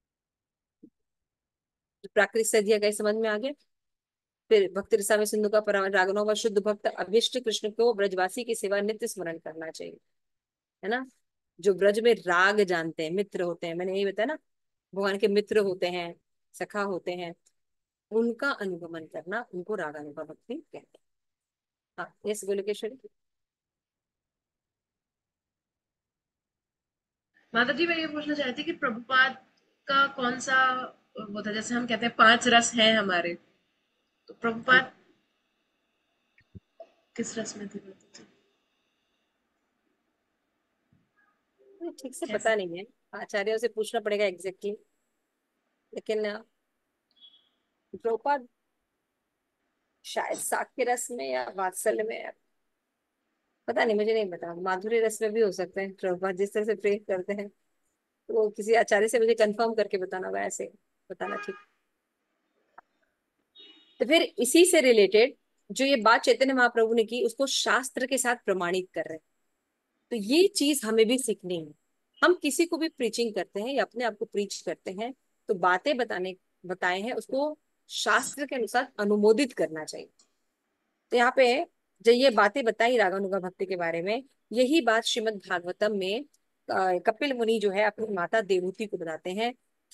Speaker 2: प्राकृतिक सदिया का समझ में आ गया। फिर भक्ति रसा में सिंधु का परम रागनों व शुद्ध भक्त अभिष्ट कृष्ण को ब्रजवासी की सेवा नित्य स्मरण करना चाहिए, है ना। जो ब्रज में राग जानते हैं, मित्र होते हैं, मैंने यही बताया ना, भगवान के मित्र होते हैं, सखा होते हैं, उनका अनुगमन करना, उनको रागानुगा भक्ति कहते हैं। हाँ यस गोलोकेश्वरी।
Speaker 4: माता जी, मैं ये पूछना चाहती थी कि प्रभुपाद का कौन सा वो था, जैसे हम कहते हैं 5 रस हैं हमारे, तो प्रभुपाद किस रस में थे माता जी?
Speaker 2: ठीक से
Speaker 4: कैसे?
Speaker 2: पता नहीं है, आचार्यों से पूछना पड़ेगा एग्जैक्टली, लेकिन द्रौपद शायद साक्य रस में या वात्सल्य में, पता नहीं, मुझे नहीं पता, माधुर्य रस में भी हो सकते हैं प्रभुपाद, जिस तरह से प्रेम करते हैं। तो वो किसी आचार्य से मुझे कंफर्म करके बताना होगा, ऐसे बताना ठीक। तो फिर इसी से रिलेटेड जो ये बात चैतन्य महाप्रभु ने की, उसको शास्त्र के साथ प्रमाणित कर रहे हैं। तो ये चीज हमें भी सीखनी है। हम किसी को भी प्रीचिंग करते हैं या अपने आप को प्रीच करते हैं, तो बातें बताए हैं उसको शास्त्र के अनुसार अनुमोदित करना चाहिए। तो यहाँ पे जो ये बातें बताई रागानुगा भक्ति के बारे में, यही बात श्रीमद् भागवतम में कपिल मुनि जो है अपनी माता देवहूति को बताते हैं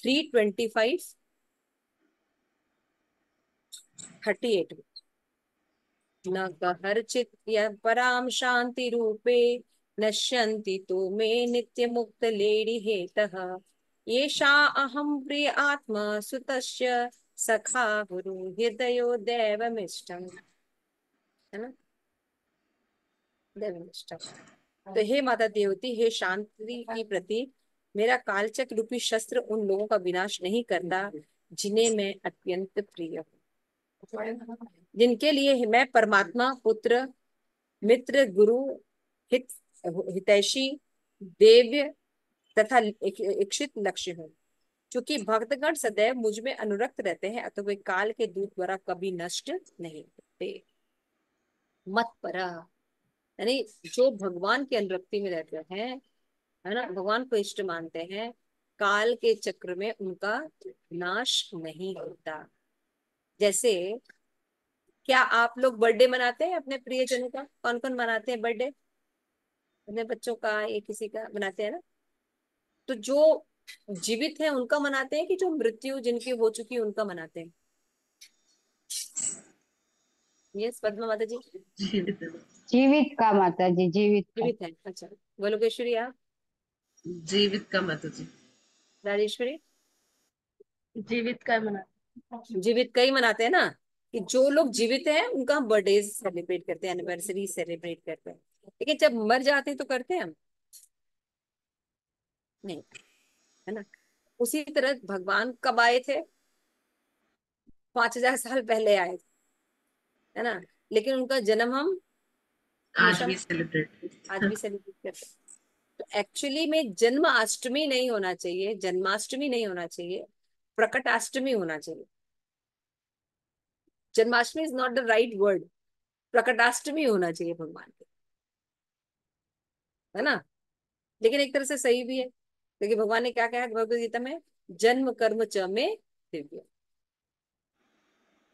Speaker 2: 325:38 में। न कहर्चित् पराम शांति रूपे नश्यन्ति तो मे नित्य मुक्त लेडी हेतः येषा अहम प्रिय आत्मा सुतस्य सखा गुरु हृदयो दैवमिष्टम, है ना, दैवमिष्टम। तो हे माता देवती, हे शांति की प्रति, मेरा कालचक्र रूपी शस्त्र उन लोगों का विनाश नहीं करता जिन्हें मैं अत्यंत प्रिय हूँ, जिनके लिए मैं परमात्मा, पुत्र, मित्र, गुरु, हित हितैषी, देव्य तथा इच्छित लक्ष्य हूँ। क्योंकि भक्तगण सदैव मुझ में अनुरक्त रहते हैं, अतः वे काल के दूत द्वारा कभी नष्ट नहीं होते। मत परा, यानी जो भगवान की अनुरक्ति में रहते हैं, है ना, भगवान को इष्ट मानते हैं, काल के चक्र में उनका नाश नहीं होता। जैसे क्या आप लोग बर्थडे मनाते हैं अपने प्रियजनों का? कौन कौन मनाते हैं बर्थडे? अपने बच्चों का या किसी का मनाते हैं ना। तो जो जीवित है उनका मनाते हैं कि जो मृत्यु जिनकी हो चुकी है उनका मनाते हैं? यस पद्मा माता जी।
Speaker 4: जीवित है।
Speaker 3: जीवित का माता जी, जीवित का।
Speaker 2: जीवित है, अच्छा। गोलोकेश्वरी आप?
Speaker 4: जीवित का माता जी।
Speaker 2: राजेश्वरी?
Speaker 5: जीवित का मना।
Speaker 2: जीवित का ही मनाते हैं ना, कि जो लोग जीवित हैं उनका हम बर्थडे सेलिब्रेट करते हैं, एनिवर्सरी सेलिब्रेट करते हैं। लेकिन जब मर जाते हैं तो करते हैं हम? नहीं, है ना। उसी तरह भगवान कब आए थे? 5,000 साल पहले आए थे, है ना। लेकिन उनका जन्म हम
Speaker 4: आज
Speaker 2: हमेशा,
Speaker 4: भी सेलिब्रेट।
Speaker 2: आज भी सेलिब्रेट करते हैं। तो एक्चुअली में जन्माष्टमी नहीं होना चाहिए, जन्माष्टमी नहीं होना चाहिए, प्रकटाष्टमी होना चाहिए। Janmashtami is not the right word, Prakatashtami होना चाहिए भगवान के, है ना। लेकिन एक तरह से सही भी है, क्योंकि भगवान ने क्या कहा भगवद गीता में, जन्म कर्म च में दिव्य।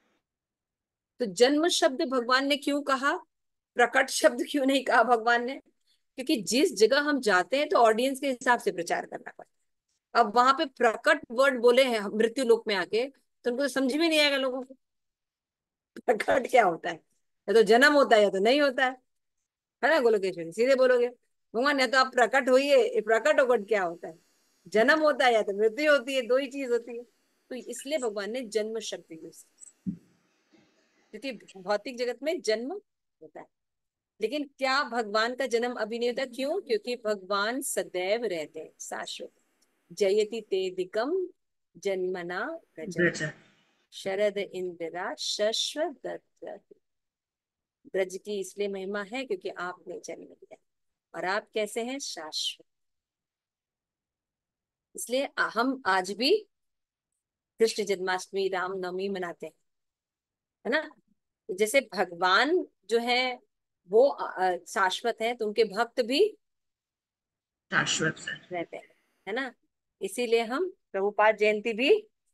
Speaker 2: तो जन्म शब्द भगवान ने क्यों कहा, प्रकट शब्द क्यों नहीं कहा भगवान ने? क्योंकि जिस जगह हम जाते हैं तो ऑडियंस के हिसाब से प्रचार करना पड़ता है। अब वहां पे प्रकट वर्ड बोले हैं मृत्यु लोक में आके, तो उनको समझ में नहीं आएगा लोगों को प्रकट क्या होता है। या तो जन्म होता है या तो नहीं होता है ना गोलोकेश्वरी, सीधे बोलोगे भगवान या तो आप प्रकट होइए, ये प्रकट होकर क्या होता है, जन्म होता है या तो मृत्यु होती है, दो ही चीज होती है। तो इसलिए भगवान ने जन्म शब्द यूज, क्योंकि भौतिक जगत में जन्म होता है, लेकिन क्या भगवान का जन्म अभी नहीं होता? क्यों? क्योंकि भगवान सदैव रहते हैं, शाश्वत। जयति तेदिकम जन्मना गजन,
Speaker 4: ब्रज।
Speaker 2: शरद इंदिरा शश्वत। ब्रज की इसलिए महिमा है क्योंकि आपने जन्म लिया और आप कैसे हैं? शाश्वत। इसलिए हम आज भी कृष्ण जन्माष्टमी रामनवमी मनाते हैं, है ना। जैसे भगवान जो है वो शाश्वत है, तो उनके भक्त भी
Speaker 4: शाश्वत है।
Speaker 2: रहते हैं, है ना। इसीलिए हम प्रभुपाद जयंती भी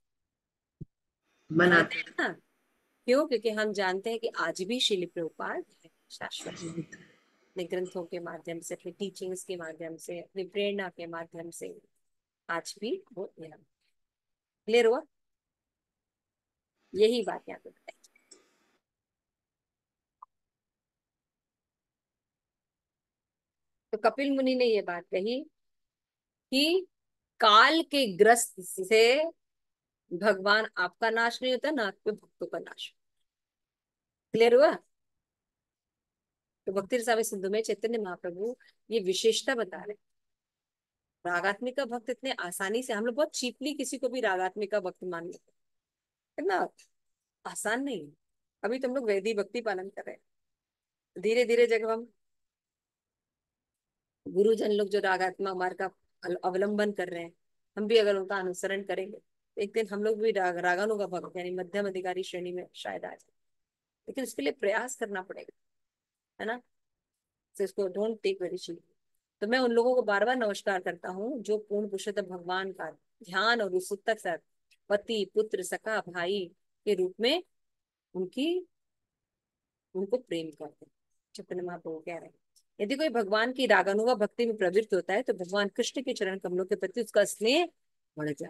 Speaker 2: मनाते
Speaker 4: मनाते
Speaker 2: हैं ना। क्यों? क्योंकि हम जानते हैं कि आज भी श्रील प्रभुपाद है शाश्वत,
Speaker 4: हैं।
Speaker 2: अपने ग्रंथों के माध्यम से, अपनी टीचिंग्स के माध्यम से, अपनी प्रेरणा के माध्यम से आज भी वो यहाँ। क्लियर हुआ? यही बात यहाँ पे बताई। तो कपिल मुनि ने ये बात कही कि काल के ग्रस्त से भगवान आपका नाश नहीं होता, ना आपके भक्तों का नाश। क्लियर हुआ? तो भक्ति रसावे सिंधु में चैतन्य महाप्रभु ये विशेषता बता रहे। रागात्मिक का भक्त इतने आसानी से, हम लोग बहुत चीपली किसी को भी रागात्मिक का भक्त मान लेते हैं, इतना आसान नहीं है। अभी तुम लोग वैदिक भक्ति पालन कर रहे हैं, धीरे धीरे जब हम गुरुजन लोग जो रागात्मक मार्ग का अवलंबन कर रहे हैं, हम भी अगर उनका अनुसरण करेंगे तो एक दिन हम लोग भी रागानु का भक्त यानी मध्यम अधिकारी श्रेणी में शायद आ जाए। लेकिन उसके लिए प्रयास करना पड़ेगा, है ना। तो इसको डोंट टेक वेरी चीप। तो मैं उन लोगों को बार बार नमस्कार करता हूँ जो पूर्ण पुरुषोत्तम भगवान का ध्यान और उत्सुकता के साथ पति पुत्र सखा भाई के रूप में उनकी उनको प्रेम करते हैं। चैतन्य महाप्रभु कह रहे हैं, यदि कोई भगवान की रागानुगा भक्ति में प्रवृत्त होता है तो भगवान कृष्ण के चरण कमलों के प्रति उसका स्नेह बढ़ जाए।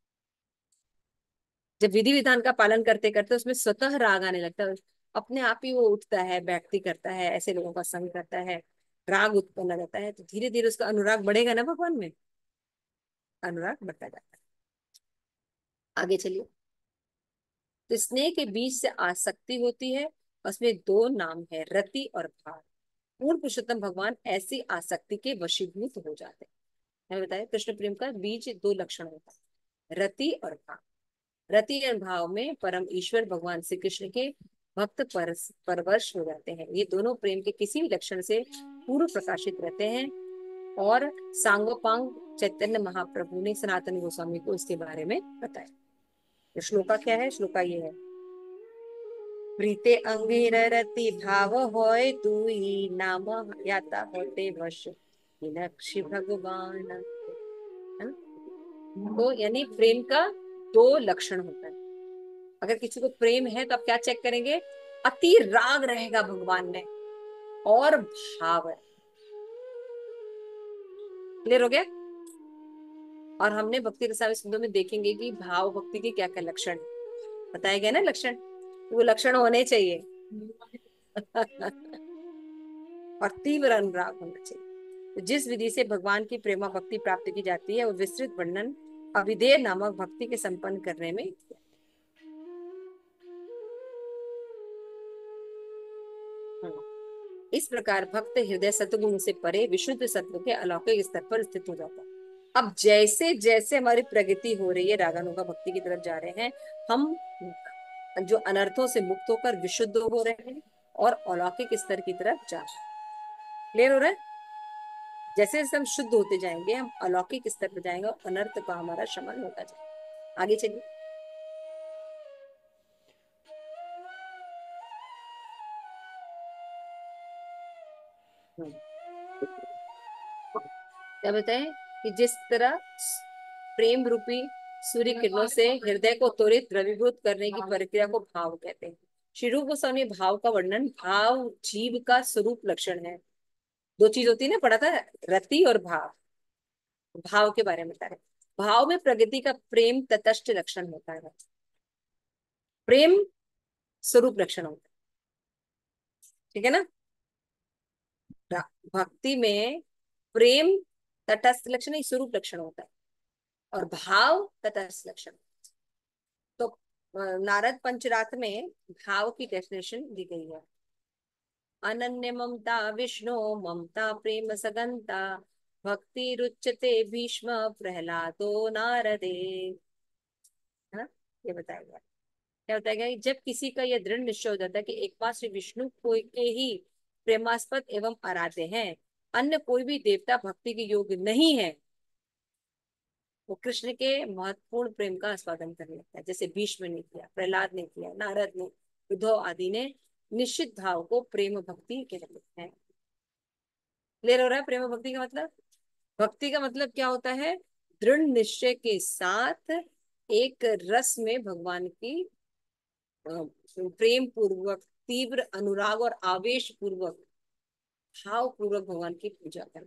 Speaker 2: जब विधि विधान का पालन करते करते उसमें स्वतः राग आने लगता है, अपने आप ही वो उठता है, बैठती करता है, ऐसे लोगों का संग करता है, राग उत्पन्न रहता है, तो धीरे धीरे उसका अनुराग बढ़ेगा ना भगवान में, अनुराग बढ़ता जाता है। आगे चलिए। तो स्नेह के बीच से आसक्ति होती है, उसमें दो नाम है, रति और भाव। पूर्ण पुरुषोत्तम भगवान ऐसी आसक्ति के वशीभूत हो जाते हैं। मैं बताया कृष्ण प्रेम का बीच दो लक्षण होता है, रति और भाव। रति और भाव में परम ईश्वर भगवान श्री कृष्ण के भक्त परवश हो जाते हैं। ये दोनों प्रेम के किसी भी लक्षण से पूर्व प्रकाशित रहते हैं। और सांगोपांग चैतन्य महाप्रभु ने सनातन गोस्वामी को इसके बारे में बताया। तो श्लोका क्या है? श्लोका ये है, प्रीते अंगीर रति भाव होय दुई नाम याता होते वश मीनाक्षी भगवान, है ना? तो यानी प्रेम का दो लक्षण होता है। अगर किसी को प्रेम है तो आप क्या चेक करेंगे? अति राग रहेगा भगवान में और भाव है। क्लियर हो गया? और हमने भक्ति रसायन सिंधु में देखेंगे कि भाव भक्ति के क्या क्या लक्षण बताए गए ना, लक्षण, वो लक्षण होने चाहिए और तीव्र अनुराग होना चाहिए। तो जिस विधि से भगवान की प्रेमा भक्ति प्राप्त की जाती है वो विस्तृत वर्णन अविधेय नामक भक्ति के संपन्न करने में। इस प्रकार भक्त हृदय सतगुण से परे विशुद्ध सत्व के अलौकिक स्तर पर स्थित हो जाता है। अब जैसे जैसे हमारी प्रगति हो रही है, रागानुगा भक्ति की तरफ जा रहे हैं, हम जो अनर्थों से मुक्त होकर विशुद्ध हो रहे हैं और अलौकिक स्तर की तरफ जा रहे हैं। क्लियर हो रहा है? जैसे जैसे हम शुद्ध होते जाएंगे हम अलौकिक स्तर पर जाएंगे और अनर्थ का हमारा शमन होता जाएगा। आगे चलिए। क्या बताएं कि जिस तरह प्रेम रूपी सूर्य किरणों से हृदय को त्वरित द्रवीभूत करने की प्रक्रिया को भाव कहते हैं। श्री रूप गोस्वामी भाव का वर्णन भाव जीव का स्वरूप लक्षण है। दो चीज होती है ना, पढ़ा था, रति और भाव। भाव के बारे में बता रहे। भाव में प्रगति का प्रेम तटस्थ लक्षण होता है। प्रेम स्वरूप लक्षण होता है, ठीक है ना। भक्ति में प्रेम तटस्थ लक्षण ही स्वरूप लक्षण होता है, और भाव तटस्थ लक्षण। तो नारद पंचरात्र में भाव की डेफिनेशन दी गई है। अनन्य ममता विष्णु ममता प्रेम सगंता भक्ति रुच्यते भीष्म प्रहलादो नारदे, है ना। ये बताया गया। क्या बताया गया, जब किसी का यह दृढ़ निश्चय हो जाता है कि एकमात्र श्री विष्णु कोई के ही प्रेमास्पद एवं आराध्य हैं, अन्य कोई भी देवता भक्ति के योग्य नहीं है, वो कृष्ण के महत्वपूर्ण प्रेम का आस्वादन करने लगता है। जैसे भीष्म ने किया, प्रहलाद ने किया, नारद ने, उद्धव आदि ने निश्चित भाव को प्रेम भक्ति कहते हैं। क्लियर हो रहा है प्रेम भक्ति का मतलब? भक्ति का मतलब क्या होता है? दृढ़ निश्चय के साथ एक रस में भगवान की प्रेम पूर्वक, तीव्र अनुराग और आवेश पूर्वक, भाव पूर्वक भगवान की पूजा करना,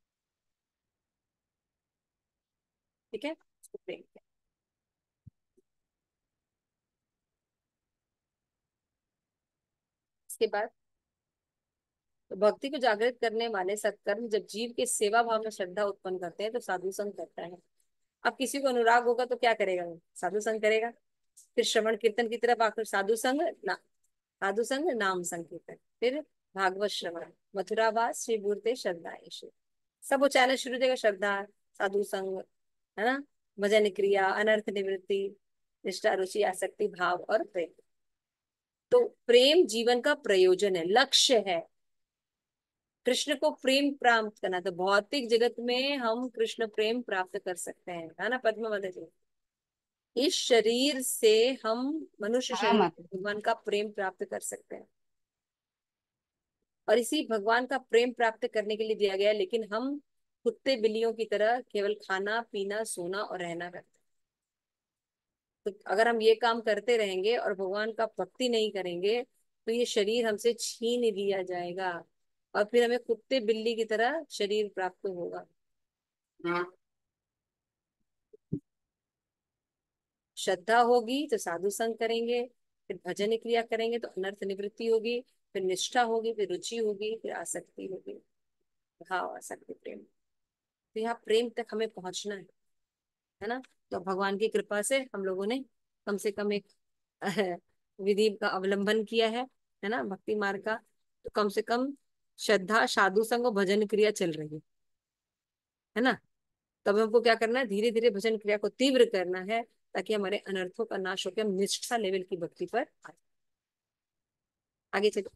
Speaker 2: ठीक है, उसको प्रेम कहते हैं। इसके बाद तो भक्ति को जागृत करने वाले सत्कर्म जब जीव के सेवा भाव में श्रद्धा उत्पन्न करते हैं तो साधु संग करता है। अब किसी को अनुराग होगा तो क्या करेगा? वो साधु संग करेगा। फिर श्रवण कीर्तन की तरफ आकर साधु संग साधु संग, नाम संकीर्तन, फिर भागवत श्रवण, मथुरावास, श्री मूर्ति श्रद्धा, सब वो चैनल शुरू देगा। श्रद्धा, साधु संग, है ना, भजन क्रिया, अनर्थ निवृत्ति, निष्ठा, रुचि, आसक्ति, भाव और प्रेम। तो प्रेम जीवन का प्रयोजन है, लक्ष्य है, कृष्ण को प्रेम प्राप्त करना। तो भौतिक जगत में हम कृष्ण प्रेम प्राप्त कर सकते हैं, है ना पद्मावती जी। इस शरीर से हम मनुष्य
Speaker 3: हाँ
Speaker 2: शरीर
Speaker 3: मत।
Speaker 2: से भगवान का प्रेम प्राप्त कर सकते हैं, और इसी भगवान का प्रेम प्राप्त करने के लिए दिया गया है। लेकिन हम कुत्ते बिल्लियों की तरह केवल खाना पीना सोना और रहना करते हैं। तो अगर हम ये काम करते रहेंगे और भगवान का भक्ति नहीं करेंगे तो ये शरीर हमसे छीन लिया जाएगा, और फिर हमें कुत्ते बिल्ली की तरह शरीर प्राप्त होगा। श्रद्धा होगी तो साधु संग करेंगे, फिर भजन क्रिया करेंगे तो अनर्थ निवृत्ति होगी, फिर निष्ठा होगी, फिर रुचि होगी, फिर आसक्ति होगी, भाव, आसक्ति, प्रेम। तो यहाँ प्रेम तक हमें पहुंचना है ना। तो भगवान की कृपा से हम लोगों ने कम से कम एक विधि का अवलंबन किया है ना, भक्ति मार्ग का। तो कम से कम श्रद्धा, साधु संग और भजन क्रिया चल रही है ना। तब हमको क्या करना है? धीरे धीरे भजन क्रिया को तीव्र करना है, ताकि हमारे अनर्थों का नाश होकर हम निष्ठा लेवल की भक्ति पर आगे चले।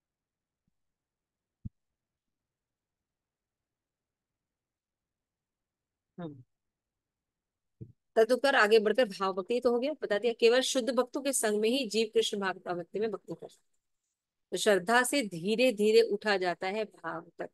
Speaker 2: हम्म तदुपर आगे बढ़कर भाव भक्ति तो हो गया, बता दिया। केवल शुद्ध भक्तों के संग में ही जीव कृष्ण भागवत भक्ति में भक्ति कर। तो श्रद्धा से धीरे धीरे उठा जाता है भाव तक।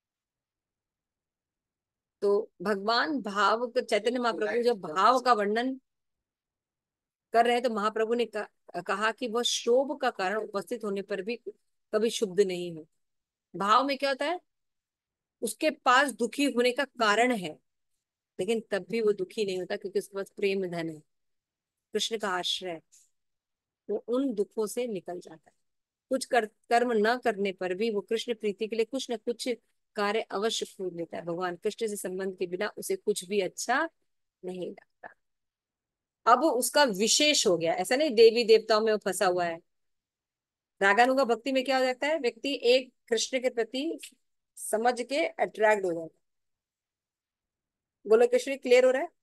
Speaker 2: तो भगवान भाव, चैतन्य महाप्रभु जब भाव का वर्णन कर रहे हैं तो महाप्रभु ने कहा कि वह शोभ का कारण उपस्थित होने पर भी कभी शुद्ध नहीं हो। भाव में क्या होता है? उसके पास दुखी होने का कारण है, लेकिन तब भी वो दुखी नहीं होता, क्योंकि उसके पास प्रेम धन है, कृष्ण का आश्रय है। वो उन दुखों से निकल जाता है। कुछ कर्म न करने पर भी वो कृष्ण प्रीति के लिए कुछ न कुछ कार्य अवश्य पूर्ण लेता है। भगवान कृष्ण से संबंध के बिना उसे कुछ भी अच्छा नहीं लगता। अब उसका विशेष हो गया, ऐसा नहीं देवी देवताओं में वो फंसा हुआ है। रागानुगा भक्ति में क्या हो जाता है? व्यक्ति एक कृष्ण के प्रति समझ के अट्रैक्ट हो जाता है। बोलो कृष्ण, क्लियर हो रहा है?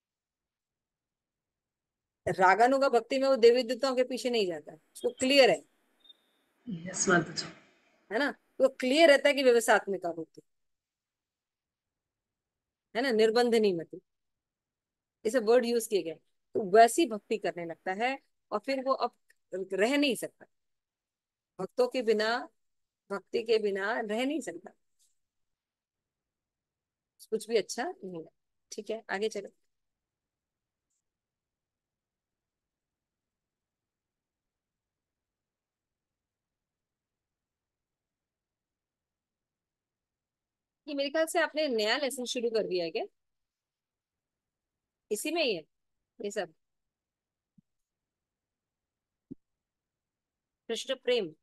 Speaker 2: रागानुगा भक्ति में वो देवी देवताओं के पीछे नहीं जाता, उसको क्लियर
Speaker 4: यस माता जी।
Speaker 2: है ना। वो क्लियर रहता है कि व्यवसात्मिका भक्ति है ना, निर्बंध नहीं मति, इसे वर्ड यूज किए गए। तो वैसी भक्ति करने लगता है, और फिर वो अब रह नहीं सकता, भक्तों के बिना, भक्ति के बिना रह नहीं सकता, कुछ भी अच्छा नहीं लगता। ठीक है, आगे चलो। कि मेरे ख्याल से आपने नया लेसन शुरू कर दिया है क्या? इसी में ही है ये सब? कृष्ण प्रेम,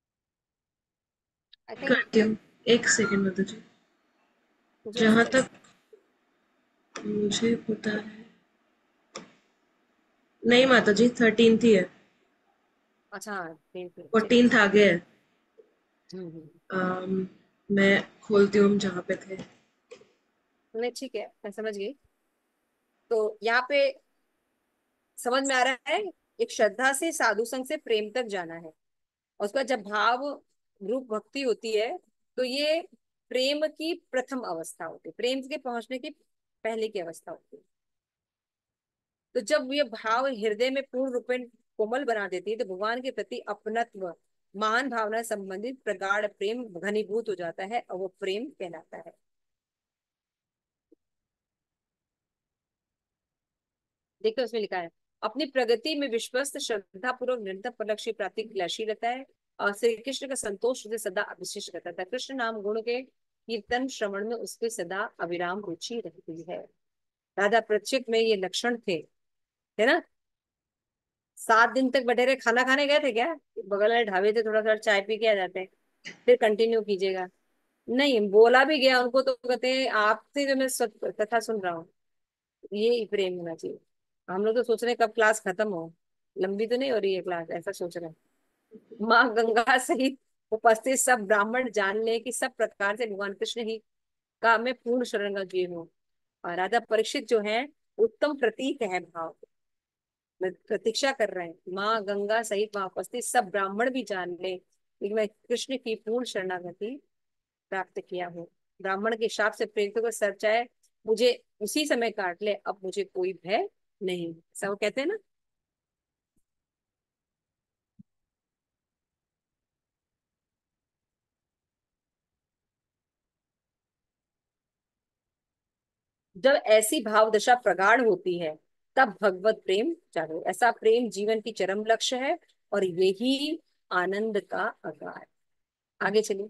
Speaker 2: आई थिंक।
Speaker 4: करती हूँ, एक सेकंड माता जी।
Speaker 2: मुझे
Speaker 4: जहाँ
Speaker 2: ऐसा
Speaker 4: तक मुझे पता है, नहीं माता जी, 13th ही है।
Speaker 2: अच्छा हाँ, प्रेम प्रेम, चलिए
Speaker 4: 14th
Speaker 2: ठीक है।
Speaker 4: आगे है।
Speaker 2: हम्म।
Speaker 4: मैं खोलती हूँ हम जहाँ पे थे।
Speaker 2: नहीं ठीक है, मैं समझ गई। तो यहाँ पे समझ में आ रहा है, एक श्रद्धा से साधु संग से प्रेम तक जाना है, और उसका जब भाव रूप भक्ति होती है, तो ये प्रेम की प्रथम अवस्था होती है, प्रेम के पहुंचने की पहले की अवस्था होती है। तो जब ये भाव हृदय में पूर्ण रूपेण कोमल बना देती है, तो भगवान के प्रति अपनत्व, महान भावना संबंधित प्रगाढ़ प्रेम घनीभूत हो जाता है, और वो प्रेम कहलाता है। देखो उसमें लिखा है, अपनी प्रगति में विश्वस्त श्रद्धा पूर्वक निरंतर परलक्ष्य प्राप्ति की अभिलाषी रहता है, और श्री कृष्ण का संतोष से सदा अभिषेक रहता था। कृष्ण नाम गुण के कीर्तन श्रवण में उसके सदा अविराम रुचि रहती है। राधा परीक्षित में ये लक्षण थे, है ना? 7 दिन तक बैठे रहे, खाना खाने गए थे क्या? बगल वाले ढाबे थे, थोड़ा सा चाय पी के आ जाते हैं, फिर कंटिन्यू कीजिएगा। नहीं, बोला भी गया उनको, तो कहते हैं आपसे जो मैं कथा सुन रहा हूँ, ये प्रेम होना चाहिए। हम लोग तो सोच रहे हैं कब क्लास खत्म हो, लंबी तो नहीं हो रही है क्लास, ऐसा सोच रहे हैं। माँ गंगा सहित उपस्थित सब ब्राह्मण जान ले कि सब प्रकार से भगवान कृष्ण ही का मैं पूर्ण शरणगति हूँ। और राधा परीक्षित जो है, उत्तम प्रतीक है भाव में प्रतीक्षा कर रहे हैं, माँ गंगा सहित वहां उपस्थित सब ब्राह्मण भी जान ले कि मैं कृष्ण की पूर्ण शरणागति प्राप्त किया हूँ। ब्राह्मण के शाप से प्रेरित होकर सर चाहे मुझे उसी समय काट ले, अब मुझे कोई भय नहीं, ऐसा वो कहते हैं ना। जब ऐसी भाव दशा प्रगाढ़ होती है, तब भगवत प्रेम जागो, ऐसा प्रेम जीवन की चरम लक्ष्य है, और यही आनंद का आधार। आगे चलिए।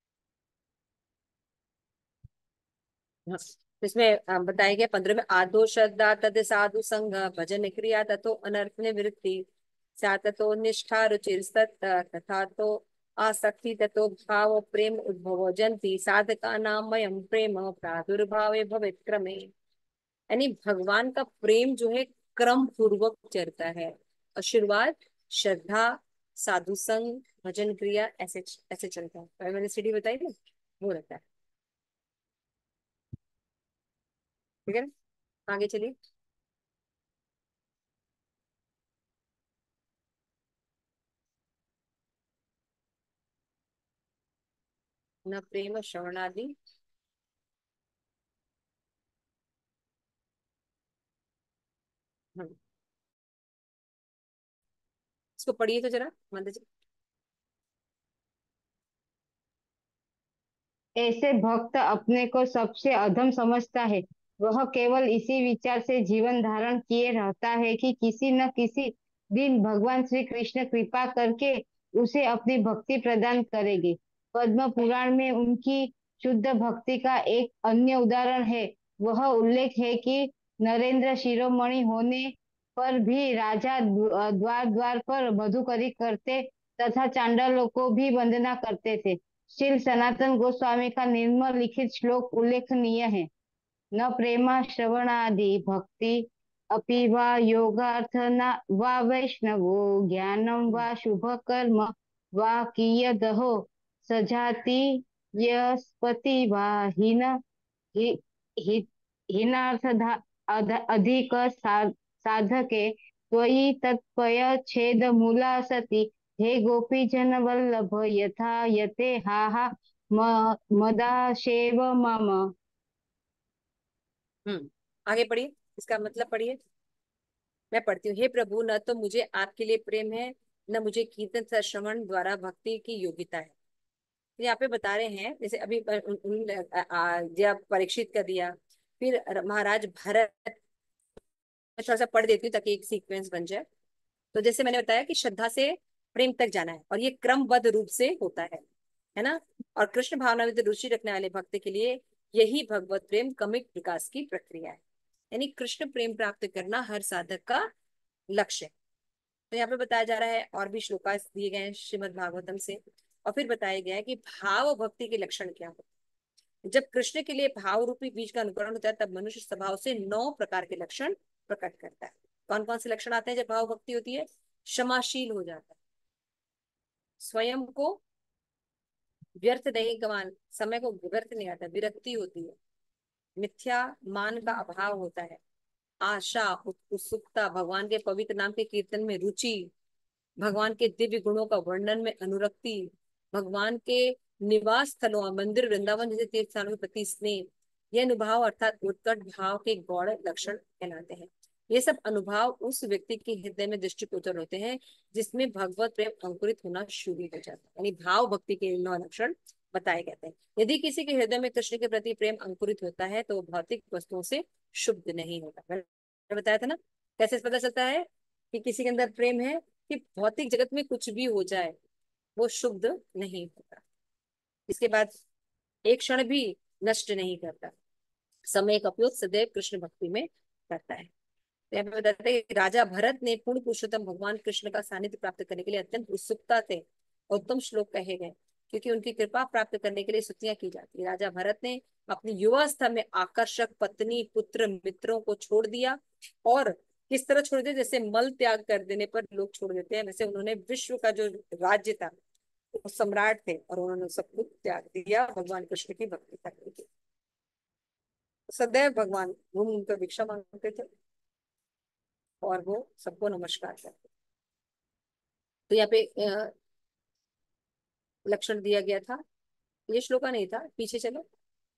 Speaker 2: हाँ, तो इसमें बताया गया 15 में, आदो श्रद्धा तद साधु संग भजन क्रिया तथो अनर्थ निवृत्ति सा तथो निष्ठा रुचिर तथा तो आसक्ति तथो भाव प्रेम उद्भवो जंती साधका नामयम प्रेम प्रादुर्भावे भवेत् क्रमे। यानी भगवान का प्रेम जो है क्रम पूर्वक चलता है, और शुरुआत श्रद्धा, साधु संग, भजन क्रिया, ऐसे ऐसे चलता है। मैंने सीढ़ी बताई ना, वो रहता है। ठीक है ना? आगे चलिए। न प्रेम श्रवणादि। हम्म, इसको पढ़िए तो जरा मंदिर जी।
Speaker 3: ऐसे भक्त अपने को सबसे अधम समझता है। वह केवल इसी विचार से जीवन धारण किए रहता है कि किसी न किसी दिन भगवान श्री कृष्ण कृपा करके उसे अपनी भक्ति प्रदान करेंगे। पद्म पुराण में उनकी शुद्ध भक्ति का एक अन्य उदाहरण है। वह उल्लेख है कि नरेंद्र शिरोमणि होने पर भी राजा द्वार द्वार पर मधुकरी करते तथा चांडालों को भी वंदना करते थे। श्री सनातन गोस्वामी का निर्मल लिखित श्लोक उल्लेखनीय है। न प्रेमा श्रवणादि भक्ति अपि वा योगार्थ न वा वैष्णवो ज्ञानम वा शुभ कर्म वा कियदहो सजाति यस्पति वा हीन हि, हि, हीनार्थ अधिक साधके त्वयि तत्पय छेद मूला सती हे गोपी जन वल्लभ यथा यते हा हा मदाशेव मम।
Speaker 2: आगे पढ़िए, इसका मतलब पढ़िए। मैं पढ़ती हूँ। हे प्रभु, न तो मुझे आपके लिए प्रेम है, न मुझे कीर्तन तथा श्रवण द्वारा भक्ति की योग्यता है। तो यहाँ पे बता रहे हैं, जैसे अभी जब परीक्षित कर दिया, फिर महाराज भरत, मैं थोड़ा सा पढ़ देती हूँ ताकि एक सीक्वेंस बन जाए। तो जैसे मैंने बताया कि श्रद्धा से प्रेम तक जाना है, और ये क्रमबद्ध रूप से होता है ना? और कृष्ण भावना में रुचि रखने वाले भक्त के लिए यही भगवत प्रेम क्रमिक विकास की प्रक्रिया है। यानी कृष्ण प्रेम प्राप्त करना हर साधक का लक्ष्य है। तो यहाँ पे बताया जा रहा है, और भी श्लोकास दिए गए हैं श्रीमद् भागवतम से, और फिर बताया गया है कि भाव भक्ति के लक्षण क्या होते हैं। जब कृष्ण के लिए भाव रूपी बीज का अनुकरण होता है, तब मनुष्य स्वभाव से 9 प्रकार के लक्षण प्रकट करता है। कौन कौन से लक्षण आते हैं जब भाव भक्ति होती है? क्षमाशील हो जाता है, स्वयं को व्यर्थ नहीं गवान, समय को व्यर्थ नहीं आता, विरक्ति होती है, मिथ्या मान का अभाव होता है, आशा, उत्सुकता, भगवान के पवित्र नाम के कीर्तन में रुचि, भगवान के दिव्य गुणों का वर्णन में अनुरक्ति, भगवान के निवास स्थलों मंदिर वृंदावन जैसे तीर्थ स्थानों के प्रति स्नेह, यह अनुभाव अर्थात उत्कट भाव के गौण लक्षण कहलाते हैं। ये सब अनुभव उस व्यक्ति के हृदय में दृष्टिगोचर होते हैं जिसमें भगवत प्रेम अंकुरित होना शुरू हो जाता है। यानी भाव भक्ति के 9 लक्षण बताए गए हैं। यदि किसी के हृदय में कृष्ण के प्रति प्रेम अंकुरित होता है तो भौतिक वस्तुओं से शुद्ध नहीं होता। मैंने बताया था ना कैसे पता चलता है कि किसी के अंदर प्रेम है, कि भौतिक जगत में कुछ भी हो जाए वो शुद्ध नहीं होता। इसके बाद एक क्षण भी नष्ट नहीं करता, समय का उपयोग सदैव कृष्ण भक्ति में करता है। तो यहाँ पे बताते हैं कि राजा भरत ने पूर्ण पुरुषोत्तम भगवान कृष्ण का सानिध्य प्राप्त करने के लिए अत्यंत उत्सुकता थे। उत्तम श्लोक कहे गए क्योंकि उनकी कृपा प्राप्त करने के लिए स्तुतियां की जाती है। राजा भरत ने अपनी युवावस्था में आकर्षक पत्नी, पुत्र, मित्रों को छोड़ दिया, और किस तरह छोड़ दिया? जैसे मल त्याग कर देने पर लोग छोड़ देते हैं, वैसे उन्होंने विश्व का जो राज्य था, वो सम्राट थे, और उन्होंने सब कुछ त्याग दिया भगवान कृष्ण की भक्ति करने के लिए। सदैव भगवान घूम घूम कर भिक्षा मांगते थे और वो सबको नमस्कार करते। तो यहाँ पे लक्षण दिया गया था, ये श्लोका नहीं था, पीछे चलो।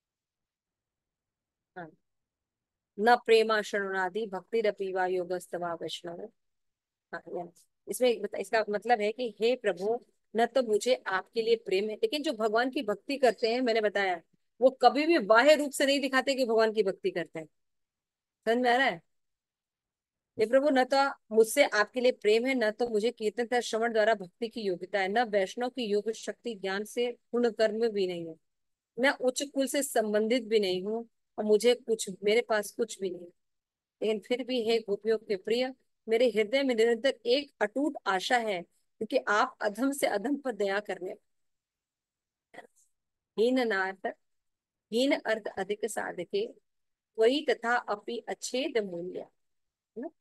Speaker 2: हाँ, न प्रेमा शरणादि भक्ति वा योगस्तवा वैष्णव। हाँ, इसका मतलब है कि हे प्रभु, न तो मुझे आपके लिए प्रेम है, लेकिन जो भगवान की भक्ति करते हैं, मैंने बताया, वो कभी भी बाह्य रूप से नहीं दिखाते कि भगवान की भक्ति करते हैं। समझ में आ रहा है? ये प्रभु, न तो मुझसे आपके लिए प्रेम है, न तो मुझे कीर्तन तथा श्रवण द्वारा भक्ति की योग्यता है, न वैष्णव की योग शक्ति ज्ञान से पूर्ण कर्म भी नहीं है, मैं उच्च कुल से संबंधित भी नहीं हूँ, और मुझे कुछ, मेरे पास कुछ भी नहीं। लेकिन फिर भी हे गोपियों के प्रिय, मेरे हृदय में निरंतर एक अटूट आशा है, क्योंकि आप अधम से अधम पर दया करने, हीन नार्थ हीन अर्थ अधिक साधके वही तथा अपि अच्छेद मूल्य। है ना?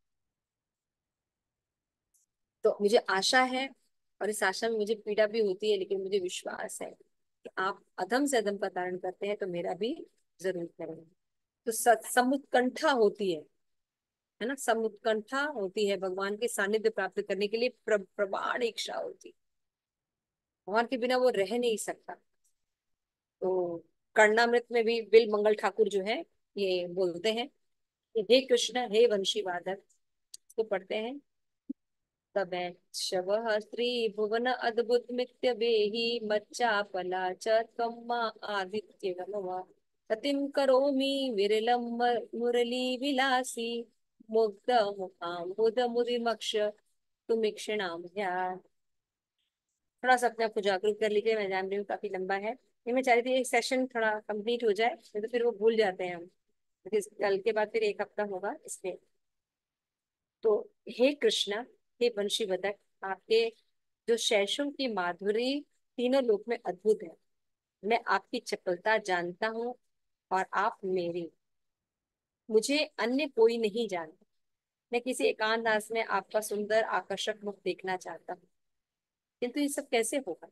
Speaker 2: तो मुझे आशा है, और इस आशा में मुझे पीड़ा भी होती है, लेकिन मुझे विश्वास है कि आप अधम से अधम का धारण करते हैं तो मेरा भी जरूर करेंगे। तो समुत्कंठा होती है ना, समुत्कंठा होती है भगवान के सानिध्य प्राप्त करने के लिए, प्रगाढ़ इच्छा होती है, भगवान के बिना वो रह नहीं सकता। तो कर्णामृत में भी बिल मंगल ठाकुर जो है ये बोलते हैं कि हे कृष्ण हे वंशी वादक, इसको पढ़ते हैं। तबैक्षवः स्त्रीभुवन अद्भुतमित्य वेहि मच्चापला च त्वं मा आदित्यगमव रतिं करोमि विरलं मुरली विलासी मुग्ध मुखाम्बुध मुदिमक्ष तुमीक्षणाम। थोड़ा सा अपने आप को जागरूक कर लीजिए, मैं जान रही हूँ काफी लंबा है, ये मैं चाह रही थी एक सेशन थोड़ा कंप्लीट हो जाए, नहीं तो फिर वो भूल जाते हैं हम, क्योंकि कल के बाद फिर एक हफ्ता होगा इसलिए। तो हे कृष्णा, हे वंशीवदक, आपके जो शैशव की माधुरी तीनों लोक में अद्भुत है। मैं आपकी चपलता जानता हूँ और आप मेरी, मुझे अन्य कोई नहीं जानता। मैं किसी एकांतवास में आपका सुंदर आकर्षक मुख देखना चाहता हूँ, किंतु ये सब कैसे होगा?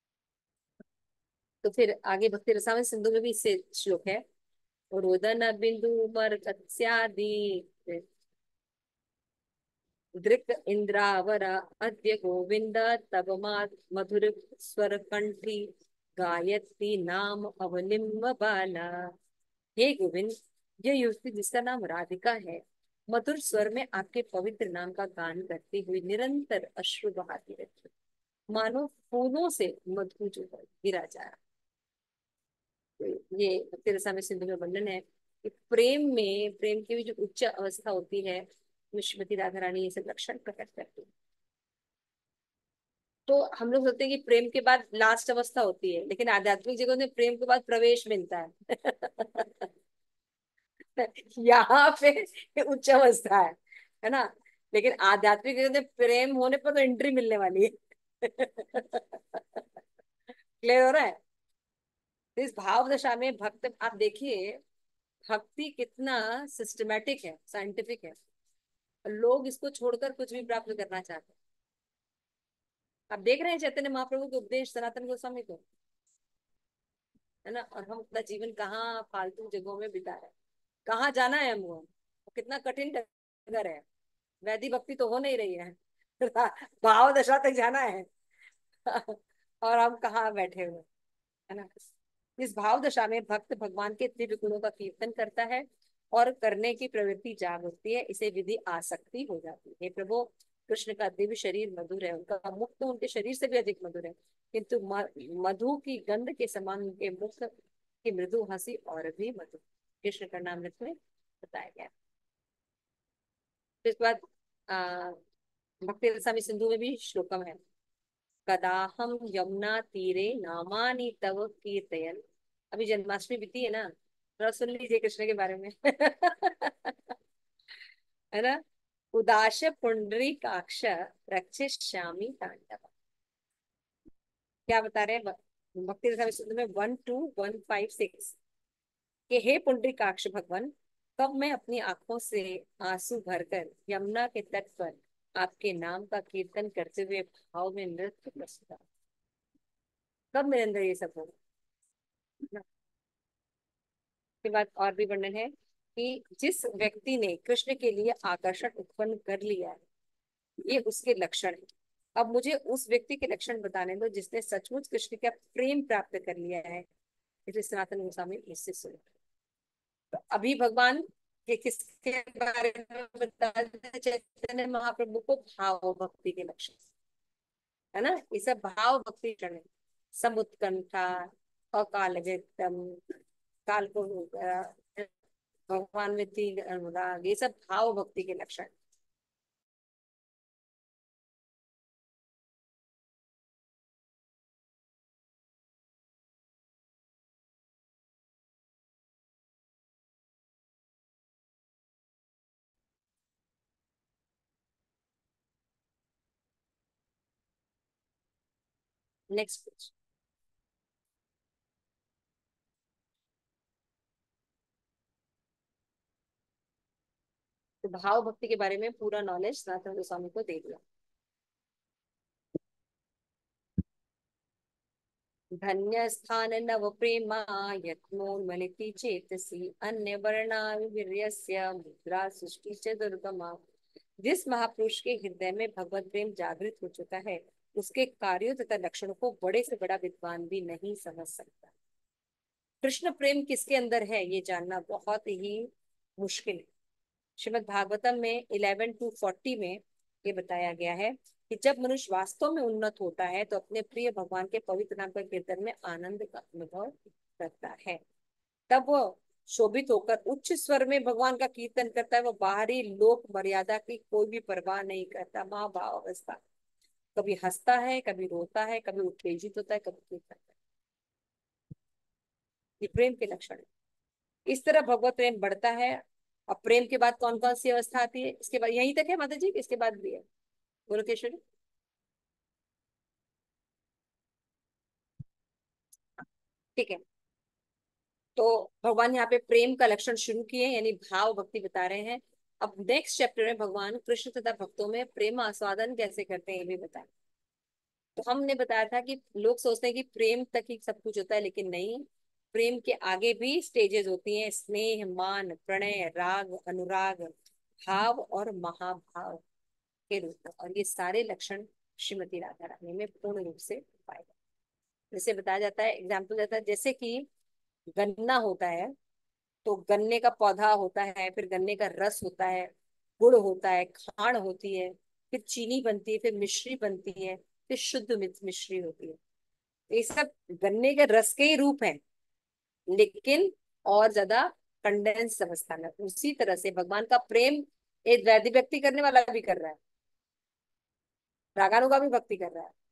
Speaker 2: तो फिर आगे भक्ति रसायन सिंधु में भी इससे श्लोक है, रोदन बिंदु मरकत्स्यादि दृक् इंद्रावर अद्य गोविंद तब मधुर स्वर कंठी गायत्री नाम अवलिम्ब बाला। हे गोविंद, यह युवती जिसका नाम राधिका है, मधुर स्वर में आपके पवित्र नाम का गान करती हुई निरंतर अश्रु बहाती रहती है, मानो फूलों से मधु जो है गिरा जा रहा। तो ये भक्ति रसायन सिंधु में वर्णन है कि प्रेम की भी जो उच्च अवस्था होती है, श्रीमती राधा रानी ये सब लक्षण प्रकट करती है। तो हम लोग सोचते हैं कि प्रेम के बाद लास्ट अवस्था होती है, लेकिन आध्यात्मिक जगत में प्रेम के बाद प्रवेश मिलता है। यहाँ पे उच्च अवस्था है ना। लेकिन आध्यात्मिक जगत में प्रेम होने पर तो एंट्री मिलने वाली है। क्लियर हो रहा है। तो इस भाव दशा में भक्त, आप देखिए भक्ति कितना सिस्टमेटिक है, साइंटिफिक है। लोग इसको छोड़कर कुछ भी प्राप्त करना चाहते हैं। आप देख रहे हैं चैतन्य महाप्रभु के उपदेश सनातन गोस्वामी को, है ना। और हम अपना जीवन कहाँ फालतू जगहों में बिता रहे हैं। कहाँ जाना है हमको, वो कितना कठिन डगर है। वैदिक भक्ति तो हो नहीं रही है। भाव दशा तक जाना है। और हम कहाँ बैठे हुए, है ना। इस भाव दशा में भक्त भगवान के दिव्य गुणों का कीर्तन करता है और करने की प्रवृत्ति जाग उठती है। इसे विधि आसक्ति हो जाती है। हे प्रभु, कृष्ण का दिव्य शरीर मधुर है, उनका मुख तो उनके शरीर से भी अधिक मधुर है, किंतु मधु की गंध के समान उनके मुख की मृदु हंसी और भी मधुर। कृष्ण का नाम में बताया गया। फिर इसके बाद भक्ति रसामी सिंधु में भी श्लोकम है। कदाहम यमुना तीरे नामानि तव कीर्तयन्। अभी जन्माष्टमी बीती है ना, थोड़ा सुन लीजिए कृष्ण के बारे में। है ना। उदाश पुंडरीकाक्ष रक्षिष्यामि तांडव। क्या बता रहे हैं भक्ति रसामी सिंधु में 1, 2, 1, 5, 6 कि हे पुंडरीकाक्ष भगवान, कब मैं अपनी आंखों से आंसू भरकर यमुना के तट पर आपके नाम का कीर्तन करते हुए भाव में नृत्य प्रस्तुत, कब मेरे अंदर ये सब होगा। के बाद और भी वर्णन है कि जिस व्यक्ति ने कृष्ण के लिए आकर्षण उत्पन्न कर लिया है, ये उसके लक्षण है। अब मुझे उस व्यक्ति के लक्षण बताने दो जिसने सचमुच कृष्ण का प्रेम प्राप्त कर लिया है। इसे सनातन गोस्वामी इससे सुनो। तो अभी भगवान के किसके बारे में बता रहे, चैतन्य महाप्रभु को भाव भक्ति के लक्षण, है ना। ये सब भाव भक्ति क्षण है। समुत्कंठा, अकाल व्यक्तम, काल को भगवान में तीव्र अनुराग, ये सब भाव भक्ति के लक्षण। Next page. तो भाव भक्ति के बारे में पूरा नॉलेज सनातन गोस्वामी को दे दिया। धन्य स्थान नव प्रेमा यत्नोन्मलिति चेतसी अन्य वर्णा विपर्यस्य मुद्रा सृष्टि च दुर्गमा। जिस महापुरुष के हृदय में भगवत प्रेम जागृत हो चुका है, उसके कार्यों तथा लक्षणों को बड़े से बड़ा विद्वान भी नहीं समझ सकता। कृष्ण प्रेम किसके अंदर है ये जानना बहुत ही मुश्किल है। श्रीमद् भागवतम में 11-40 में ये बताया गया है कि जब मनुष्य वास्तव में उन्नत होता है तो अपने प्रिय भगवान के पवित्र नाम का कीर्तन में आनंद का अनुभव करता है। तब वो शोभित होकर उच्च स्वर में भगवान का कीर्तन करता है। वो बाहरी लोक मर्यादा की कोई भी परवाह नहीं करता। महाभाव अवस्था, कभी हंसता है, कभी रोता है, कभी उत्तेजित होता है, कभी चुप रहता है। ये प्रेम के लक्षण है। इस तरह भगवत प्रेम बढ़ता है। और प्रेम के बाद कौन कौन सी अवस्था आती है, इसके बाद यहीं तक है माता जी, इसके बाद भी है बोलो केशरी। ठीक है। तो भगवान यहाँ पे प्रेम का लक्षण शुरू किए, यानी भाव भक्ति बता रहे हैं। अब नेक्स्ट चैप्टर में भगवान कृष्ण तथा भक्तों में प्रेम आस्वादन कैसे करते हैं ये भी बताएं। तो हमने बताया था कि लोग सोचते हैं कि प्रेम तक ही सब कुछ होता है, लेकिन नहीं। प्रेम के आगे भी स्टेजेस होती हैं। स्नेह, मान, प्रणय, राग, अनुराग, भाव और महाभाव के रूप में। और ये सारे लक्षण श्रीमती राधा रानी में पूर्ण रूप से पाए गए। जैसे बताया जाता है, एग्जाम्पल देता है, जैसे कि गन्ना होता है तो गन्ने का पौधा होता है, फिर गन्ने का रस होता है, गुड़ होता है, खांड होती है, फिर चीनी बनती है, फिर मिश्री बनती है, फिर शुद्ध मिश्री होती है। ये सब गन्ने के रस के ही रूप हैं, लेकिन और ज्यादा कंडेंस अवस्था में। उसी तरह से भगवान का प्रेम एक वैदिक व्यक्ति करने वाला भी कर रहा है, रागानुगा भी भक्ति कर रहा है,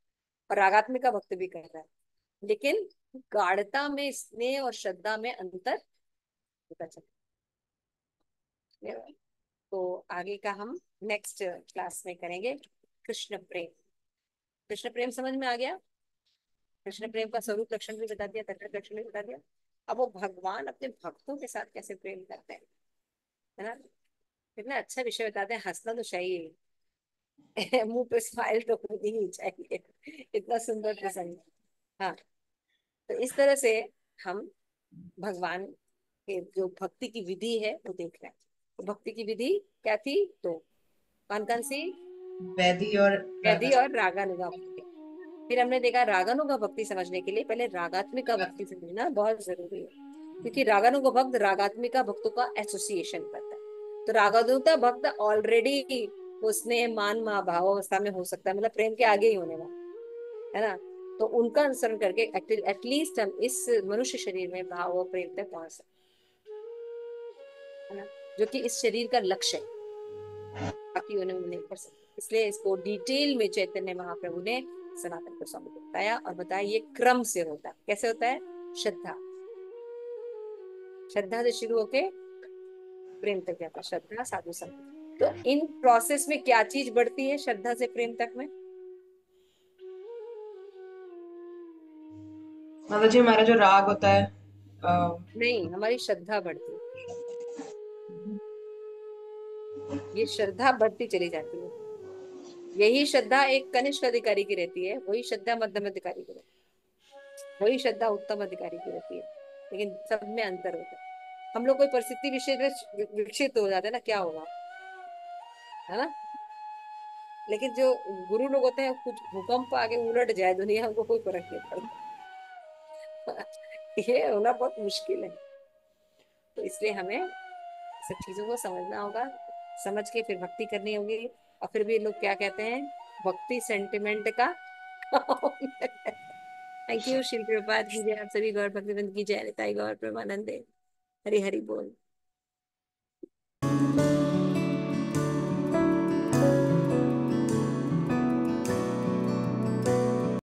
Speaker 2: और रागात्मिका भक्त भी कर रहा है, लेकिन गाढ़ता में, स्नेह और श्रद्धा में अंतर पता चलता है। तो आगे का हम नेक्स्ट क्लास में करेंगे। कृष्ण प्रेम। कृष्ण प्रेम समझ में आ गया? कृष्ण प्रेम का स्वरूप लक्षण भी बता दिया, तत्व लक्षण भी बता दिया। अब वो भगवान अपने भक्तों के साथ कैसे प्रेम करते हैं, है ना? कितना अच्छा विषय बताते हैं, हंसना तो चाहिए। मुंह पे स्माइल तो होनी ही चाहिए, इतना सुंदर प्रसंग। हाँ, तो इस तरह से हम भगवान के जो भक्ति की विधि है वो देख रहे हैं। तो भक्ति की विधि क्या थी? तो कौन कौन सी?
Speaker 4: वैदी और
Speaker 2: वैदी
Speaker 4: रागा।
Speaker 2: और रागानुगा भक्ति। फिर हमने देखा रागानुगा भक्ति समझने के लिए पहले रागात्मिका भक्ति समझना बहुत जरूरी है, क्योंकि रागानुगा भक्त रागात्मिका भक्तों का एसोसिएशन करता है। तो रागानुगा भक्त ऑलरेडी उसने मान मा भाव अवस्था में हो सकता है, मतलब प्रेम के आगे ही होने वाला है ना। तो उनका अनुसरण करके एटलीस्ट हम इस मनुष्य शरीर में भाव और प्रेम तक पहुंच सकते हैं, है ना, जो कि इस शरीर का लक्ष्य है, बाकी उन्हें नहीं कर सकते। इसलिए इसको डिटेल में चैतन्य महाप्रभु ने सनातन गोस्वामी को बताया, और बताया ये क्रम से होता है। कैसे होता है? श्रद्धा, श्रद्धा से शुरू होके प्रेम तक जाता है, श्रद्धा साधु संग। तो इन प्रोसेस में क्या चीज बढ़ती है श्रद्धा से प्रेम तक में?
Speaker 4: माता जी हमारा जो राग होता है,
Speaker 2: नहीं, हमारी श्रद्धा बढ़ती है। ये श्रद्धा बढ़ती चली जाती है। यही श्रद्धा एक कनिष्ठ अधिकारी की रहती है, वही श्रद्धा मध्यम अधिकारी की रहती है, वही श्रद्धा उत्तम अधिकारी की रहती है, लेकिन सब में अंतर होता है। हम लोग कोई परिस्थिति विशेष विकसित हो जाते हैं ना, क्या होगा, है ना? लेकिन जो गुरु लोग होते हैं, कुछ भूकंप आगे उलट जाए दुनिया, हमको कोई फर्क नहीं पड़ता। ये होना बहुत मुश्किल है। तो इसलिए हमें सब चीजों को समझना होगा, समझ के फिर भक्ति करनी होगी। और फिर भी लोग क्या कहते हैं, भक्ति सेंटिमेंट का। Thank you. शिल प्रपात की जय। आप सभी गौर भक्तवृंद की जय। निताई गौर प्रेमानंदे। हरि हरि बोल।